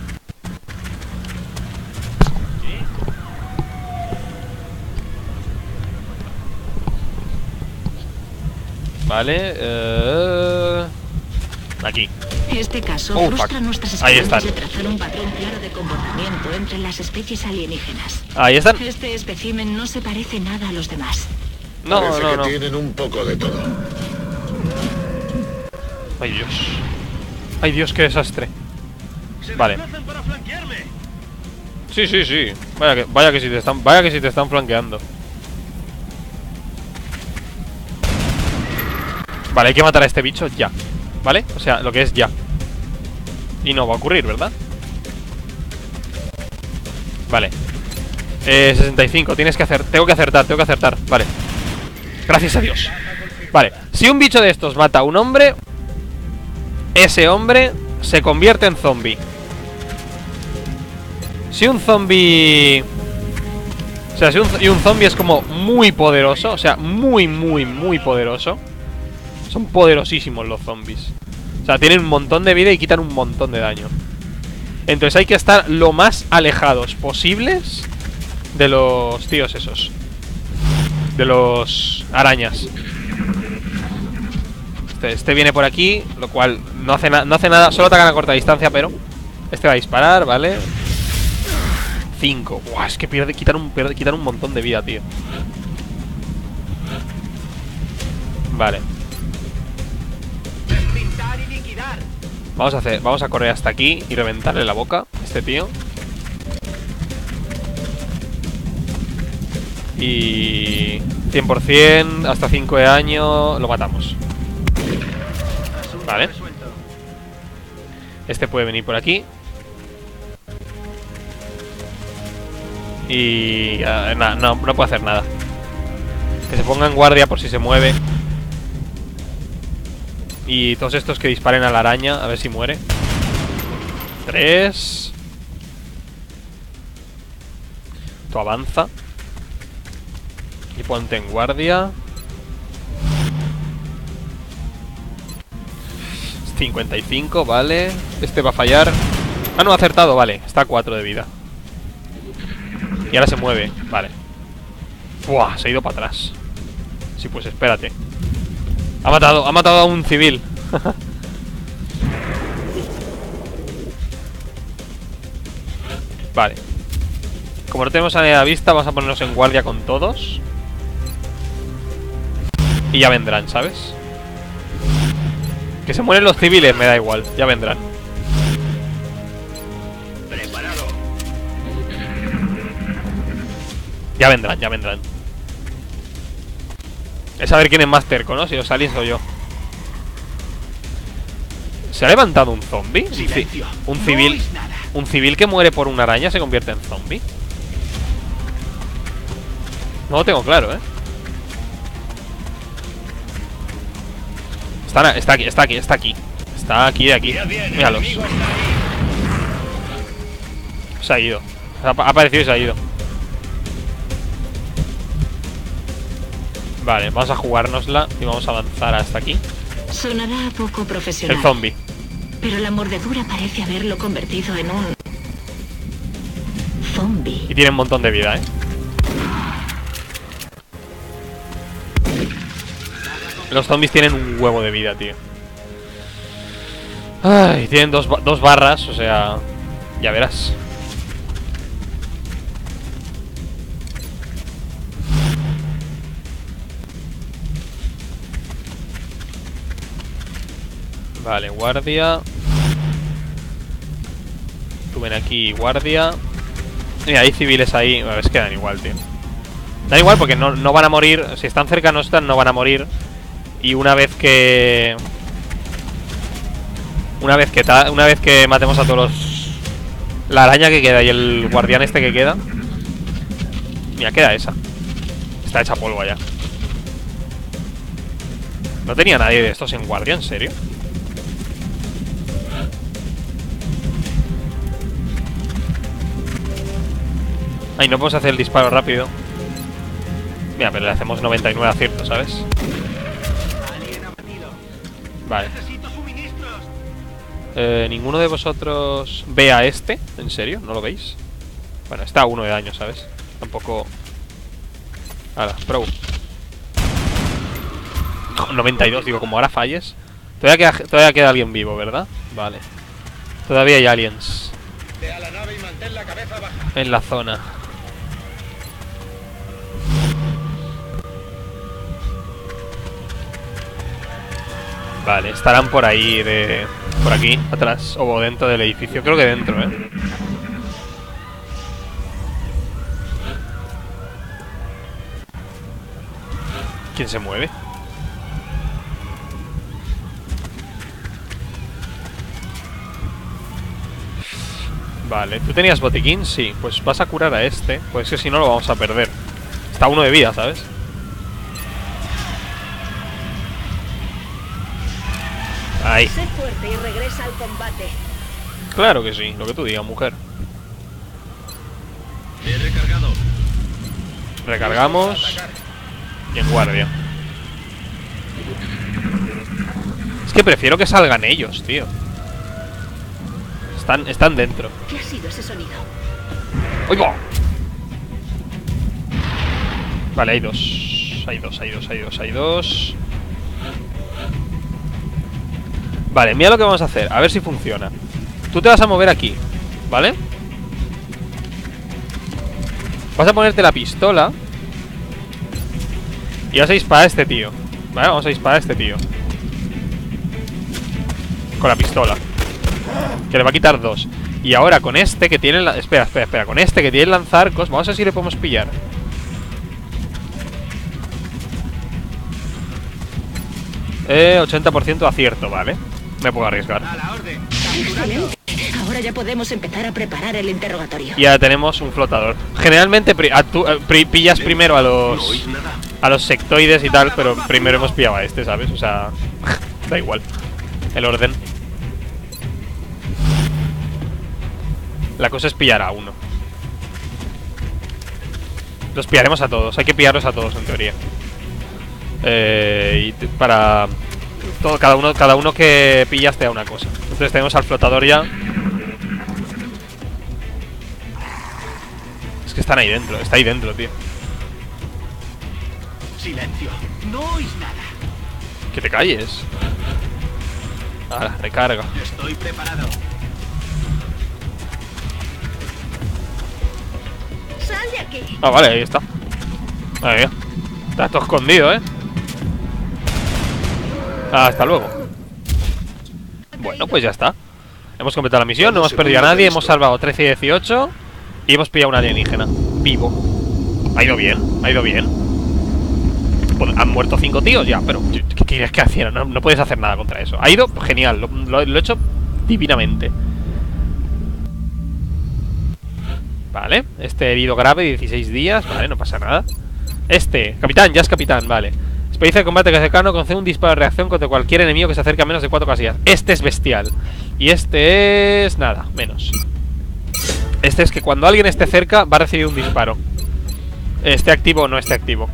Vale, eh... aquí. Este caso Oh, frustra fuck. nuestras Ahí esperanzas de están. trazar un patrón claro de comportamiento entre las especies alienígenas. Ahí están. Este espécimen no se parece nada a los demás. No, Parece no, que no. tienen un poco de todo. Ay, Dios. Ay, Dios, qué desastre. Vale. Sí, sí, sí. Vaya que, vaya que si te están, vaya que si te están flanqueando. Vale, hay que matar a este bicho ya. ¿Vale? O sea, lo que es ya. Y no va a ocurrir, ¿verdad? Vale. Eh, sesenta y cinco, tienes que hacer. Tengo que acertar, tengo que acertar. Vale. Gracias a Dios. Vale. Si un bicho de estos mata a un hombre, ese hombre se convierte en zombie. Si un zombie... O sea, si un, y un zombie es como muy poderoso. O sea, muy, muy, muy poderoso. Son poderosísimos los zombies. O sea, tienen un montón de vida y quitan un montón de daño. Entonces hay que estar lo más alejados posibles De los tíos esos. De los arañas. Este, este viene por aquí, lo cual no hace, no hace nada. Solo atacan a corta distancia, pero este va a disparar, ¿vale? cinco. Buah, es que pierde, quitan un, pierde, quitan un montón de vida, tío. Vale. Vamos a hacer, vamos a correr hasta aquí y reventarle la boca a este tío. Y cien por cien, hasta cinco de daño, lo matamos. Vale. Este puede venir por aquí. Y... Uh, nah, no, no puede hacer nada. Que se ponga en guardia por si se mueve. Y todos estos que disparen a la araña, a ver si muere. Tres. Tú avanza. Y ponte en guardia. cincuenta y cinco, vale. Este va a fallar. Ah, no, ha acertado, vale. Está a cuatro de vida. Y ahora se mueve, vale. Buah, se ha ido para atrás. Sí, pues espérate. Ha matado, ha matado a un civil. Vale. Como no tenemos a nadie a la vista, vamos a ponernos en guardia con todos. Y ya vendrán, ¿sabes? Que se mueren los civiles, me da igual, ya vendrán. Preparado. Ya vendrán, ya vendrán. Es saber quién es más terco, ¿no? Si os salís o yo. ¿Se ha levantado un zombie? Un, ci un civil. Un civil que muere por una araña se convierte en zombie. No lo tengo claro, ¿eh? Está, está aquí, está aquí, está aquí. Está aquí de aquí. Míralos. Se ha ido. Ha aparecido y se ha ido. Vale, vamos a jugárnosla y vamos a avanzar hasta aquí. Sonará poco profesional. El zombie. Pero la mordedura parece haberlo convertido en un... zombie. Y tiene un montón de vida, ¿eh? Los zombies tienen un huevo de vida, tío. Ay, tienen dos, dos barras, o sea... Ya verás. Vale, guardia. Tú ven aquí, guardia. Mira, hay civiles ahí. A ver, es que dan igual, tío. Dan igual porque no, no van a morir. Si están cerca no están, no van a morir. Y una vez que... Una vez que ta una vez que matemos a todos los... La araña que queda y el guardián este que queda. Mira, queda esa. Está hecha polvo ya. No tenía nadie de estos en guardia, ¿en serio? Ay, no podemos hacer el disparo rápido. Mira, pero le hacemos noventa y nueve aciertos, ¿sabes? Vale. Eh, ¿Ninguno de vosotros ve a este? ¿En serio? ¿No lo veis? Bueno, está a uno de daño, ¿sabes? Tampoco... Ahora, pro. noventa y dos, digo, como ahora falles. Todavía queda, todavía queda alguien vivo, ¿verdad? Vale. Todavía hay aliens en la zona. Vale, estarán por ahí, de... Por aquí, atrás, o dentro del edificio. Creo que dentro, ¿eh? ¿Quién se mueve? Vale, ¿tú tenías botiquín? Sí, pues vas a curar a este. Pues que si no lo vamos a perder. Está uno de vida, ¿sabes? Ahí. Sé fuerte y regresa al combate. Claro que sí, lo que tú digas, mujer. He recargado. Recargamos. Y en guardia. Es que prefiero que salgan ellos, tío. Están, están dentro. ¿Qué ha sido ese sonido? ¡Uy, va! Vale, hay dos. Hay dos, hay dos, hay dos, hay dos. Vale, mira lo que vamos a hacer. A ver si funciona. Tú te vas a mover aquí, ¿vale? Vas a ponerte la pistola y vas a disparar a este tío. Vale, vamos a disparar a este tío con la pistola, que le va a quitar dos. Y ahora con este que tiene la... Espera, espera, espera. Con este que tiene lanzarcos, vamos a ver si le podemos pillar. Eh, ochenta por ciento acierto, vale. Me puedo arriesgar. Excelente. Ahora ya podemos empezar a preparar el interrogatorio. Y ya tenemos un flotador. Generalmente pri a tu, eh, pri pillas primero a los a los sectoides y tal, pero primero hemos pillado a este, ¿sabes? O sea, da igual el orden. La cosa es pillar a uno. Los pillaremos a todos. Hay que pillarlos a todos, en teoría. Eh, y para todo, cada uno cada uno que pillas te da una cosa. Entonces tenemos al flotador ya. Es que están ahí dentro, está ahí dentro, tío. Silencio, no oís nada. Que te calles. Ahora, recarga. Estoy preparado. Sal de aquí. Ah, vale, ahí está. Ahí, está todo escondido, ¿eh? Hasta luego. Bueno, pues ya está. Hemos completado la misión, no hemos perdido a nadie. Hemos salvado trece y dieciocho. Y hemos pillado un alienígena vivo. Ha ido bien, ha ido bien. Han muerto cinco tíos ya, pero ¿qué quieres que hacían? No, no puedes hacer nada contra eso. Ha ido genial, lo, lo, lo he hecho divinamente. Vale, este herido grave, dieciséis días. Vale, no pasa nada. Este, capitán, ya es capitán, vale. Experiencia de combate cercano, concede un disparo de reacción contra cualquier enemigo que se acerque a menos de cuatro casillas. Este es bestial. Y este es... nada, menos. Este es que cuando alguien esté cerca va a recibir un disparo. Esté activo o no esté activo.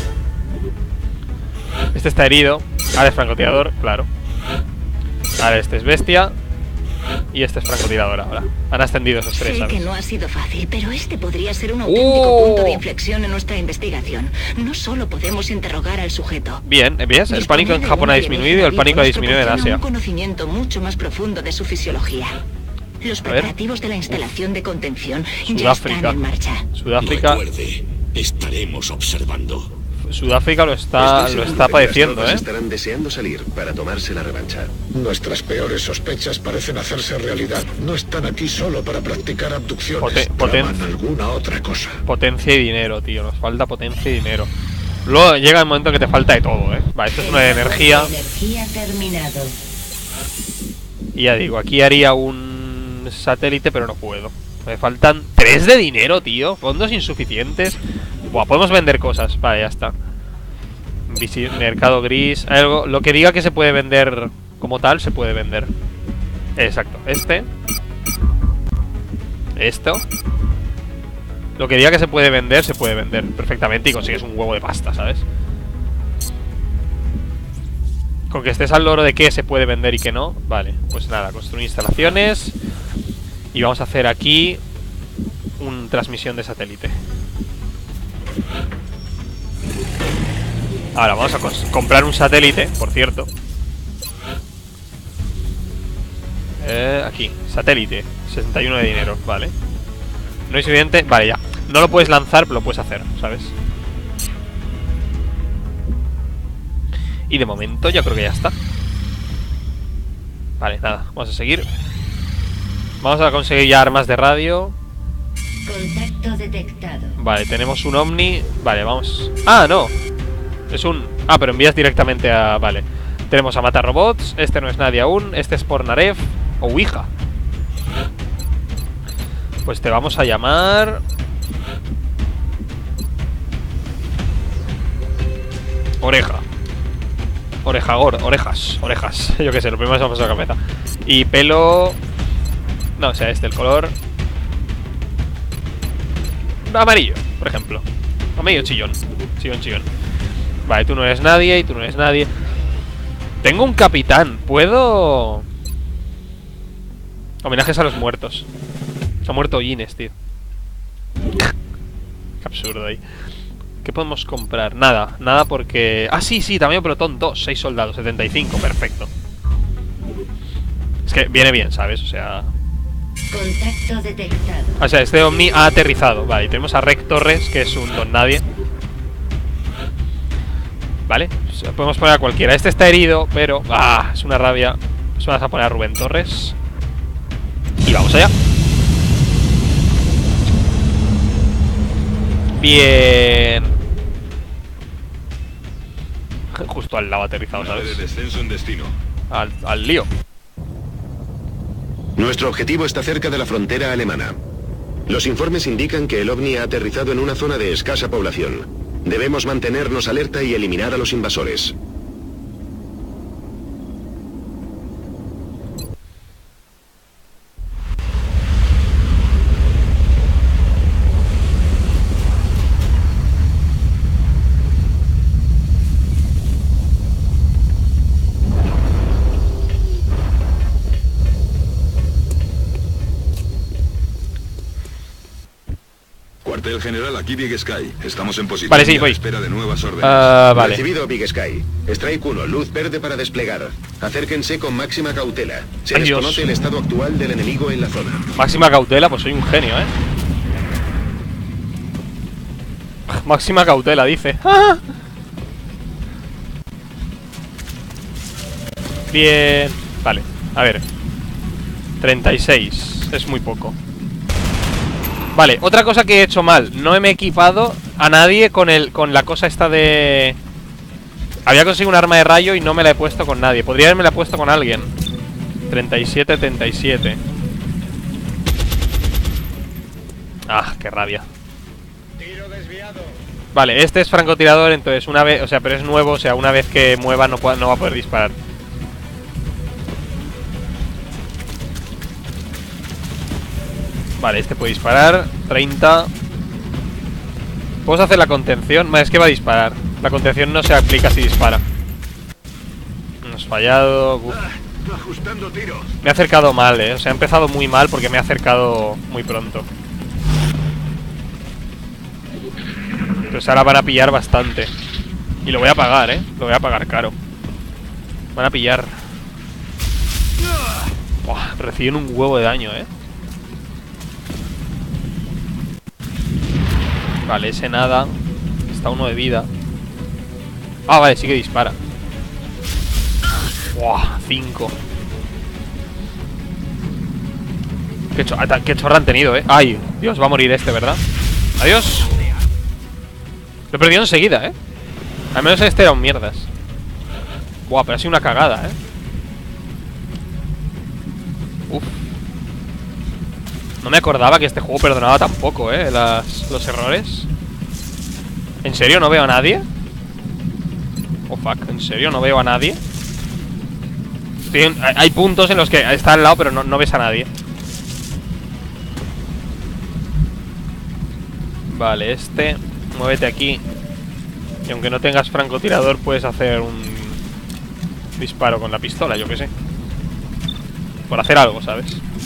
Este está herido. Ahora es francotirador, claro. Ahora este es bestia. Y este es francotirador ahora. Han ascendido esos tres, Sé ¿sabes? que no ha sido fácil, pero este podría ser un auténtico ¡Oh! punto de inflexión en nuestra investigación. No solo podemos interrogar al sujeto. Bien, ¿ves? El pánico en Disponer de Japón un ha disminuido y el pánico ha nos disminuido en proporciona Asia. un conocimiento mucho más profundo de su fisiología. Los ver. preparativos de la instalación de contención ya están Sudáfrica. en marcha. Sudáfrica. Recuerde, estaremos observando. Sudáfrica lo está, Estoy lo seguro está de que las padeciendo, tropas ¿eh? estarán deseando salir para tomarse la revancha. Nuestras peores sospechas parecen hacerse realidad. No están aquí solo para practicar abducciones. Poten- poten- Traman alguna otra cosa. Potencia y dinero, tío. Nos falta potencia y dinero. Luego llega el momento que te falta de todo, ¿eh? Vale, esto es una de energía. Energía terminado. Y ya digo, aquí haría un satélite, pero no puedo. Me faltan tres de dinero, tío. Fondos insuficientes. Buah, podemos vender cosas. Vale, ya está. Visi- mercado gris. Algo. Lo que diga que se puede vender como tal, se puede vender. Exacto. Este. Esto. Lo que diga que se puede vender, se puede vender perfectamente y consigues un huevo de pasta, ¿sabes? Con que estés al loro de qué se puede vender y qué no. Vale, pues nada, construir instalaciones. Y vamos a hacer aquí una transmisión de satélite. Ahora vamos a comprar un satélite, por cierto. eh, Aquí, satélite, sesenta y uno de dinero, vale. No es evidente, vale, ya. No lo puedes lanzar, pero lo puedes hacer, ¿sabes? Y de momento ya creo que ya está. Vale, nada, vamos a seguir. Vamos a conseguir ya armas de radio. Contacto detectado. Vale, tenemos un Omni. Vale, vamos. Ah, no. Es un... Ah, pero envías directamente a... Vale. Tenemos a Matar Robots. Este no es nadie aún. Este es por Narev o Ouija. Pues te vamos a llamar... Oreja. Orejagor, orejas, orejas. Yo qué sé, lo primero que se me pasa a la cabeza. Y pelo... No, o sea, este, el color... Amarillo, por ejemplo. Amarillo chillón. Chillón, chillón. Vale, tú no eres nadie y tú no eres nadie. Tengo un capitán. ¿Puedo...? Homenajes a los muertos. Se ha muerto Ines, tío. Qué absurdo ahí. ¿Qué podemos comprar? Nada, nada porque... Ah, sí, sí, también Proton dos, seis soldados, setenta y cinco, perfecto. Es que viene bien, ¿sabes? O sea... Contacto detectado. O sea, este Omni ha aterrizado. Vale, y tenemos a Rec Torres, que es un don nadie. Vale, o sea, podemos poner a cualquiera. Este está herido, pero... Ah, es una rabia. Pues vamos a poner a Rubén Torres. Y vamos allá. Bien. Justo al lado aterrizado, ¿sabes? De descenso en destino. Al, al lío. Nuestro objetivo está cerca de la frontera alemana. Los informes indican que el ovni ha aterrizado en una zona de escasa población. Debemos mantenernos alerta y eliminar a los invasores. Cuartel general, aquí Big Sky. Estamos en posición Vale, sí, y a la voy. espera de nuevas órdenes. Uh, vale. Recibido, Big Sky. Strike uno, luz verde para desplegar. Acérquense con máxima cautela. Se Ay, desconoce Dios. el estado actual del enemigo en la zona. Máxima cautela, pues soy un genio, ¿eh? Máxima cautela, dice. ¡Ah! Bien. Vale, a ver. treinta y seis. Es muy poco. Vale, otra cosa que he hecho mal. No me he equipado a nadie con el con la cosa esta de... Había conseguido un arma de rayo y no me la he puesto con nadie. Podría haberme la puesto con alguien. treinta y siete, treinta y siete. Ah, qué rabia. Vale, este es francotirador, entonces una vez... O sea, pero es nuevo, o sea, una vez que mueva no, pueda, no va a poder disparar. Vale, este puede disparar. treinta. ¿Puedo hacer la contención? Es que va a disparar. La contención no se aplica si dispara. Hemos fallado. Uf. Ajustando tiros. Me ha acercado mal, eh. O sea, ha empezado muy mal porque me ha acercado muy pronto. Pues ahora van a pillar bastante. Y lo voy a pagar, eh. Lo voy a pagar caro. Van a pillar. Buah, reciben un huevo de daño, eh. Vale, ese nada. Está uno de vida. Ah, vale, sí que dispara. Buah, cinco. Qué, cho qué chorra han tenido, eh. Ay, Dios, va a morir este, ¿verdad? Adiós. Lo he perdido enseguida, eh. Al menos este era un mierdas. Buah, pero ha sido una cagada, eh. Uf. No me acordaba que este juego perdonaba tan poco, eh, las, los errores. ¿En serio no veo a nadie? Oh, fuck, ¿en serio no veo a nadie? Estoy en, hay puntos en los que está al lado, pero no, no ves a nadie. Vale, este. Muévete aquí. Y aunque no tengas francotirador, puedes hacer un disparo con la pistola, yo que sé. Por hacer algo, ¿sabes?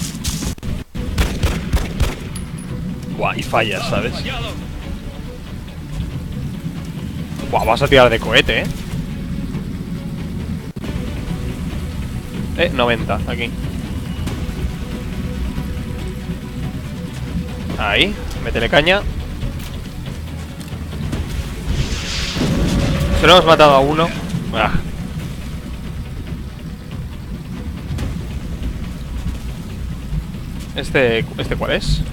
Buah, y fallas, ¿sabes? Buah, vas a tirar de cohete, ¿eh? Eh, noventa, aquí. Ahí, métele caña. Solo hemos matado a uno. Ah. Este, ¿este cuál es?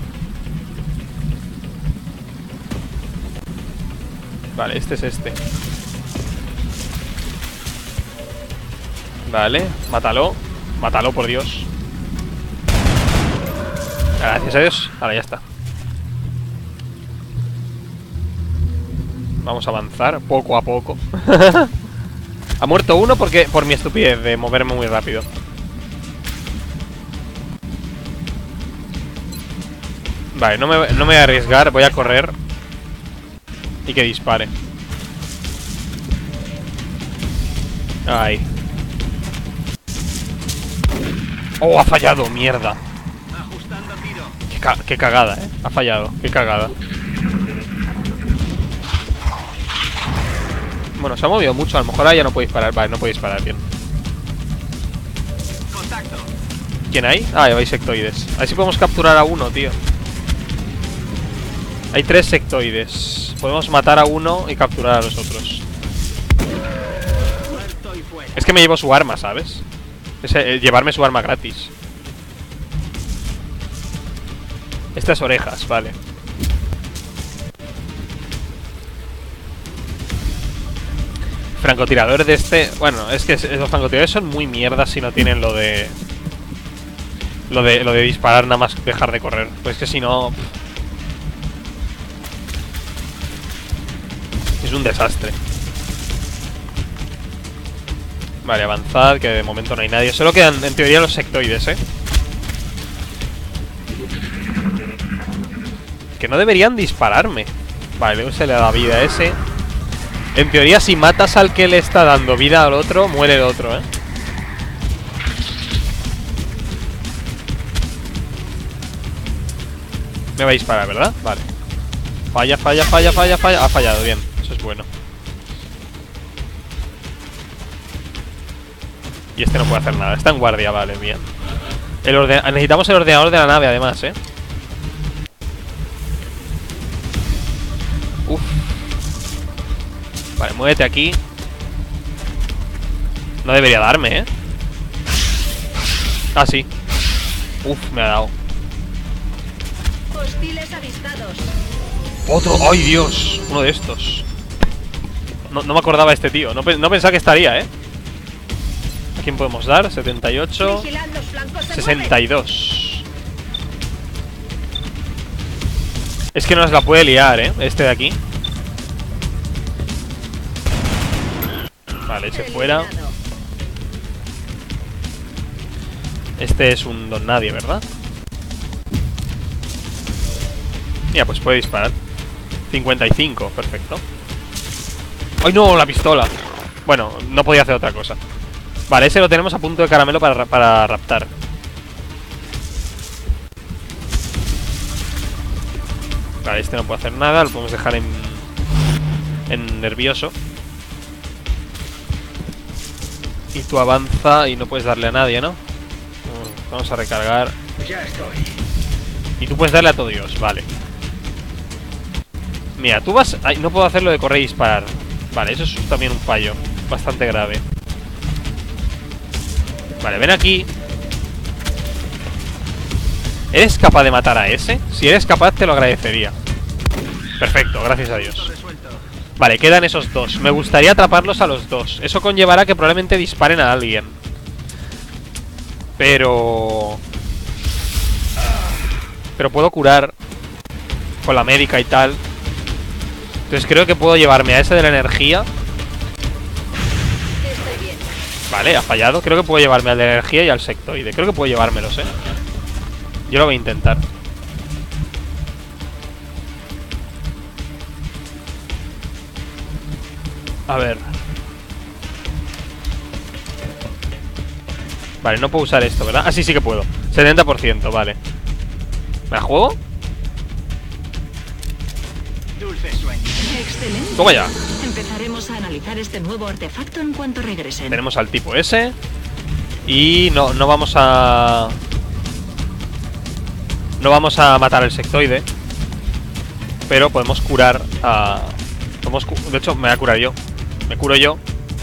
Vale, este es este. Vale, mátalo. Mátalo, por Dios. Gracias a Dios. Ahora ya está. Vamos a avanzar poco a poco. Ha muerto uno porque por mi estupidez de moverme muy rápido. Vale, no me, no me voy a arriesgar. Voy a correr. Y que dispare. Ay. Oh, ha fallado, mierda. Qué, ca qué cagada, eh. Ha fallado, qué cagada. Bueno, se ha movido mucho. A lo mejor ahora ya no puede disparar. Vale, no puede disparar bien. Contacto. ¿Quién hay? Ah, hay sectoides. A ver si podemos capturar a uno, tío. Hay tres sectoides. Podemos matar a uno y capturar a los otros. Es que me llevo su arma, ¿sabes? Es eh, llevarme su arma gratis. Estas orejas, vale. Francotirador de este... Bueno, es que los francotiradores son muy mierdas si no tienen lo de... Lo de, lo de disparar nada más dejar de correr. Pues que si no... Es un desastre. Vale, avanzad, que de momento no hay nadie. Solo quedan, en teoría, los sectoides, ¿eh? Que no deberían dispararme. Vale, luego se le da vida a ese. En teoría, si matas al que le está dando vida al otro, muere el otro, ¿eh? Me va a disparar, ¿verdad? Vale. Falla, falla, falla, falla, falla. Ha fallado, bien. Eso es bueno. Y este no puede hacer nada. Está en guardia, vale, bien. El orden... Necesitamos el ordenador de la nave, además, ¿eh? Uf. Vale, muévete aquí. No debería darme, ¿eh? Ah, sí. Uf, me ha dado. Hostiles avistados. Otro. ¡Ay, Dios! Uno de estos. No, no me acordaba de este tío. No, no pensaba que estaría, ¿eh? ¿A quién podemos dar? setenta y ocho. sesenta y dos. Es que no nos la puede liar, ¿eh? Este de aquí. Vale, ese fuera. Este es un don nadie, ¿verdad? Mira, pues puede disparar. cincuenta y cinco, perfecto. ¡Ay, no! La pistola. Bueno, no podía hacer otra cosa. Vale, ese lo tenemos a punto de caramelo para, para raptar. Vale, este no puede hacer nada. Lo podemos dejar en, en nervioso. Y tú avanza y no puedes darle a nadie, ¿no? Vamos a recargar. Ya estoy. Y tú puedes darle a todo Dios, vale. Mira, tú vas... Ay, no puedo hacer lo de correr y disparar. Vale, eso es también un fallo bastante grave. Vale, ven aquí. ¿Eres capaz de matar a ese? Si eres capaz, te lo agradecería. Perfecto, gracias a Dios. Vale, quedan esos dos. Me gustaría atraparlos a los dos. Eso conllevará que probablemente disparen a alguien. Pero... Pero puedo curar con la médica y tal. Entonces creo que puedo llevarme a ese de la energía. Vale, ha fallado. Creo que puedo llevarme al de la energía y al sectoide. Creo que puedo llevármelos, eh. Yo lo voy a intentar. A ver. Vale, no puedo usar esto, ¿verdad? Ah, sí, sí que puedo. setenta por ciento, vale. ¿Me la juego? Excelente. Toma ya. Empezaremos a analizar este nuevo artefacto en cuanto regresen. Tenemos al tipo ese. Y no, no vamos a... No vamos a matar al sectoide. Pero podemos curar a... Podemos cu de hecho, me voy a curar yo. Me curo yo.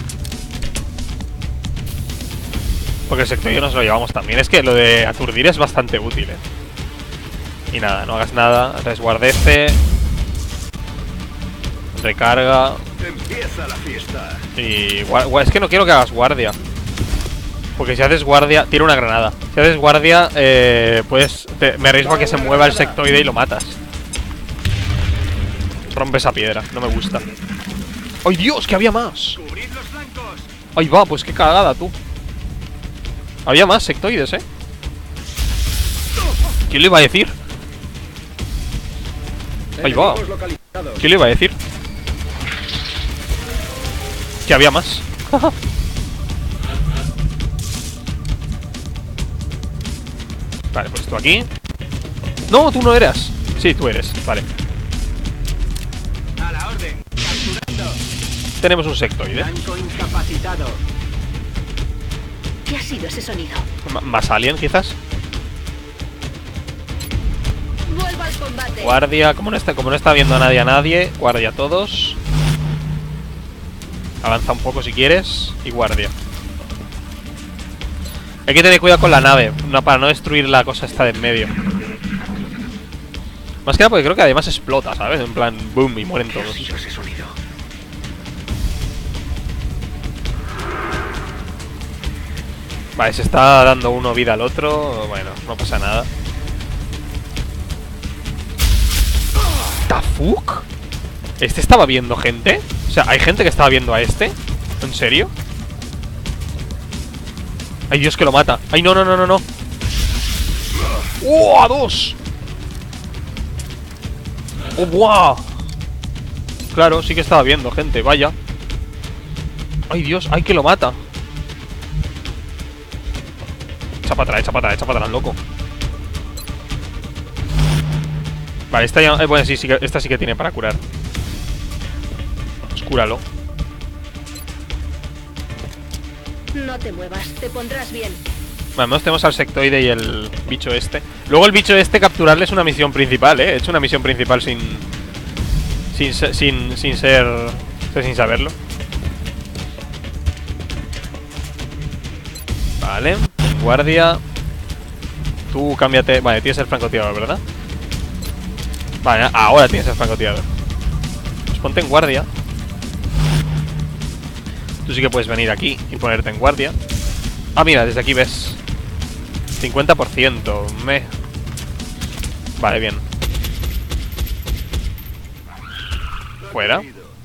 Porque el sectoide nos lo llevamos también. Es que lo de aturdir es bastante útil, eh. Y nada, no hagas nada. Resguardece. Recarga. Empieza la fiesta. Y es que no quiero que hagas guardia. Porque si haces guardia, tira una granada. Si haces guardia, eh, pues te, me arriesgo a que se mueva el sectoide y lo matas. Rompe esa piedra, no me gusta. ¡Ay, Dios! ¡Que había más! ¡Ay, va! Pues qué cagada, tú. Había más sectoides, ¿eh? ¿Quién le iba a decir? ¡Ay, va! ¿Quién le iba a decir? Que había más. Vale, pues tú aquí. No, tú no eras. Sí, tú eres, vale. A la orden. Capturando. tenemos un sectoide. Blanco incapacitado. ¿Qué ha sido ese sonido? M más alien, quizás. Vuelvo al combate. Guardia, como no está, como no está viendo a nadie a nadie, guardia a todos. Avanza un poco si quieres. Y guardia. Hay que tener cuidado con la nave, no, para no destruir la cosa esta de en medio. Más que nada porque creo que además explota, ¿sabes? En plan, boom, y mueren todos. Ese sonido. Vale, se está dando uno vida al otro. Bueno, no pasa nada. ¿The fuck? ¿Este estaba viendo gente? O sea, ¿hay gente que estaba viendo a este? ¿En serio? ¡Ay, Dios, que lo mata! ¡Ay, no, no, no, no, no! ¡Oh, a dos! ¡Oh, buah! Claro, sí que estaba viendo gente, vaya. ¡Ay, Dios! ¡Ay, que lo mata! Echa para atrás, echa para atrás, echa para atrás, loco. Vale, esta ya... Eh, bueno, sí, sí que, esta sí que tiene para curar. Pues cúralo. No te muevas, te pondrás bien. Bueno, al menos tenemos al sectoide y el bicho este. Luego el bicho este capturarle es una misión principal, ¿eh? He hecho una misión principal sin... Sin, sin, sin ser... Sin saberlo. Vale. Guardia. Tú cámbiate... Vale, tienes el francotirador, ¿verdad? Vale, ahora tienes el francotirador. Pues ponte en guardia. Tú sí que puedes venir aquí y ponerte en guardia. Ah, mira, desde aquí ves cincuenta por ciento. Me... Vale, bien. Fuera.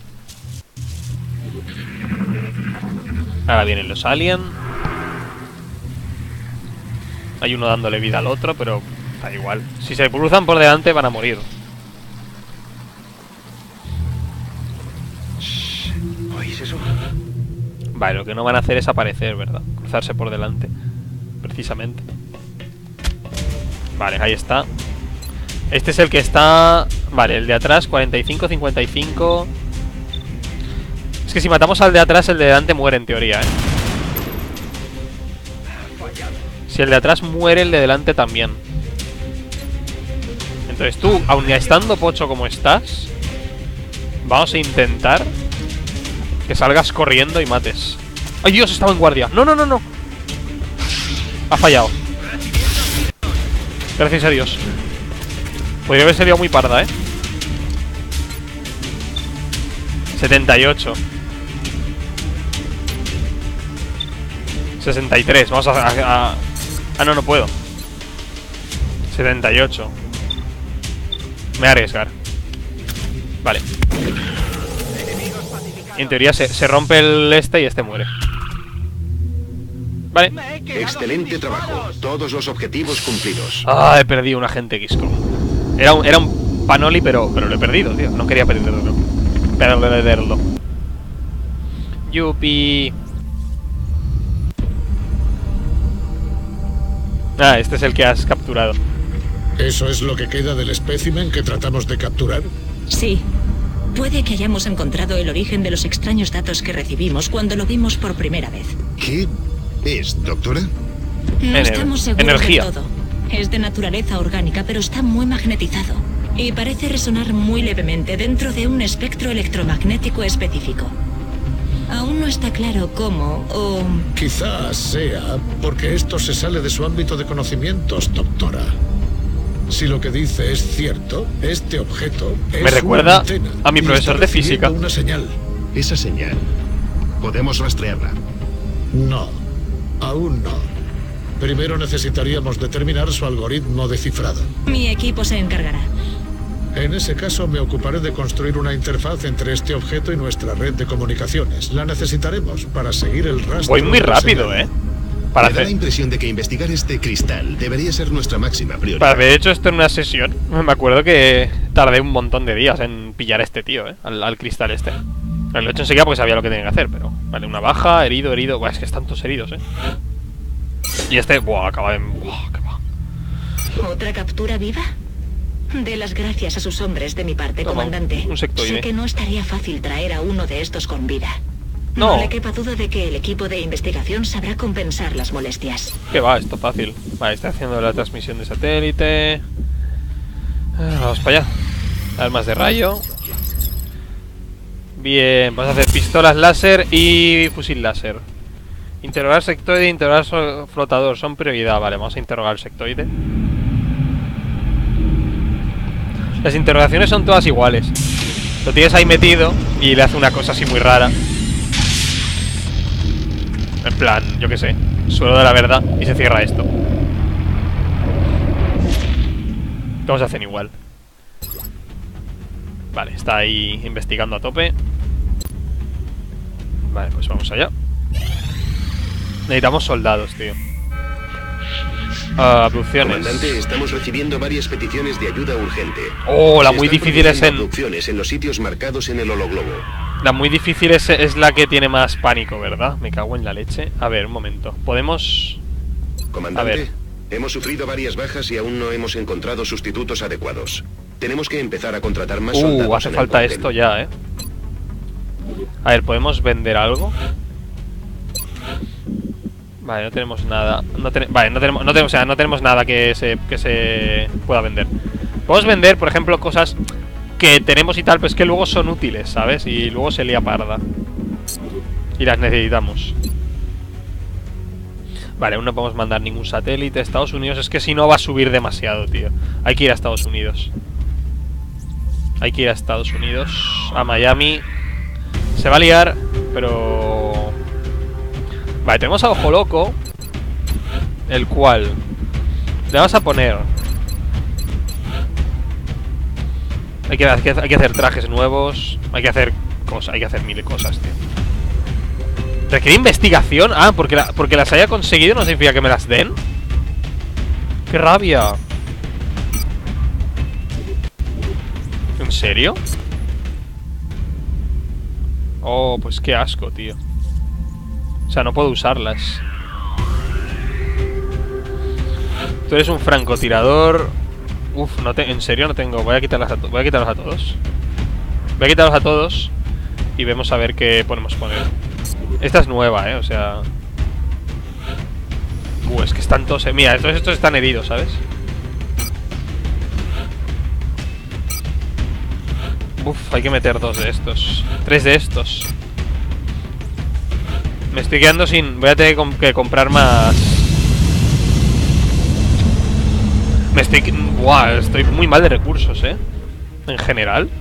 Ahora vienen los aliens. Hay uno dándole vida al otro, pero da igual. Si se cruzan por delante van a morir. ¿Oís eso? Vale, lo que no van a hacer es aparecer, ¿verdad? Cruzarse por delante. Precisamente. Vale, ahí está. Este es el que está... Vale, el de atrás, cuarenta y cinco, cincuenta y cinco. Es que si matamos al de atrás, el de delante muere en teoría, ¿eh? Si el de atrás muere, el de delante también. Entonces tú, aun estando pocho como estás, vamos a intentar que salgas corriendo y mates. ¡Ay, Dios! Estaba en guardia. ¡No, no, no, no! Ha fallado. Gracias a Dios. Podría haber salido muy parda, ¿eh? setenta y ocho. sesenta y tres. Vamos a... a, a... Ah, no, no puedo. setenta y ocho. Me voy a arriesgar. Vale. En teoría se, se rompe el este y este muere. Vale. Excelente trabajo. Todos los objetivos cumplidos. Ah, he perdido un agente X-Crom. Era un, era un panoli, pero, pero lo he perdido, tío. No quería perderlo. Perderlo. Yupi. Ah, este es el que has capturado. ¿Eso es lo que queda del espécimen que tratamos de capturar? Sí. Puede que hayamos encontrado el origen de los extraños datos que recibimos cuando lo vimos por primera vez. ¿Qué es, doctora? No Ener- estamos seguros energía. de todo. Es de naturaleza orgánica, pero está muy magnetizado. Y parece resonar muy levemente dentro de un espectro electromagnético específico. Aún no está claro cómo o... Quizás sea porque esto se sale de su ámbito de conocimientos, doctora. Si lo que dice es cierto, este objeto es Me recuerda una antena a mi y profesor está de física. recibiendo una señal. Esa señal. Podemos rastrearla. No, aún no. Primero necesitaríamos determinar su algoritmo de cifrado. Mi equipo se encargará. En ese caso me ocuparé de construir una interfaz entre este objeto y nuestra red de comunicaciones. La necesitaremos para seguir el rastro. Voy muy de la rápido, señal. eh. Para Me da la hacer, impresión de que investigar este cristal debería ser nuestra máxima prioridad. para haber hecho esto en una sesión, me acuerdo que tardé un montón de días en pillar a este tío, eh. Al, al cristal este. Lo he hecho enseguida porque sabía lo que tenía que hacer, pero... Vale, una baja, herido, herido... Buah, es que están todos heridos, eh. Y este... Buah, acaba de... Buah, qué va. ¿Otra captura viva? Dé las gracias a sus hombres de mi parte, Toma, comandante. un sectoide. Sé que no estaría fácil traer a uno de estos con vida. No. No le quepa duda de que el equipo de investigación sabrá compensar las molestias. Que va, esto fácil. Vale, está haciendo la transmisión de satélite. Ah, vamos para allá. Armas de rayo. Bien, vamos a hacer pistolas láser y fusil láser. Interrogar sectoide e interrogar so- flotador son prioridad. Vale, vamos a interrogar el sectoide. Las interrogaciones son todas iguales. Lo tienes ahí metido y le hace una cosa así muy rara. En plan, yo qué sé, suelo de la verdad y se cierra esto. Todos hacen igual. Vale, está ahí investigando a tope. Vale, pues vamos allá. Necesitamos soldados, tío. Ah, abducciones. Comandante, estamos recibiendo varias peticiones de ayuda urgente. Oh, la Se muy están difícil es en... abducciones en los sitios marcados en el hologlobo. La muy difícil es, es la que tiene más pánico, ¿verdad? Me cago en la leche. A ver, un momento. ¿Podemos...? Comandante, A ver. hemos sufrido varias bajas y aún no hemos encontrado sustitutos adecuados. Tenemos que empezar a contratar más soldados. Uh, hace en el falta cuartel. esto ya, ¿eh? A ver, ¿podemos vender algo? Vale, no tenemos nada. No ten- vale, no tenemos, no tenemos, o sea, no tenemos nada que se, que se pueda vender. Podemos vender, por ejemplo, cosas que tenemos y tal, pero es que luego son útiles, ¿sabes? Y luego se lía parda. Y las necesitamos. Vale, aún no podemos mandar ningún satélite a Estados Unidos. Es que si no va a subir demasiado, tío. Hay que ir a Estados Unidos. Hay que ir a Estados Unidos. A Miami. Se va a liar, pero... Vale, tenemos a Ojo Loco, el cual le vamos a poner... Hay que, hay que, hay que hacer trajes nuevos. Hay que hacer cosas, hay que hacer mil cosas, tío. ¿Requiere investigación? Ah, porque, la, porque las haya conseguido no significa que me las den. ¡Qué rabia! ¿En serio? Oh, pues qué asco, tío. O sea, no puedo usarlas. Tú eres un francotirador. Uf, no te, en serio no tengo. Voy a quitarlas a to- voy a quitarlos a todos. Voy a quitarlos a todos y vemos a ver qué podemos poner. Esta es nueva, eh, o sea. Uh, es que están todos. eh, Mira, todos estos están heridos, ¿sabes? Uf, hay que meter dos de estos. Tres de estos. Me estoy quedando sin... Voy a tener que, com- que comprar más... Me estoy... Buah, estoy muy mal de recursos, ¿eh? En general.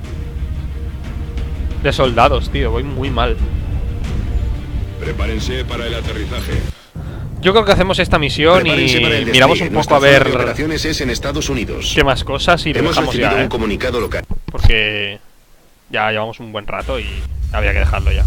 De soldados, tío. Voy muy mal. Prepárense para el aterrizaje. Yo creo que hacemos esta misión Prepárense para y el miramos un despliegue. poco a Nuestra zona de ver operaciones es en Estados Unidos. qué más cosas y lo Hemos dejamos recibido ya, un ¿eh? comunicado local. Porque ya llevamos un buen rato y habría que dejarlo ya.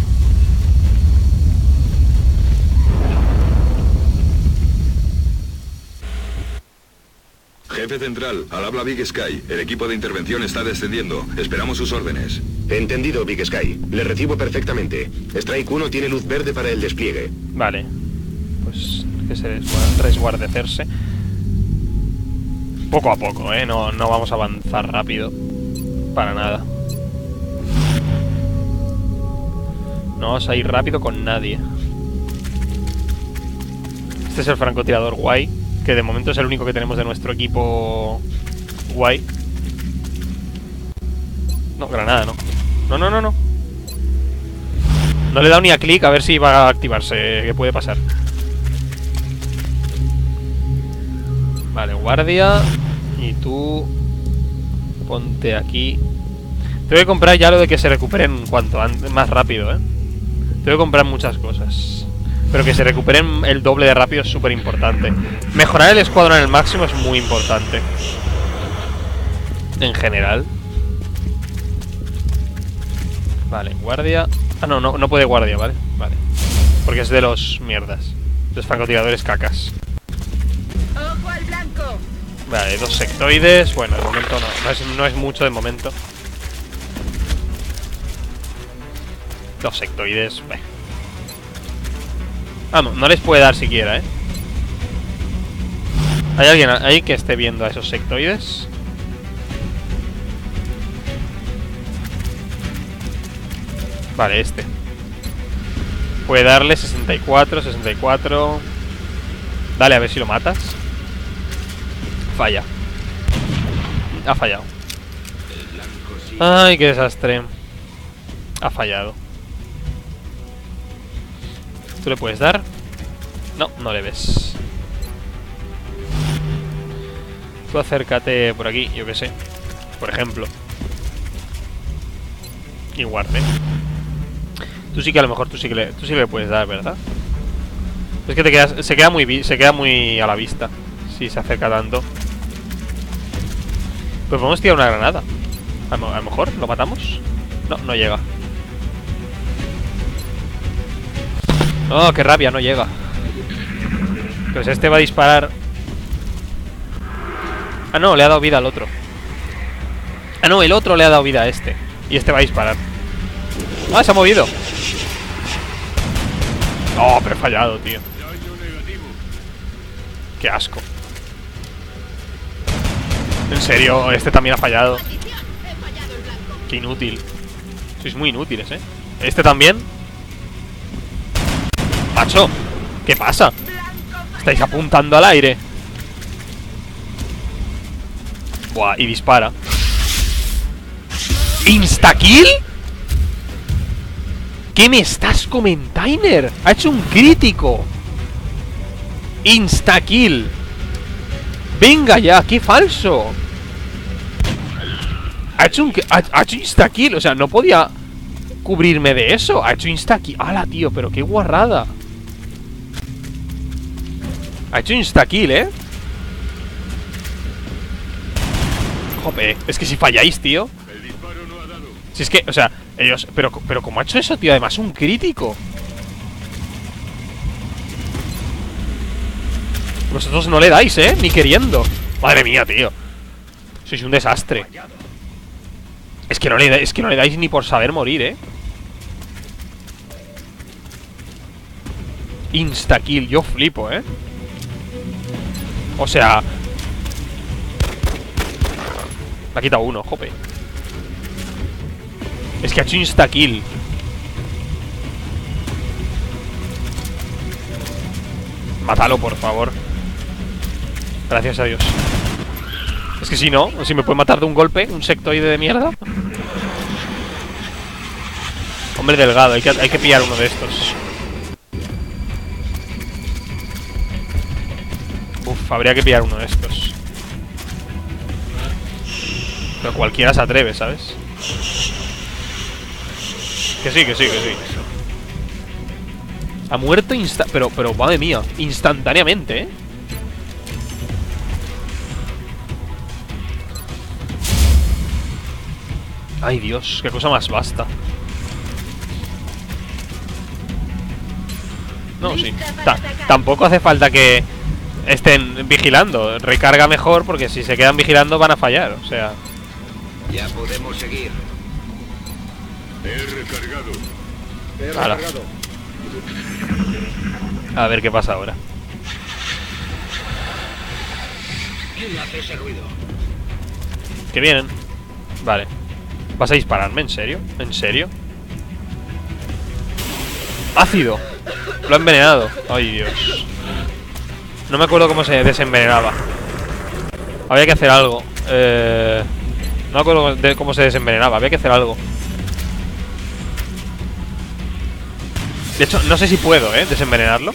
Jefe central, al habla Big Sky. El equipo de intervención está descendiendo. Esperamos sus órdenes. Entendido, Big Sky. Le recibo perfectamente. Strike uno tiene luz verde para el despliegue. Vale. Pues que se resguar- resguardecerse. Poco a poco, ¿eh? No, no vamos a avanzar rápido. Para nada. No vamos a ir rápido con nadie. Este es el francotirador guay. Que de momento es el único que tenemos de nuestro equipo guay. No, granada, no. No, no, no, no. No le he dado ni a clic a ver si va a activarse. ¿Qué puede pasar? Vale, guardia. Y tú... ponte aquí. Tengo que comprar ya lo de que se recuperen cuanto antes, más rápido, ¿eh? Tengo que comprar muchas cosas. Pero que se recuperen el doble de rápido es súper importante. Mejorar el escuadrón al máximo es muy importante. En general. Vale, guardia. Ah, no, no, no puede guardia, ¿vale? Vale. Porque es de los mierdas. Los francotiradores cacas. ¡Ojo al blanco! Vale, dos sectoides. Bueno, de momento no. No es, no es mucho de momento. Dos sectoides. Beh. Ah, no, no les puede dar siquiera, ¿eh? ¿Hay alguien ahí que esté viendo a esos sectoides? Vale, este. Puede darle sesenta y cuatro, sesenta y cuatro. Dale, a ver si lo matas. Falla. Ha fallado. Ay, qué desastre. Ha fallado. ¿Tú le puedes dar? No, no le ves. Tú acércate por aquí, yo qué sé. Por ejemplo. Y guarde. Tú sí que a lo mejor tú sí que le, tú sí que le puedes dar, ¿verdad? Es que te quedas, se queda muy se queda muy a la vista si se acerca tanto. Pues podemos tirar una granada. A lo, a lo mejor lo matamos. No, no llega. Oh, qué rabia, no llega. Pues este va a disparar. Ah, no, le ha dado vida al otro. Ah, no, el otro le ha dado vida a este. Y este va a disparar. Ah, se ha movido. Oh, pero he fallado, tío. Qué asco. En serio, este también ha fallado. Qué inútil. Sois muy inútiles, ¿eh? Este también. Macho, ¿qué pasa? Estáis apuntando al aire. Buah, y dispara. ¿Instakill? ¿Qué me estás comentando? Ha hecho un crítico. Instakill. Venga ya, qué falso. Ha hecho un ha, ha hecho instakill, o sea, no podía cubrirme de eso. Ha hecho instakill. ¡Hala, tío! Pero qué guarrada. Ha hecho instakill, ¿eh? Jope, es que si falláis, tío. Si es que, o sea, ellos... Pero, pero ¿cómo ha hecho eso, tío? Además, un crítico. Vosotros no le dais, ¿eh? Ni queriendo. Madre mía, tío. Sois un desastre. Es que no le, es que no le dais ni por saber morir, ¿eh? Instakill, yo flipo, ¿eh? O sea... Me ha quitado uno, jope. Es que ha hecho instakill. Mátalo, por favor. Gracias a Dios. Es que si no, si me puede matar de un golpe, un sectoide de mierda. Hombre delgado, hay que, hay que pillar uno de estos. Uf, habría que pillar uno de estos. Pero cualquiera se atreve, ¿sabes? Que sí, que sí, que sí. Ha muerto insta... Pero, pero, madre mía, instantáneamente, ¿eh? Ay, Dios, qué cosa más basta. No, sí. Ta- tampoco hace falta que estén vigilando. Recarga mejor porque si se quedan vigilando van a fallar, o sea... Ya podemos seguir. He recargado. He Ahora. recargado. A ver qué pasa ahora. ¿Quién hace ese ruido? Que vienen. Vale. ¿Vas a dispararme? ¿En serio? ¿En serio? ¡Ácido! Lo ha envenenado. ¡Ay, Dios! No me acuerdo cómo se desenvenenaba. Había que hacer algo. Eh... No me acuerdo de cómo se desenvenenaba. Había que hacer algo. De hecho, no sé si puedo, ¿eh? Desenvenenarlo.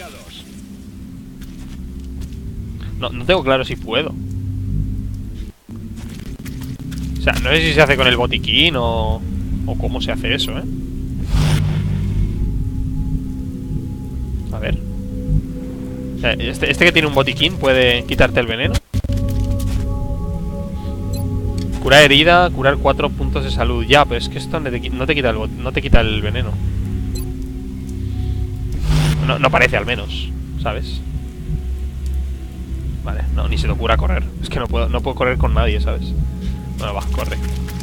No, no tengo claro si puedo. O sea, no sé si se hace con el botiquín o... O cómo se hace eso, ¿eh? A ver. Este, este que tiene un botiquín puede quitarte el veneno. Curar herida, curar cuatro puntos de salud. Ya, pero es que esto no te, no te quita el no te quita el veneno. No, no parece al menos, ¿sabes? Vale, no, ni se te ocurra correr. Es que no puedo, no puedo correr con nadie, ¿sabes? Bueno, va, corre.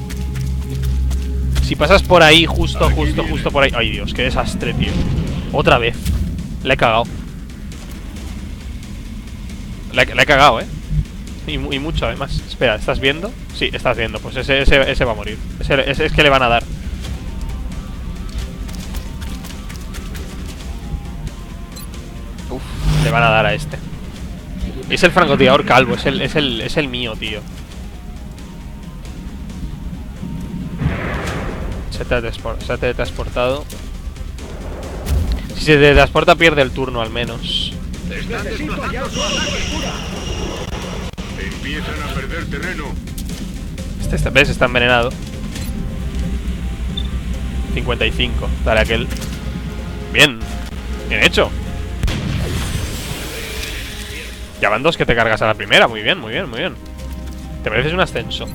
Si pasas por ahí, justo, justo, justo por ahí. Ay, Dios, qué desastre, tío. Otra vez. Le he cagado. Le, le he cagado, ¿eh? Y, y mucho, además. Espera, ¿estás viendo? Sí, estás viendo. Pues ese, ese, ese va a morir. Ese, ese es que le van a dar. Le van a dar a este. Y es el francotirador calvo, es el, es el, es el mío, tío. Se te ha teletransportado. Si se teletransporta pierde el turno al menos. Empiezan a perder terreno. Este esta vez está envenenado. cincuenta y cinco. Dale aquel. Bien. Bien hecho. Ya van dos que te cargas a la primera. Muy bien, muy bien, muy bien. Te mereces un ascenso.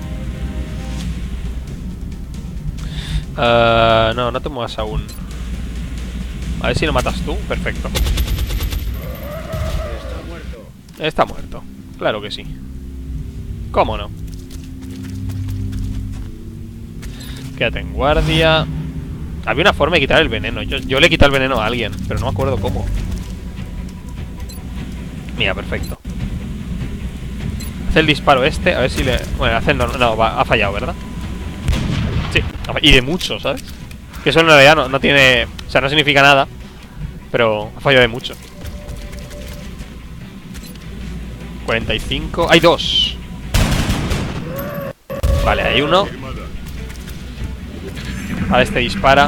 Uh, no, no te muevas aún. A ver si lo matas tú. Perfecto. Está muerto. Está muerto. Claro que sí. ¿Cómo no? Quédate en guardia. Había una forma de quitar el veneno. Yo, yo le he quitado el veneno a alguien, pero no me acuerdo cómo. Mira, perfecto. Hace el disparo este, a ver si le... Bueno, hace... No, no va, ha fallado, ¿verdad? Sí, y de mucho, ¿sabes? Que eso en realidad no, no tiene... O sea, no significa nada. Pero ha fallado de mucho. cuarenta y cinco... ¡Hay dos! Vale, hay uno. Vale, este dispara.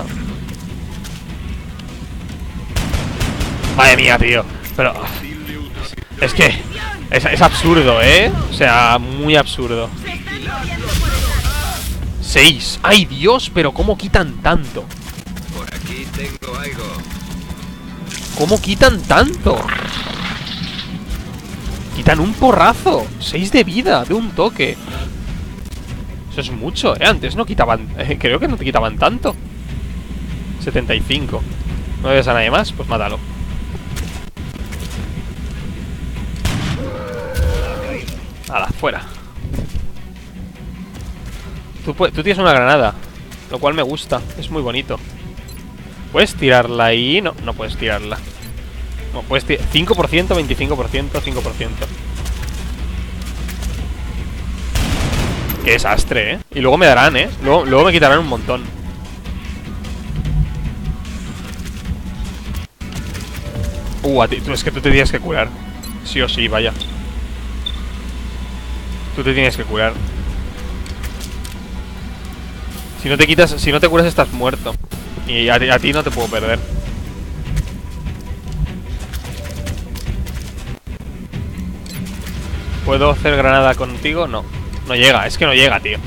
Madre mía, tío. Pero... Es que... Es, es absurdo, ¿eh? O sea, muy absurdo. Seis. ¡Ay, Dios! Pero ¿cómo quitan tanto? Por aquí tengo algo. ¿Cómo quitan tanto? Quitan un porrazo. Seis de vida, de un toque. Eso es mucho, ¿eh? Antes no quitaban... Eh, creo que no te quitaban tanto. setenta y cinco. ¿No ves a nadie más? Pues mátalo. Hala, fuera. Tú, tú tienes una granada, lo cual me gusta. Es muy bonito. ¿Puedes tirarla ahí? No, no puedes tirarla. No, puedes tirar... cinco por ciento, veinticinco por ciento, cinco por ciento. Qué desastre, ¿eh? Y luego me darán, ¿eh? Luego, luego me quitarán un montón. Uh, a ti, tú, es que tú te tienes que curar. Sí o sí, vaya. Tú te tienes que curar. Si no te quitas, si no te curas estás muerto. Y a, a ti no te puedo perder. ¿Puedo hacer granada contigo? No. No llega, es que no llega, tío.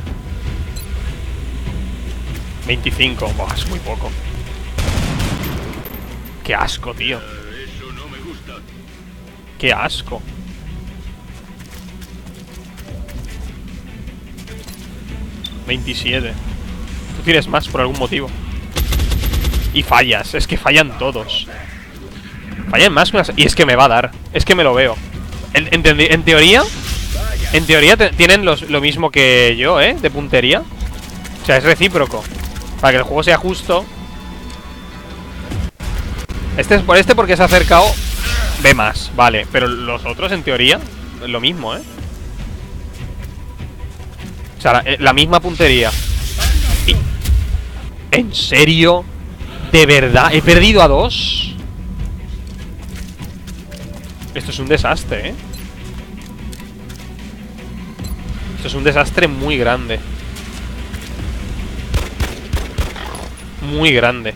veinticinco, buah, es muy poco. Qué asco, tío. Eso no me gusta. Qué asco. veintisiete. Tú tienes más por algún motivo. Y fallas, es que fallan todos. Fallan más que unas... Y es que me va a dar. Es que me lo veo. En, en, en teoría En teoría te, tienen los, lo mismo que yo, ¿eh? De puntería. O sea, es recíproco. Para que el juego sea justo. Este es por este porque se ha acercado. Ve más, vale. Pero los otros en teoría lo mismo, ¿eh? O sea, la, la misma puntería. Y... ¿En serio? ¿De verdad? ¿He perdido a dos? Esto es un desastre, ¿eh? Esto es un desastre muy grande. Muy grande.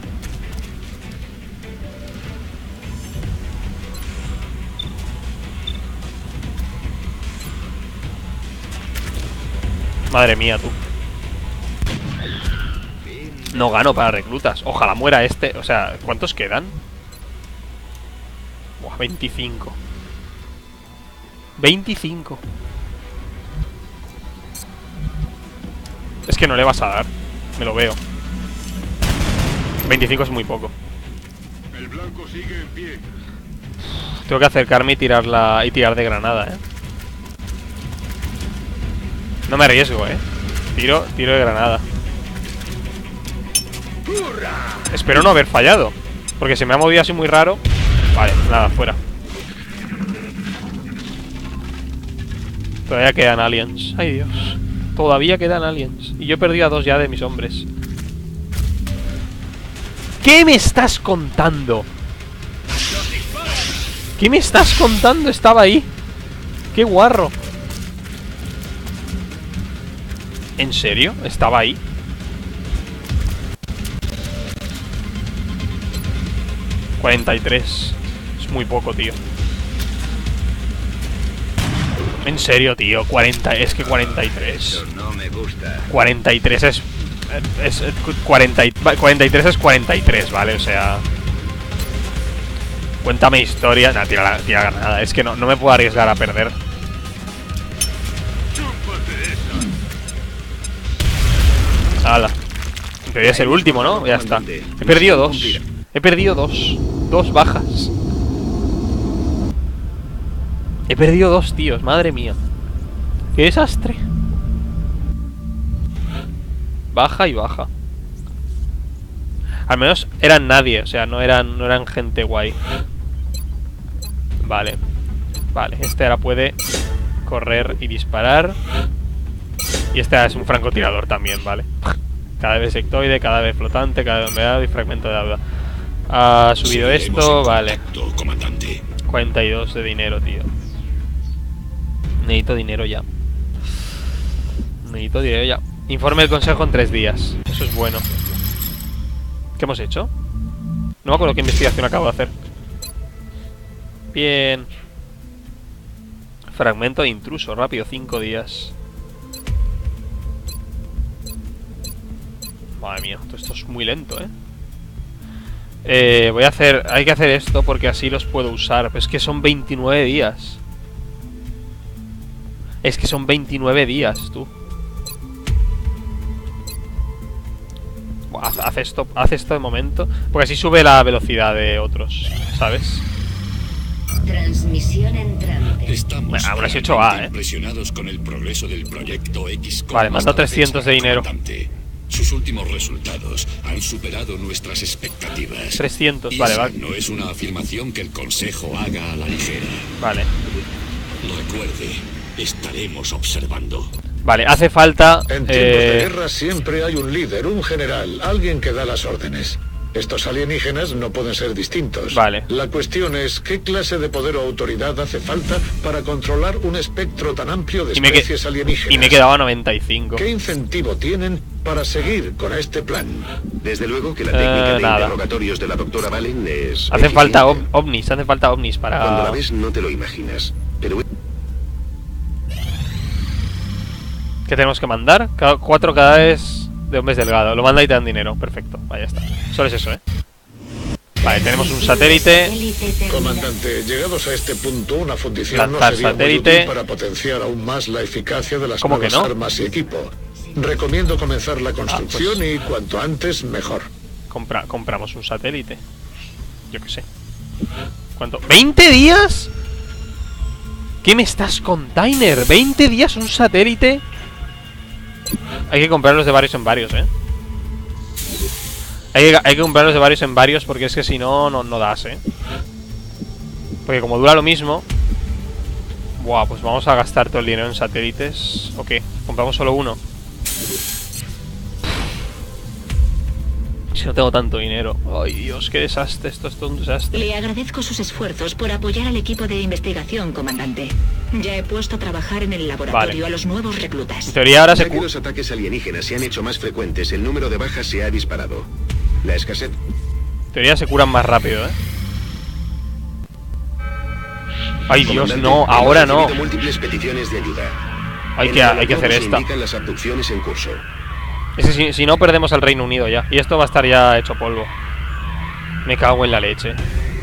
Madre mía, tú. No gano para reclutas. Ojalá muera este. O sea, ¿cuántos quedan? Buah, veinticinco. veinticinco. Es que no le vas a dar. Me lo veo. veinticinco es muy poco. El blanco sigue en pie. Tengo que acercarme y tirarla y tirar de granada, eh. No me arriesgo, eh. Tiro, tiro de granada. Espero no haber fallado, porque se me ha movido así muy raro. Vale, nada, fuera. Todavía quedan aliens. Ay, Dios. Todavía quedan aliens. Y yo he perdido a dos ya de mis hombres. ¿Qué me estás contando? ¿Qué me estás contando? Estaba ahí. ¡Qué guarro! ¿En serio? ¿Estaba ahí? cuarenta y tres. Es muy poco, tío. En serio, tío. cuarenta. Es que cuarenta y tres. Eso no me gusta. cuarenta y tres es... Es... es cuarenta y, cuarenta y tres es cuarenta y tres, ¿vale? O sea... Cuéntame historia. Nah, tira la, tira la granada. Es que no, no me puedo arriesgar a perder. Hala. Debería ser el último, ¿no? Ya está. He perdido dos. He perdido dos. Dos bajas. He perdido dos tíos, madre mía. Qué desastre. Baja y baja. Al menos eran nadie, o sea, no eran, no eran gente guay. Vale. Vale, este ahora puede correr y disparar. Y este es un francotirador también, ¿vale? Cada vez sectoide, cada vez flotante, cada vez enviado y fragmento de deuda. Ha subido esto, vale. cuarenta y dos de dinero, tío. Necesito dinero ya. Necesito dinero ya. Informe del consejo en tres días. Eso es bueno. ¿Qué hemos hecho? No me acuerdo qué investigación acabo de hacer. Bien. Fragmento de intruso, rápido, cinco días. Madre mía, todo esto es muy lento, ¿eh? Eh, voy a hacer... Hay que hacer esto porque así los puedo usar. Pero es que son veintinueve días. Es que son veintinueve días, tú. Buah, haz, haz esto, haz esto de momento. Porque así sube la velocidad de otros, ¿sabes? Transmisión entrante. Estamos bueno, aún así ocho A, ¿eh? impresionados con el progreso del proyecto X COM. Vale, manda trescientos de dinero. Sus últimos resultados han superado nuestras expectativas. trescientos, y vale, esa vale. no es una afirmación que el Consejo haga a la ligera. Vale. Recuerde, estaremos observando. Vale, hace falta... En tiempos eh... de guerra siempre hay un líder, un general, alguien que da las órdenes. Estos alienígenas no pueden ser distintos. Vale. La cuestión es qué clase de poder o autoridad hace falta para controlar un espectro tan amplio de y me especies que... alienígenas. Y me quedaba noventa y cinco. ¿Qué incentivo tienen para seguir con este plan? Desde luego que la técnica eh, de nada. interrogatorios de la doctora Valen es... Hacen eficiente. falta ov ovnis, hacen falta ovnis para... Cuando la ves no te lo imaginas, pero... ¿Qué tenemos que mandar? Cada, cuatro cadáveres de hombres delgado. Lo manda y te dan dinero. Perfecto. Vaya, está. Solo es eso, ¿eh? Vale, tenemos un satélite. Comandante, llegados a este punto, una fundición Lanzar no sería satélite. muy útil para potenciar aún más la eficacia de las ¿Cómo que nuevas no? armas y equipo. Recomiendo comenzar la construcción Ah, pues. y cuanto antes mejor. Compra compramos un satélite. Yo qué sé. ¿Cuánto? ¿veinte días? ¿Qué me estás container? ¿veinte días un satélite? Hay que comprarlos de varios en varios, ¿eh? Hay que, hay que comprarlos de varios en varios porque es que si no, no, no das, ¿eh? Porque como dura lo mismo... Buah, pues vamos a gastar todo el dinero en satélites. ¿O qué? ¿Compramos solo uno? Si no tengo tanto dinero. Ay, Dios, qué desastre. Esto es todo un desastre. Le agradezco sus esfuerzos por apoyar al equipo de investigación, comandante. Ya he puesto a trabajar en el laboratorio Vale. a los nuevos reclutas. En teoría ahora se... Ya que los ataques alienígenas se han hecho más frecuentes, el número de bajas se ha disparado. La escasez... En teoría se curan más rápido, ¿eh? Ay, Dios, Comandante, no, hemos ahora no. recibido múltiples peticiones de ayuda. Hay En que, el hay que hacer globo se esta. indican las abducciones en curso. Es que si, si no perdemos al Reino Unido ya. Y esto va a estar ya hecho polvo. Me cago en la leche.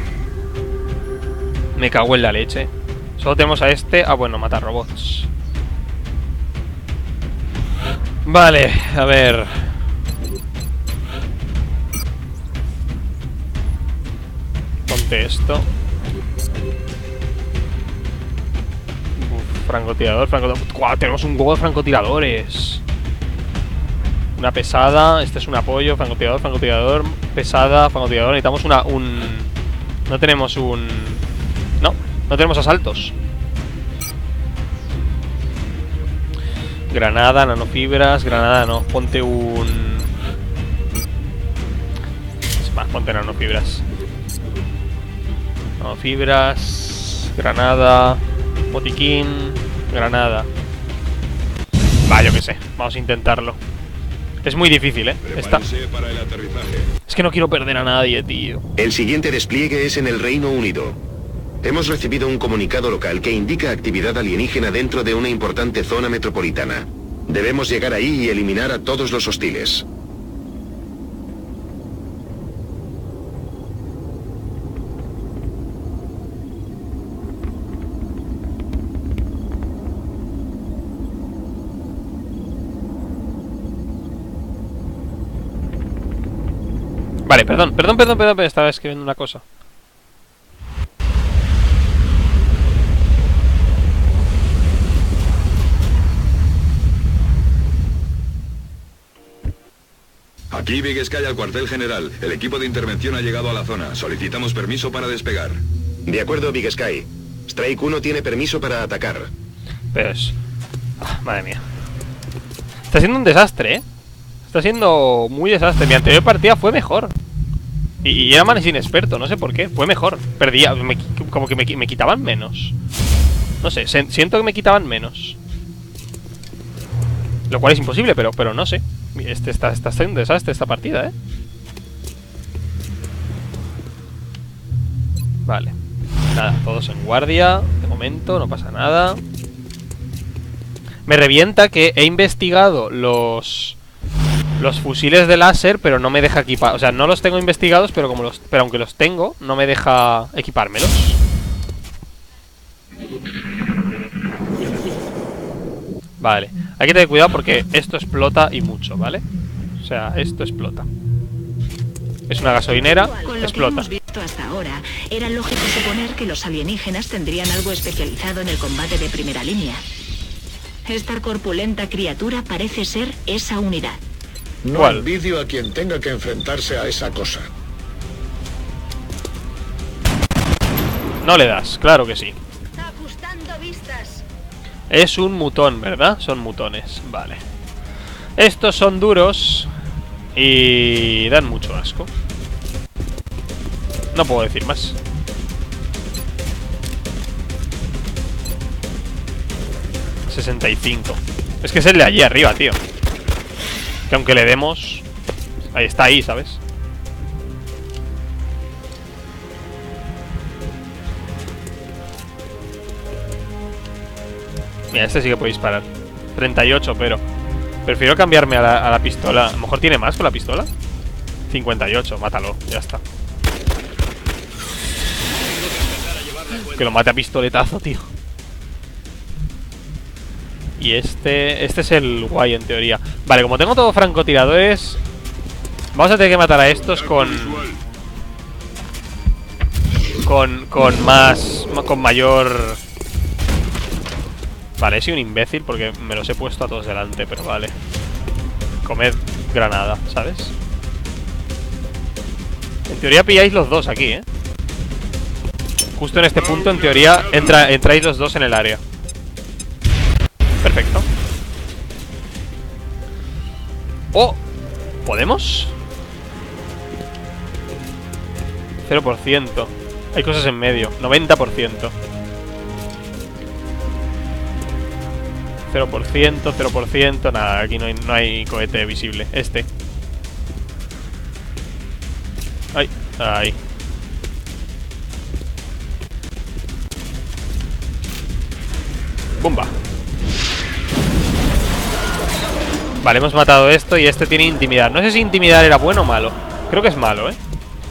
Me cago en la leche. Solo tenemos a este. Ah, bueno, matar robots. Vale, a ver. Ponte esto. Uf, francotirador, francotirador. ¡Guau! Tenemos un huevo de francotiradores. Una pesada, este es un apoyo, francotirador, francotirador, pesada, francotirador. Necesitamos una, un... No tenemos un... No, no tenemos asaltos. Granada, nanofibras, granada no. Ponte un... Es más, ponte nanofibras. Nanofibras... Granada. Botiquín. Granada. Va, yo qué sé. Vamos a intentarlo. Es muy difícil, ¿eh? Esta... para el aterrizaje. Es que no quiero perder a nadie, tío. El siguiente despliegue es en el Reino Unido. Hemos recibido un comunicado local que indica actividad alienígena dentro de una importante zona metropolitana. Debemos llegar ahí y eliminar a todos los hostiles. Vale, perdón, perdón, perdón, perdón, pero estaba escribiendo una cosa. Aquí Big Sky al cuartel general. El equipo de intervención ha llegado a la zona. Solicitamos permiso para despegar. De acuerdo, Big Sky. Strike uno tiene permiso para atacar. Pero es... Ah, madre mía. Está siendo un desastre, ¿eh? Está siendo muy desastre. Mi anterior partida fue mejor. Y, y era más inexperto, no sé por qué. Fue mejor. Perdía, me, como que me, me quitaban menos. No sé, se, siento que me quitaban menos. Lo cual es imposible, pero, pero no sé. Este está, está siendo un desastre esta partida, ¿eh? Vale. Nada, todos en guardia. De momento, no pasa nada. Me revienta que he investigado los... Los fusiles de láser, pero no me deja equipar. O sea, no los tengo investigados, pero como los, pero aunque los tengo, no me deja equipármelos. Vale, hay que tener cuidado porque esto explota y mucho, ¿vale? O sea, esto explota. Es una gasolinera, Con lo explota. que hemos visto hasta ahora, era lógico suponer que los alienígenas tendrían algo especializado en el combate de primera línea. Esta corpulenta criatura parece ser esa unidad. No ¿Cuál? envidio a quien tenga que enfrentarse a esa cosa. No le das, claro que sí. Ajustando vistas. Es un mutón, ¿verdad? Son mutones, vale. Estos son duros y dan mucho asco. No puedo decir más. sesenta y cinco. Es que es el de allí arriba, tío. Que aunque le demos... Ahí está, ahí, ¿sabes? Mira, este sí que puede disparar. treinta y ocho, pero... Prefiero cambiarme a la, a la pistola. A lo mejor tiene más con la pistola. cincuenta y ocho, mátalo, ya está. Que lo mate a pistoletazo, tío. Y este... Este es el guay, en teoría. Vale, como tengo todos francotiradores, vamos a tener que matar a estos con... Con... Con más... Con mayor... Vale, he sido un imbécil porque me los he puesto a todos delante, pero vale. Comed granada, ¿sabes? En teoría pilláis los dos aquí, ¿eh? Justo en este punto, en teoría, entra, entráis los dos en el área. Perfecto. ¡Oh! ¿Podemos? cero por ciento. Hay cosas en medio. noventa por ciento. cero por ciento, cero por ciento. Nada, aquí no hay, no hay cohete visible. Este. Ay, ahí. ¡Bumba! Vale, hemos matado esto y este tiene intimidar. No sé si intimidar era bueno o malo. Creo que es malo, ¿eh?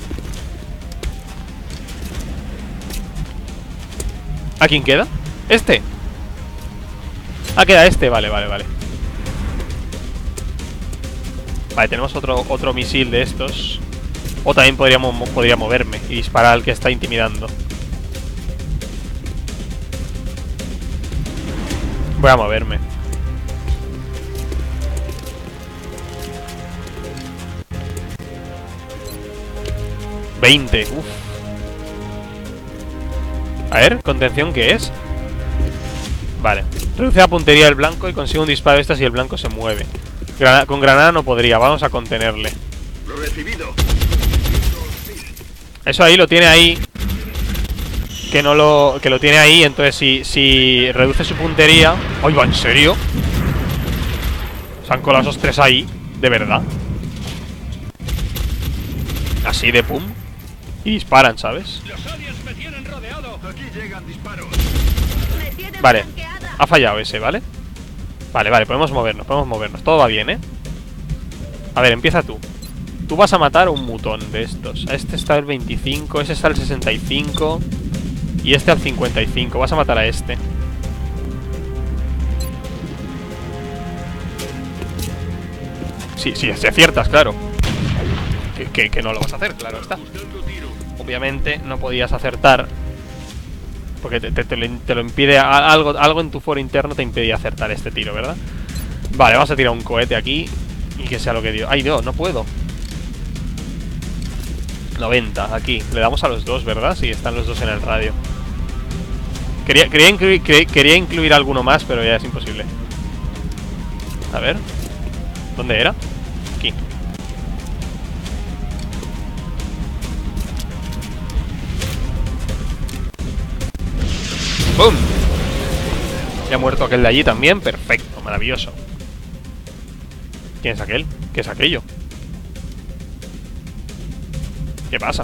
¿A quién queda? ¿Este? Ah, queda este, vale, vale, vale. Vale, tenemos otro, otro misil de estos. O también podríamos, podría moverme y disparar al que está intimidando. Voy a moverme. veinte, uff. A ver, contención, ¿qué es? Vale, reduce la puntería del blanco y consigue un disparo de estas y el blanco se mueve. Grana- con granada no podría, vamos a contenerle. Recibido. Eso ahí lo tiene ahí. que no lo que lo tiene ahí. Entonces si, si reduce su puntería... ¡Ay, va! ¿En serio? Se han colado esos tres ahí. De verdad. Así de pum. Y disparan, ¿sabes? Los aliens me tienen rodeado. Aquí llegan disparos. Vale, ha fallado ese, ¿vale? Vale, vale, podemos movernos, podemos movernos. Todo va bien, ¿eh? A ver, empieza tú. Tú vas a matar a un mutón de estos. Este está al veinticinco, ese está al sesenta y cinco y este al cincuenta y cinco. Vas a matar a este. Sí, sí, si aciertas, claro. Que, que, que no lo vas a hacer, claro está. Obviamente no podías acertar porque te, te, te, lo, te lo impide. Algo, algo en tu foro interno te impedía acertar este tiro, ¿verdad? Vale, vamos a tirar un cohete aquí y que sea lo que dio. ¡Ay, no! No puedo. noventa, aquí. Le damos a los dos, ¿verdad? Sí, están los dos en el radio. Quería, quería, incluir, quería, quería incluir alguno más, pero ya es imposible. A ver. ¿Dónde era? Aquí. ¡Bum! Ya ha muerto aquel de allí también. Perfecto, maravilloso. ¿Quién es aquel? ¿Qué es aquello? ¿Qué pasa?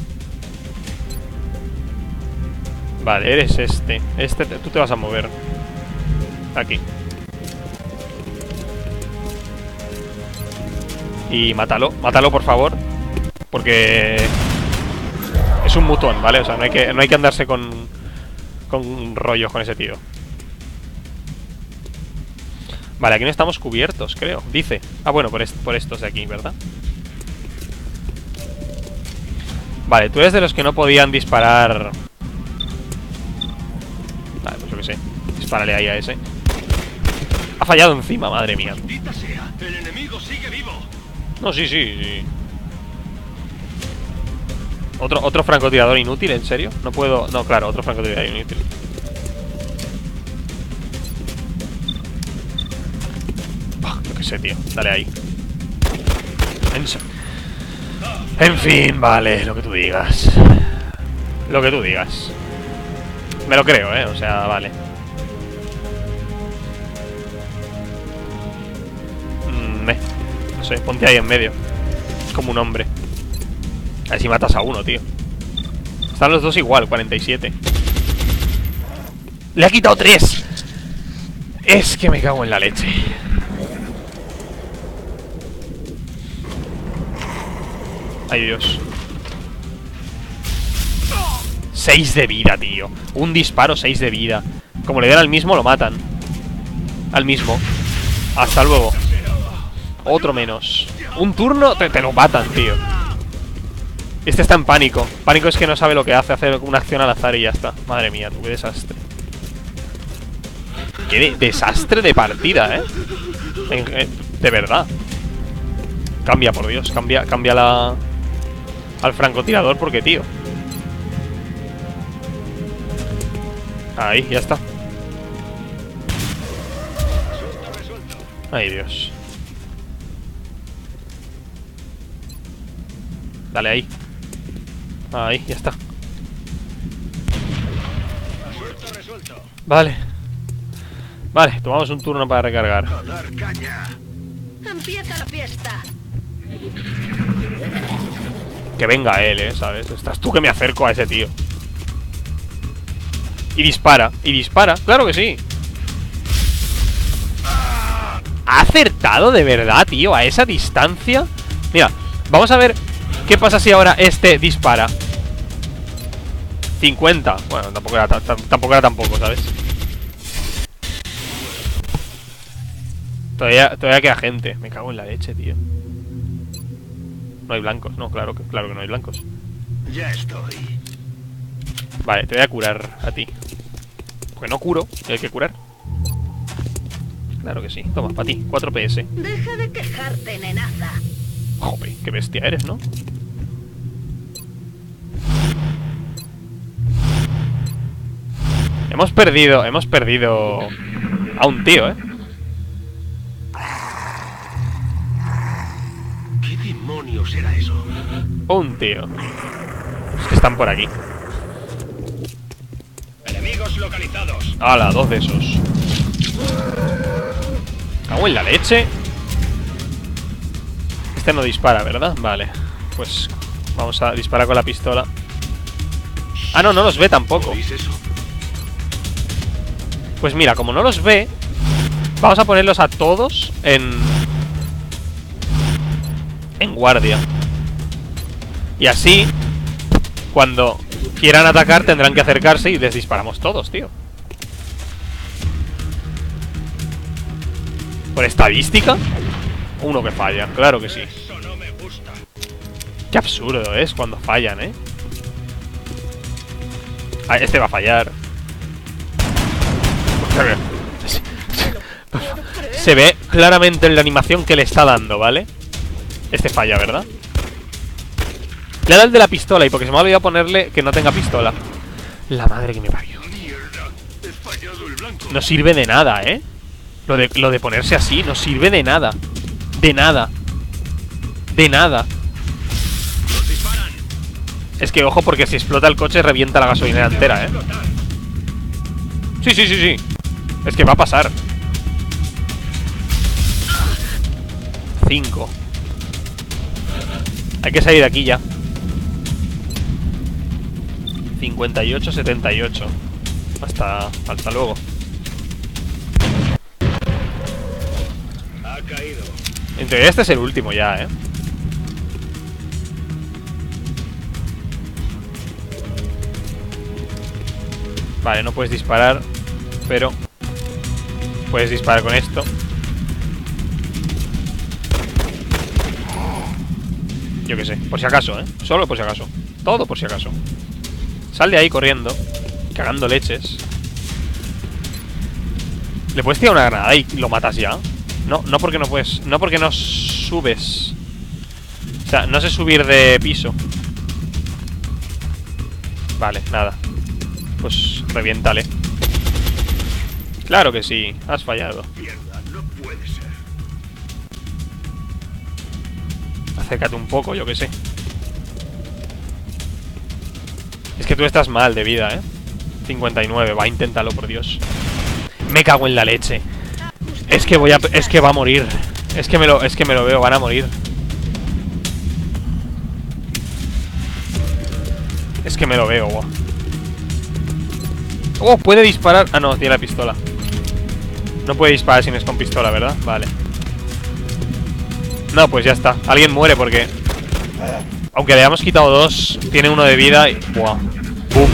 Vale, eres este. Este, tú te vas a mover. Aquí. Y mátalo, mátalo por favor. Porque es un mutón, ¿vale? O sea, no hay que, no hay que andarse con Con rollos con ese tío. Vale, aquí no estamos cubiertos, creo. Dice. Ah, bueno, por, est por estos de aquí, ¿verdad? Vale, tú eres de los que no podían disparar. Vale, pues yo qué sé. Dispárale ahí a ese. Ha fallado encima, madre mía. Maldita sea, el enemigo sigue vivo. No, sí, sí, sí. ¿Otro, otro francotirador inútil? ¿En serio? No puedo... No, claro, otro francotirador inútil. Bah, yo qué sé, tío. Dale ahí. En, en fin, vale, lo que tú digas. Lo que tú digas. Me lo creo, eh, o sea, vale. Mm, eh. No sé, ponte ahí en medio. Como un hombre. A ver si matas a uno, tío. Están los dos igual, cuarenta y siete. ¡Le ha quitado tres! Es que me cago en la leche. Ay, Dios. seis de vida, tío. Un disparo, seis de vida. Como le den al mismo, lo matan. Al mismo. Hasta luego. Otro menos. Un turno, te, te lo matan, tío. Este está en pánico. Pánico es que no sabe lo que hace. Hace una acción al azar y ya está. Madre mía, tú, qué desastre. Qué de desastre de partida, ¿eh? En, en, de verdad. Cambia, por Dios. Cambia, cambia la... al francotirador porque, tío. Ahí, ya está. Ay, Dios. Dale ahí. Ahí, ya está. Vale. Vale, tomamos un turno para recargar. Empieza la fiesta. Que venga él, eh, ¿sabes? Estás tú que me acerco a ese tío. Y dispara, y dispara, claro que sí. ¿Ha acertado de verdad, tío? A esa distancia. Mira, vamos a ver qué pasa si ahora este dispara. cincuenta. Bueno, tampoco era, tampoco era tampoco, ¿sabes? Todavía, todavía queda gente. Me cago en la leche, tío. No hay blancos, no, claro que, claro que no hay blancos. Ya estoy. Vale, te voy a curar a ti. Porque no curo, y hay que curar. Claro que sí. Toma, para ti, cuatro P S. Deja de quejarte, nenaza. Joder, qué bestia eres, ¿no? Hemos perdido, hemos perdido a un tío, ¿eh? ¿Qué demonios era eso? Un tío. Es que están por aquí. Enemigos localizados. ¡Hala! Dos de esos. Cago en la leche. Este no dispara, ¿verdad? Vale. Pues vamos a disparar con la pistola. Ah, no, no los ve tampoco. Pues mira, como no los ve, vamos a ponerlos a todos en... en guardia. Y así, cuando quieran atacar, tendrán que acercarse y les disparamos todos, tío. ¿Por estadística? Uno que falla, claro que sí. Qué absurdo es cuando fallan, ¿eh? Ah, este va a fallar. Se ve claramente en la animación que le está dando, ¿vale? Este falla, ¿verdad? Le da el de la pistola y porque se me ha olvidado ponerle que no tenga pistola. La madre que me parió. No sirve de nada, ¿eh? Lo de, lo de ponerse así no sirve de nada. De nada. De nada. Es que ojo porque si explota el coche revienta la gasolinera entera, ¿eh? Sí, sí, sí, sí. Es que va a pasar. Cinco. Hay que salir de aquí ya. cincuenta y ocho, setenta y ocho. Hasta, hasta luego. Ha caído. En teoría este es el último ya, ¿eh? Vale, no puedes disparar, pero puedes disparar con esto. Yo qué sé, por si acaso, ¿eh? Solo por si acaso. Todo por si acaso. Sal de ahí corriendo, cagando leches. ¿Le puedes tirar una granada y lo matas ya? No, no porque no puedes. No porque no subes. O sea, no sé subir de piso. Vale, nada. Pues reviéntale. Claro que sí, has fallado. Mierda, no puede ser. Acércate un poco, yo que sé. Es que tú estás mal de vida, ¿eh? cincuenta y nueve, va, inténtalo, por Dios. Me cago en la leche. Es que voy a... Es que va a morir. Es que me lo, es que me lo veo, van a morir. Es que me lo veo, guau. Oh, puede disparar. Ah, no, tiene la pistola. No puede disparar si no es con pistola, ¿verdad? Vale. No, pues ya está. Alguien muere porque... Aunque le hayamos quitado dos, tiene uno de vida y... ¡Buah! ¡Bum!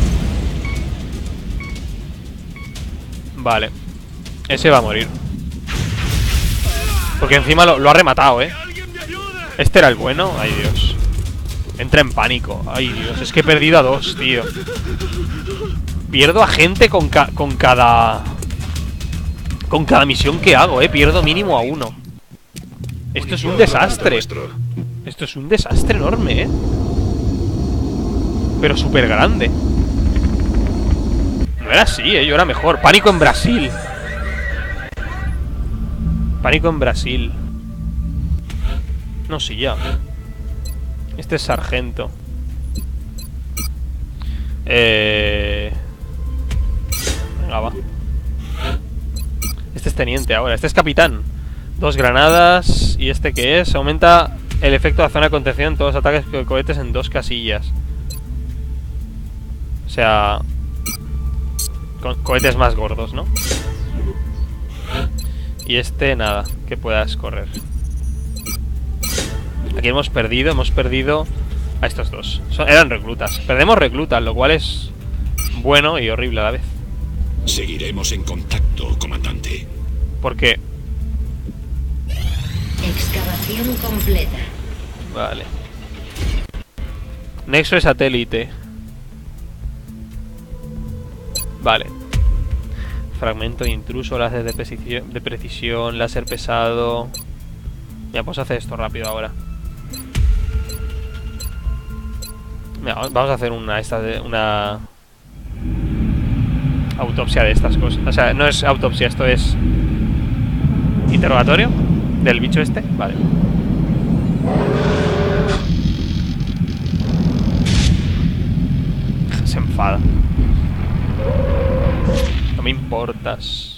Vale. Ese va a morir. Porque encima lo, lo ha rematado, ¿eh? Este era el bueno. Ay, Dios. Entra en pánico. Ay, Dios. Es que he perdido a dos, tío. Pierdo a gente con, ca con cada... Con cada misión que hago, eh. Pierdo mínimo a uno. Esto es un desastre. Esto es un desastre enorme, eh. Pero súper grande. No era así, eh. Yo era mejor. Pánico en Brasil. Pánico en Brasil. No, sí, ya. Este es sargento. Eh... Venga, va. Este es teniente ahora. Este es capitán. Dos granadas. ¿Y este qué es? Aumenta el efecto de la zona de contención en todos los ataques de cohetes en dos casillas. O sea... Con cohetes más gordos, ¿no? Y este, nada. Que puedas correr. Aquí hemos perdido. Hemos perdido a estos dos. Son, eran reclutas. Perdemos reclutas, lo cual es bueno y horrible a la vez. Seguiremos en contacto, comandante. Porque... Excavación completa. Vale. Nexo de satélite. Vale. Fragmento de intruso, láser de precisión, de precisión, láser pesado. Ya, pues hacer esto rápido ahora. Mira, vamos a hacer una esta de una autopsia de estas cosas. O sea, no es autopsia, esto es interrogatorio del bicho este. Vale. Se enfada. me importas.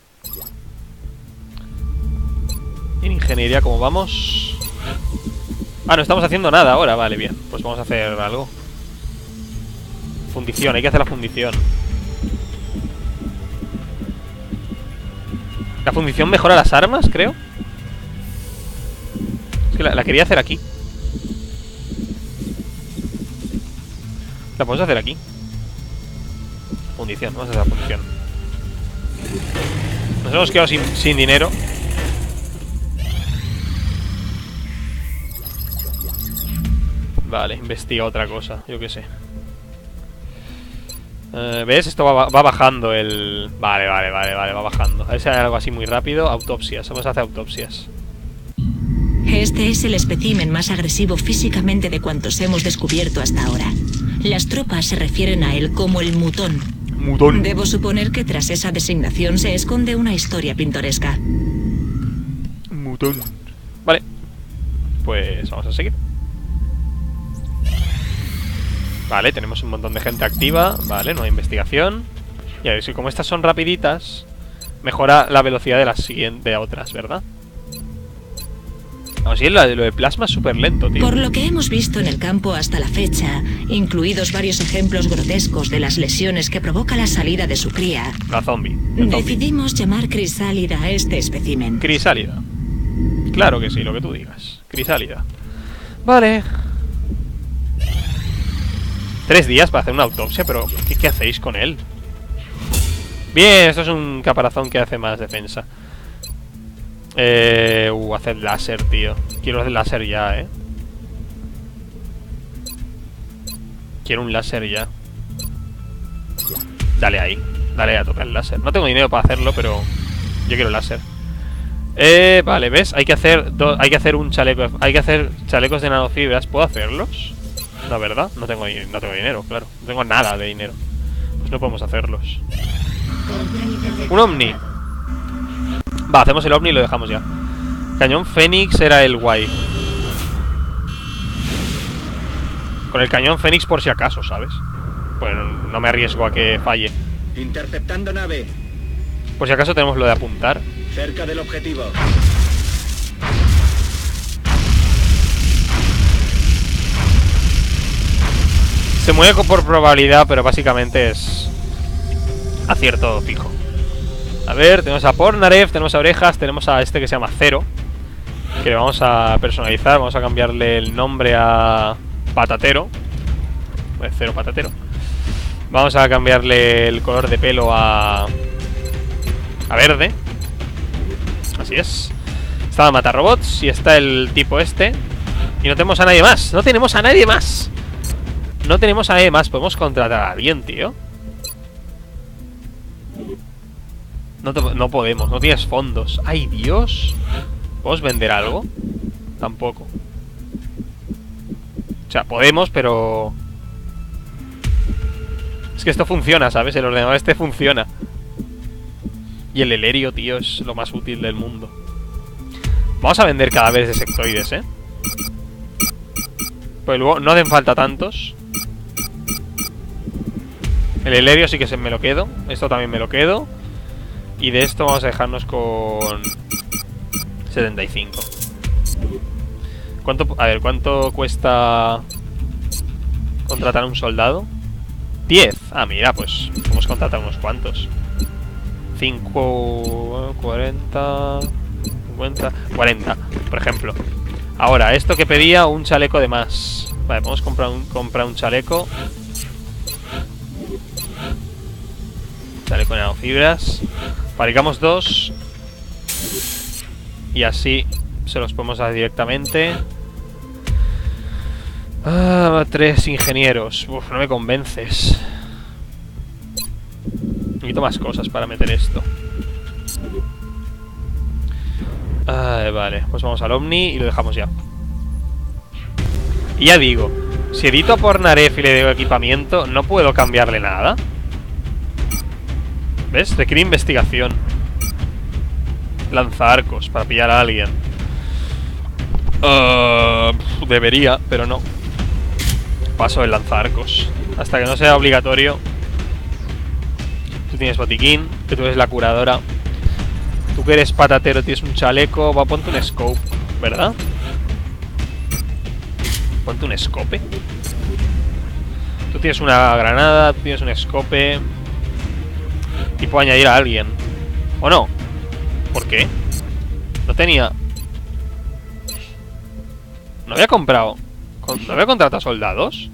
En ingeniería, ¿cómo vamos? Ah, no estamos haciendo nada ahora. Vale, bien. Pues vamos a hacer algo. Fundición, hay que hacer la fundición. La fundición mejora las armas, creo. Es que la, la quería hacer aquí. La podemos hacer aquí. Fundición, vamos a hacer la fundición. Nos hemos quedado sin, sin dinero. Vale, investiga otra cosa, yo qué sé. eh, ¿Ves? Esto va, va bajando el... Vale, vale, vale, vale, va bajando. A ver si hay algo así muy rápido. Autopsias, vamos a hacer autopsias. Este es el espécimen más agresivo físicamente de cuantos hemos descubierto hasta ahora. Las tropas se refieren a él como el mutón. Mutón. Debo suponer que tras esa designación se esconde una historia pintoresca. Mutón. Vale. Pues vamos a seguir. Vale, tenemos un montón de gente activa. Vale, nueva investigación. Y a ver si como estas son rapiditas, mejora la velocidad de las siguientes, de otras, ¿verdad? No, sí, lo de, lo de plasma es súper lento, tío. Por lo que hemos visto en el campo hasta la fecha, incluidos varios ejemplos grotescos de las lesiones que provoca la salida de su cría, La zombie. el zombie. decidimos llamar crisálida a este espécimen. Crisálida. Claro que sí, lo que tú digas. Crisálida. Vale. Tres días para hacer una autopsia, pero ¿qué, qué hacéis con él? Bien, esto es un caparazón que hace más defensa. Eh... Uh, hacer láser, tío. Quiero hacer láser ya, eh. Quiero un láser ya. Dale ahí. Dale a tocar el láser. No tengo dinero para hacerlo, pero yo quiero láser. Eh, vale, ¿ves? Hay que hacer do hay que hacer un chaleco. Hay que hacer chalecos de nanofibras. ¿Puedo hacerlos? La verdad, no tengo, no tengo dinero, claro. No tengo nada de dinero. Pues no podemos hacerlos. Un Omni. Va, hacemos el Omni y lo dejamos ya. Cañón Fénix era el guay. Con el cañón Fénix por si acaso, ¿sabes? Pues no me arriesgo a que falle. Interceptando nave. Por si acaso tenemos lo de apuntar. Cerca del objetivo. Se mueve por probabilidad, pero básicamente es acierto fijo. A ver, tenemos a Pornarev, tenemos a Orejas, tenemos a este que se llama Cero, que le vamos a personalizar, vamos a cambiarle el nombre a Patatero. Pues Cero Patatero. Vamos a cambiarle el color de pelo a a verde. Así es. Está la Matarrobots y está el tipo este. Y no tenemos a nadie más, no tenemos a nadie más. No tenemos a nadie más, podemos contratar a alguien, tío. No, te, no podemos, no tienes fondos. ¡Ay, Dios! ¿Podemos vender algo? Tampoco. O sea, podemos, pero... Es que esto funciona, ¿sabes? El ordenador este funciona. Y el helerio, tío, es lo más útil del mundo. Vamos a vender cadáveres de sectoides, ¿eh? Pues luego no hacen falta tantos. El helerio sí que se me lo quedo. Esto también me lo quedo. Y de esto vamos a dejarnos con setenta y cinco. ¿Cuánto? A ver, ¿cuánto cuesta contratar a un soldado? diez. Ah, mira, pues podemos contratar unos cuantos. cinco, cuarenta, cincuenta, cuarenta, por ejemplo. Ahora, esto que pedía, un chaleco de más. Vale, podemos comprar un, comprar un chaleco. Chaleco de nanofibras. Fabricamos dos. Y así se los podemos dar directamente. Ah, tres ingenieros. Uf, no me convences. Necesito más cosas para meter esto. Ah, vale, pues vamos al Omni y lo dejamos ya. Y ya digo, si edito a Pornarev y le doy equipamiento, no puedo cambiarle nada. ¿Ves? Requiere investigación. Lanza arcos para pillar a alguien. Uh, debería, pero no. Paso el lanza arcos. Hasta que no sea obligatorio. Tú tienes botiquín. Que tú eres la curadora. Tú que eres patatero, tienes un chaleco. Va, ponte un scope, ¿verdad? Ponte un scope. Tú tienes una granada, tú tienes un scope. Y puedo añadir a alguien. ¿O no? ¿Por qué? No tenía... ¿No había comprado? ¿No había contratado soldados?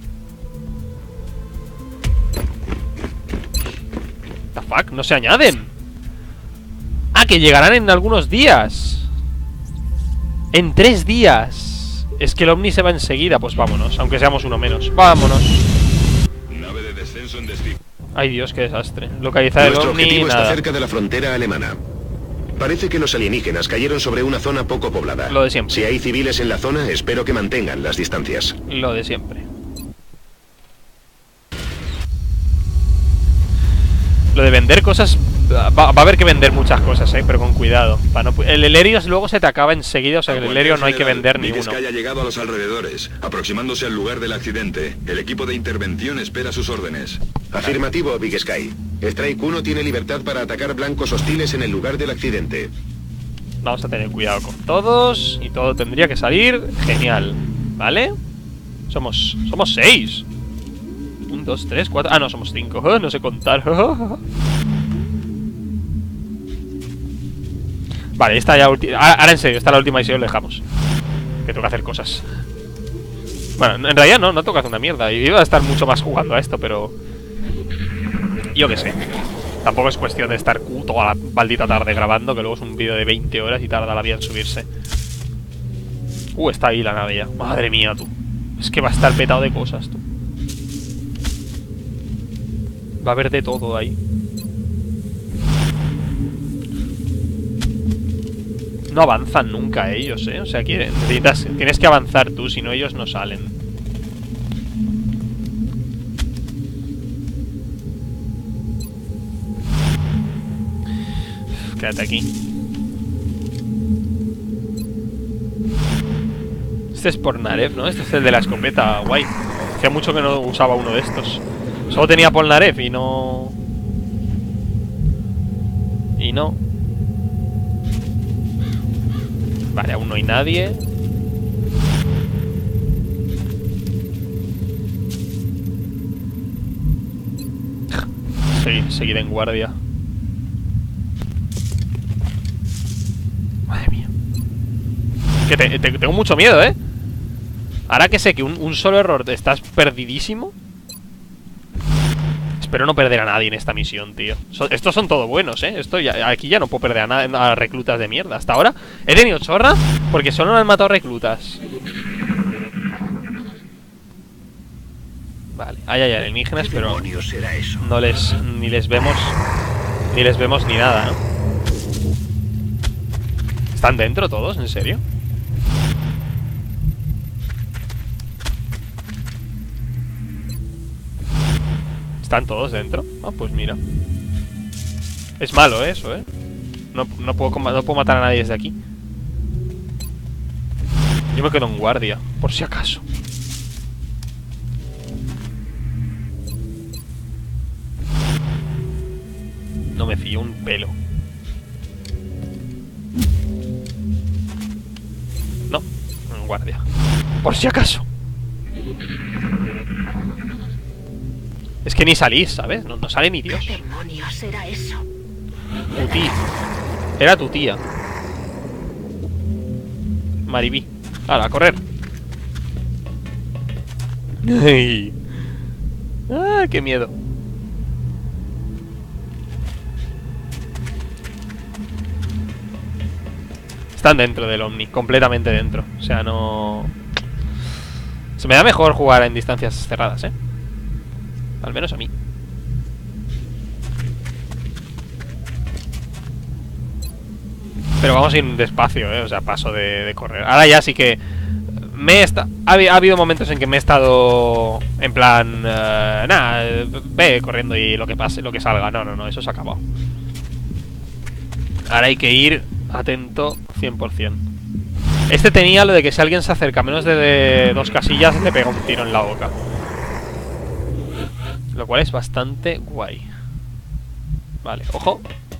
¿The fuck? ¿No se añaden? Ah, que llegarán en algunos días. En tres días. Es que el Omni se va enseguida. Pues vámonos, aunque seamos uno menos. Vámonos. Nave de descenso en destino. Ay Dios, qué desastre. Localizar el Nuestro Omni, objetivo nada. está cerca de la frontera alemana. Parece que los alienígenas cayeron sobre una zona poco poblada. Lo de siempre. Si hay civiles en la zona, espero que mantengan las distancias. Lo de siempre. Lo de vender cosas... Va, va a haber que vender muchas cosas, eh, pero con cuidado. Para no, el Elerios luego se te acaba enseguida. O sea, el Elerio no hay que vender ni uno. Sky ha llegado a los alrededores, aproximándose al lugar del accidente. El equipo de intervención espera sus órdenes. Afirmativo, Big Sky. Strike uno tiene libertad para atacar blancos hostiles en el lugar del accidente. Vamos a tener cuidado con todos. Y todo tendría que salir genial. ¿Vale? Somos... Somos seis. Un, dos, tres, cuatro... Ah, no, somos cinco. Oh, no sé contar. Vale, esta ya... Ahora, ahora en serio, esta es la última y si lo dejamos. Que toca hacer cosas. Bueno, en realidad no, no toca hacer una mierda. Y iba a estar mucho más jugando a esto, pero... Yo qué sé. Tampoco es cuestión de estar toda la maldita tarde grabando, que luego es un vídeo de veinte horas y tarda la vida en subirse. Uh, está ahí la nave ya. Madre mía, tú. Es que va a estar petado de cosas, tú. Va a haber de todo ahí. No avanzan nunca ellos, ¿eh? O sea, que necesitas, tienes que avanzar tú, si no ellos no salen. Quédate aquí. Este es Polnareff, ¿no? Este es el de la escopeta, guay. Hacía mucho que no usaba uno de estos. Solo tenía Polnareff y no... Y no... Vale, aún no hay nadie. Sí, seguir en guardia. Madre mía. Que te, te, tengo mucho miedo, ¿eh? Ahora que sé que un, un solo error estás perdidísimo. Espero no perder a nadie en esta misión, tío. So, estos son todos buenos, ¿eh? Esto ya, aquí ya no puedo perder a, nada, a reclutas de mierda. Hasta ahora he tenido chorra porque solo me han matado reclutas. Vale, ahí hay alienígenas, pero no les... Ni les vemos... Ni les vemos ni nada, ¿no? ¿Están dentro todos? ¿En serio? ¿Están todos dentro? Ah, pues mira. Es malo, ¿eh? Eso, ¿eh? No, no, puedo, no puedo matar a nadie desde aquí. Yo me quedo en guardia, por si acaso. No me fío un pelo. No, en guardia. Por si acaso. Es que ni salís, ¿sabes? No, no sale ni Dios. ¿Qué demonios era eso? Tu tía. Era tu tía. Maribí. Ahora, a correr. Ay. Ah, qué miedo. Están dentro del Omni, completamente dentro. O sea, no... Se me da mejor jugar en distancias cerradas, ¿eh? Al menos a mí. Pero vamos a ir despacio, ¿eh? O sea, paso de, de correr. Ahora ya sí que... Me he esta... ha, ha habido momentos en que me he estado... En plan... Uh, nada, ve corriendo y lo que pase, lo que salga. No, no, no, eso se ha acabado. Ahora hay que ir atento cien por cien. Este tenía lo de que si alguien se acerca a menos de, de dos casillas le pega un tiro en la boca. Lo cual es bastante guay. Vale, ojo.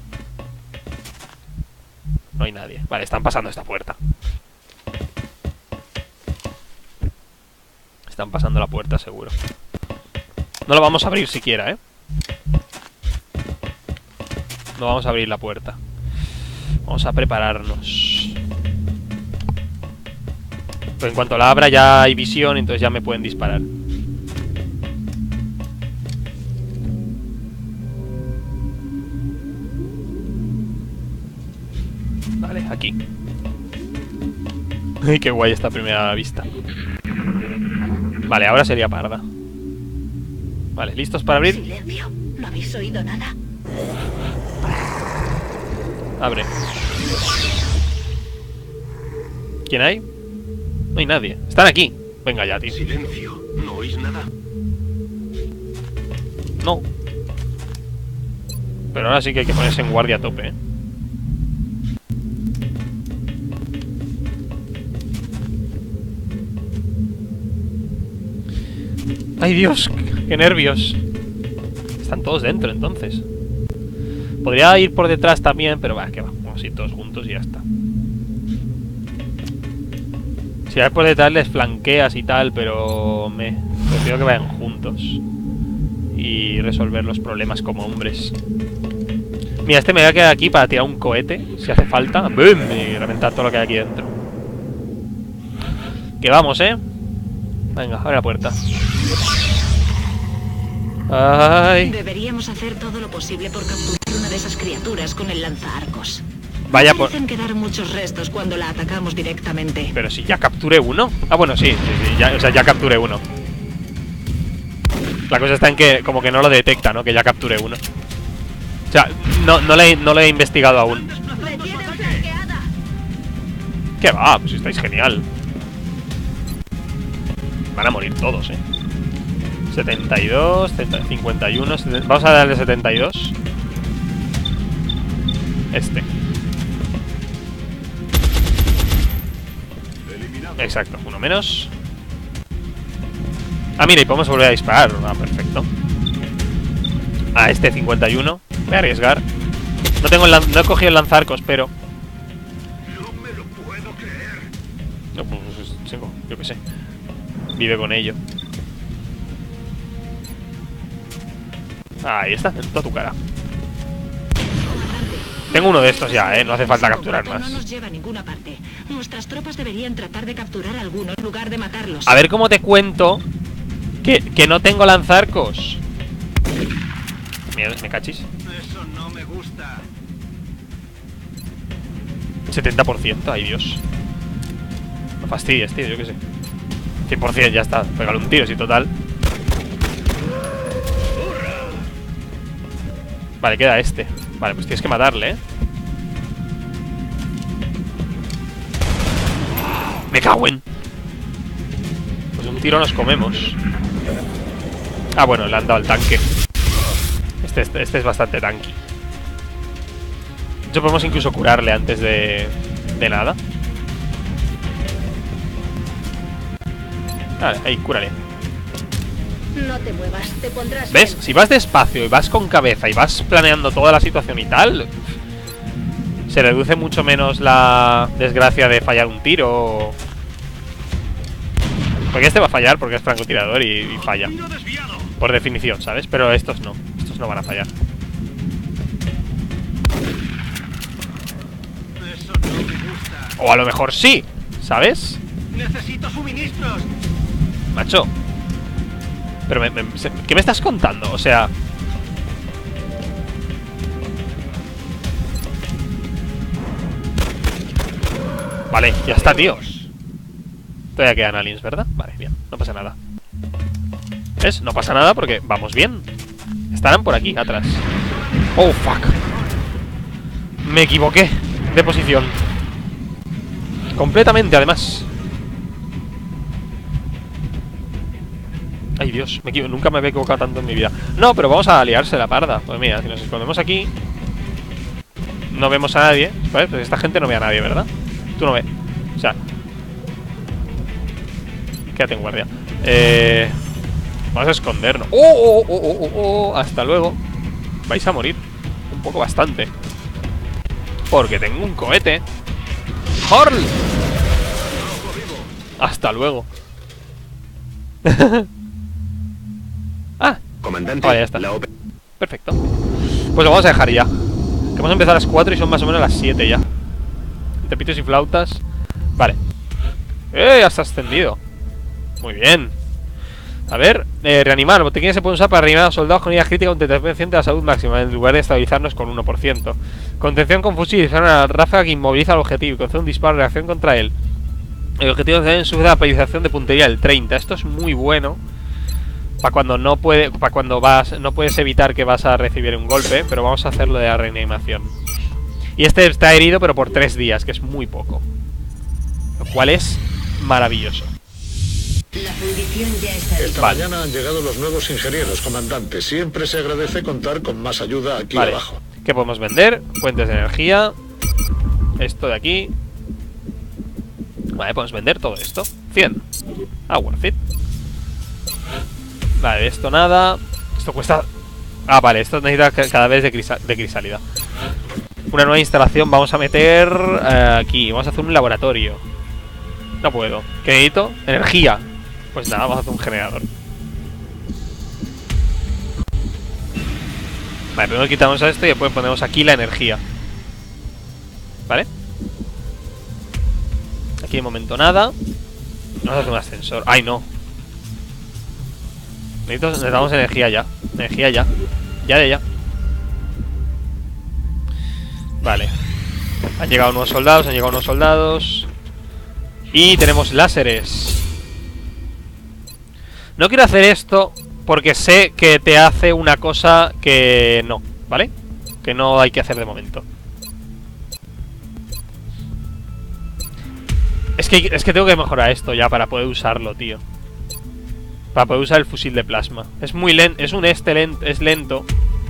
No hay nadie. Vale, están pasando esta puerta. Están pasando la puerta, seguro. No lo vamos a abrir siquiera, ¿eh? No vamos a abrir la puerta. Vamos a prepararnos. Pues en cuanto la abra ya hay visión, entonces ya me pueden disparar. Vale, aquí. Ay, qué guay esta primera vista. Vale, ahora sería parda. Vale, ¿listos para abrir? Silencio. ¿No habéis oído nada? Abre. ¿Quién hay? No hay nadie. Están aquí. Venga ya, tío. Silencio. ¿No oís nada? No. Pero ahora sí que hay que ponerse en guardia a tope, ¿eh? ¡Ay, Dios! ¡Qué nervios! Están todos dentro, entonces. Podría ir por detrás también, pero va, que va. Vamos a ir todos juntos y ya está. Si vas por detrás les flanqueas y tal, pero me prefiero que vayan juntos y resolver los problemas como hombres. Mira, este me voy a quedar aquí para tirar un cohete, si hace falta. ¡Bum! Y reventar todo lo que hay aquí dentro. Que vamos, ¿eh? Venga, abre la puerta. Ay. Deberíamos hacer todo lo posible por capturar una de esas criaturas con el lanzaarcos. Vaya por... Parecen quedar muchos restos cuando la atacamos directamente. Pero si ya capturé uno. Ah, bueno, sí, sí, sí ya, o sea, ya capturé uno. La cosa está en que como que no lo detecta, ¿no? Que ya capturé uno. O sea, no, no, le, no lo he investigado aún. ¿Qué va? Pues estáis genial. Van a morir todos, eh. setenta y dos, cincuenta y uno, setenta... Vamos a darle setenta y dos. Este. Exacto, uno menos. Ah, mira, y podemos volver a disparar. Ah, perfecto. A este cincuenta y uno. Voy a arriesgar. No tengo el no he cogido el lanzarcos, pero... No me lo puedo creer. No, pues, chico, yo qué sé. Vive con ello. Ahí está, en toda tu cara. Tengo uno de estos ya, eh. No hace falta capturar más. No nos lleva a ninguna parte. Nuestras tropas deberían tratar de capturar a alguno en lugar de matarlos. A ver cómo te cuento que, que no tengo lanzarcos. Mierda, me cachis. Eso no me gusta. setenta por ciento, ay Dios. No fastidies, tío, yo qué sé. cien por cien, ya está. Pégale un tiro, sí, total. Vale, queda este. Vale, pues tienes que matarle, ¿eh? Me cago en... Pues un tiro nos comemos. Ah, bueno, le han dado al tanque. Este, este, este es bastante tanky. De hecho, podemos incluso curarle antes de... De nada. Vale, ahí, cúrale. No te muevas, te pondrás... ¿Ves? bien. Si vas despacio y vas con cabeza y vas planeando toda la situación y tal, se reduce mucho menos la desgracia de fallar un tiro. Porque este va a fallar porque es francotirador y, y falla. Por definición, ¿sabes? Pero estos no. Estos no van a fallar. Eso no me gusta. O a lo mejor sí, ¿sabes? Necesito suministros. Macho. Pero me, me, se- ¿qué me estás contando? O sea... Vale, ya está, tío. Todavía quedan aliens, ¿verdad? Vale, bien, no pasa nada. ¿Ves? No pasa nada porque vamos bien. Estarán por aquí, atrás. Oh, fuck. Me equivoqué de posición. Completamente, además. Ay, Dios, me equivo- nunca me había equivocado tanto en mi vida. No, pero vamos a liarse la parda. Pues mira, si nos escondemos aquí, no vemos a nadie, ¿vale? Pues esta gente no ve a nadie, ¿verdad? Tú no ves. O sea, quédate en guardia. Eh, vamos a escondernos. ¡Oh, oh, oh, oh, oh, oh! Hasta luego. Vais a morir. Un poco bastante. Porque tengo un cohete. ¡Horl! Hasta luego. Ah, Comandante, vale, ya está. la op- Perfecto. Pues lo vamos a dejar ya. Que hemos empezado a las cuatro y son más o menos las siete ya. Entre pitos y flautas. Vale. ¡Eh! Ya está ascendido. Muy bien. A ver, eh, reanimar. Botiquines se pueden usar para reanimar a soldados con heridas críticas con intervención de la salud máxima, en lugar de estabilizarnos con uno por ciento. Contención con fusil. Dispara una ráfaga que inmoviliza al objetivo y concede un disparo de reacción contra él. El objetivo también sufre la penalización de puntería del treinta. Esto es muy bueno para cuando no puede, para cuando vas, no puedes evitar que vas a recibir un golpe, pero vamos a hacerlo de la reanimación. Y este está herido, pero por tres días, que es muy poco. Lo cual es maravilloso. La fundición ya está Esta lista. Vale. mañana han llegado los nuevos ingenieros, comandante. Siempre se agradece contar con más ayuda aquí Vale. abajo. ¿Qué podemos vender? Fuentes de energía. Esto de aquí. Vale, podemos vender todo esto. cien. Ah, worth it. Vale, esto nada. Esto cuesta... Ah, vale, esto necesita ca- cada vez de, crisa- de crisálida. Una nueva instalación. Vamos a meter eh, aquí. Vamos a hacer un laboratorio. No puedo. ¿Qué necesito? Energía. Pues nada, vamos a hacer un generador. Vale, primero quitamos a esto y después ponemos aquí la energía. ¿Vale? Aquí de momento nada. Vamos a hacer un ascensor. ¡Ay, no! Necesito, necesitamos energía ya. Energía ya. Ya de ya. Vale. Han llegado nuevos soldados, han llegado nuevos soldados. Y tenemos láseres. No quiero hacer esto porque sé que te hace una cosa que no, ¿vale? Que no hay que hacer de momento. Es que, es que tengo que mejorar esto ya para poder usarlo, tío. Para poder usar el fusil de plasma. Es muy lento, es un este lento, es lento.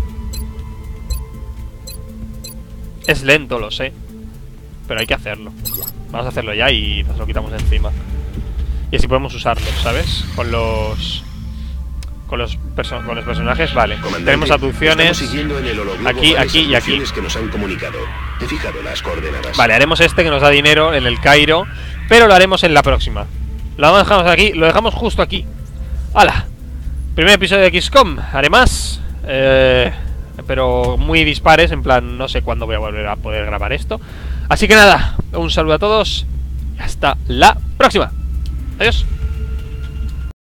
Es lento, lo sé. Pero hay que hacerlo. Vamos a hacerlo ya y nos lo quitamos de encima. Y así podemos usarlo, ¿sabes? Con los... Con los, perso con los personajes, vale. Comandante, Tenemos aducciones. estamos siguiendo en el hologlobo Aquí, varias aquí y aquí. aducciones que nos han comunicado. He fijado las coordenadas. Vale, haremos este que nos da dinero en el Cairo. Pero lo haremos en la próxima. Lo dejamos aquí, lo dejamos justo aquí. ¡Hala! Primer episodio de X COM. Haré más. Eh, pero muy dispares. En plan, no sé cuándo voy a volver a poder grabar esto. Así que nada, un saludo a todos. Y hasta la próxima. Adiós.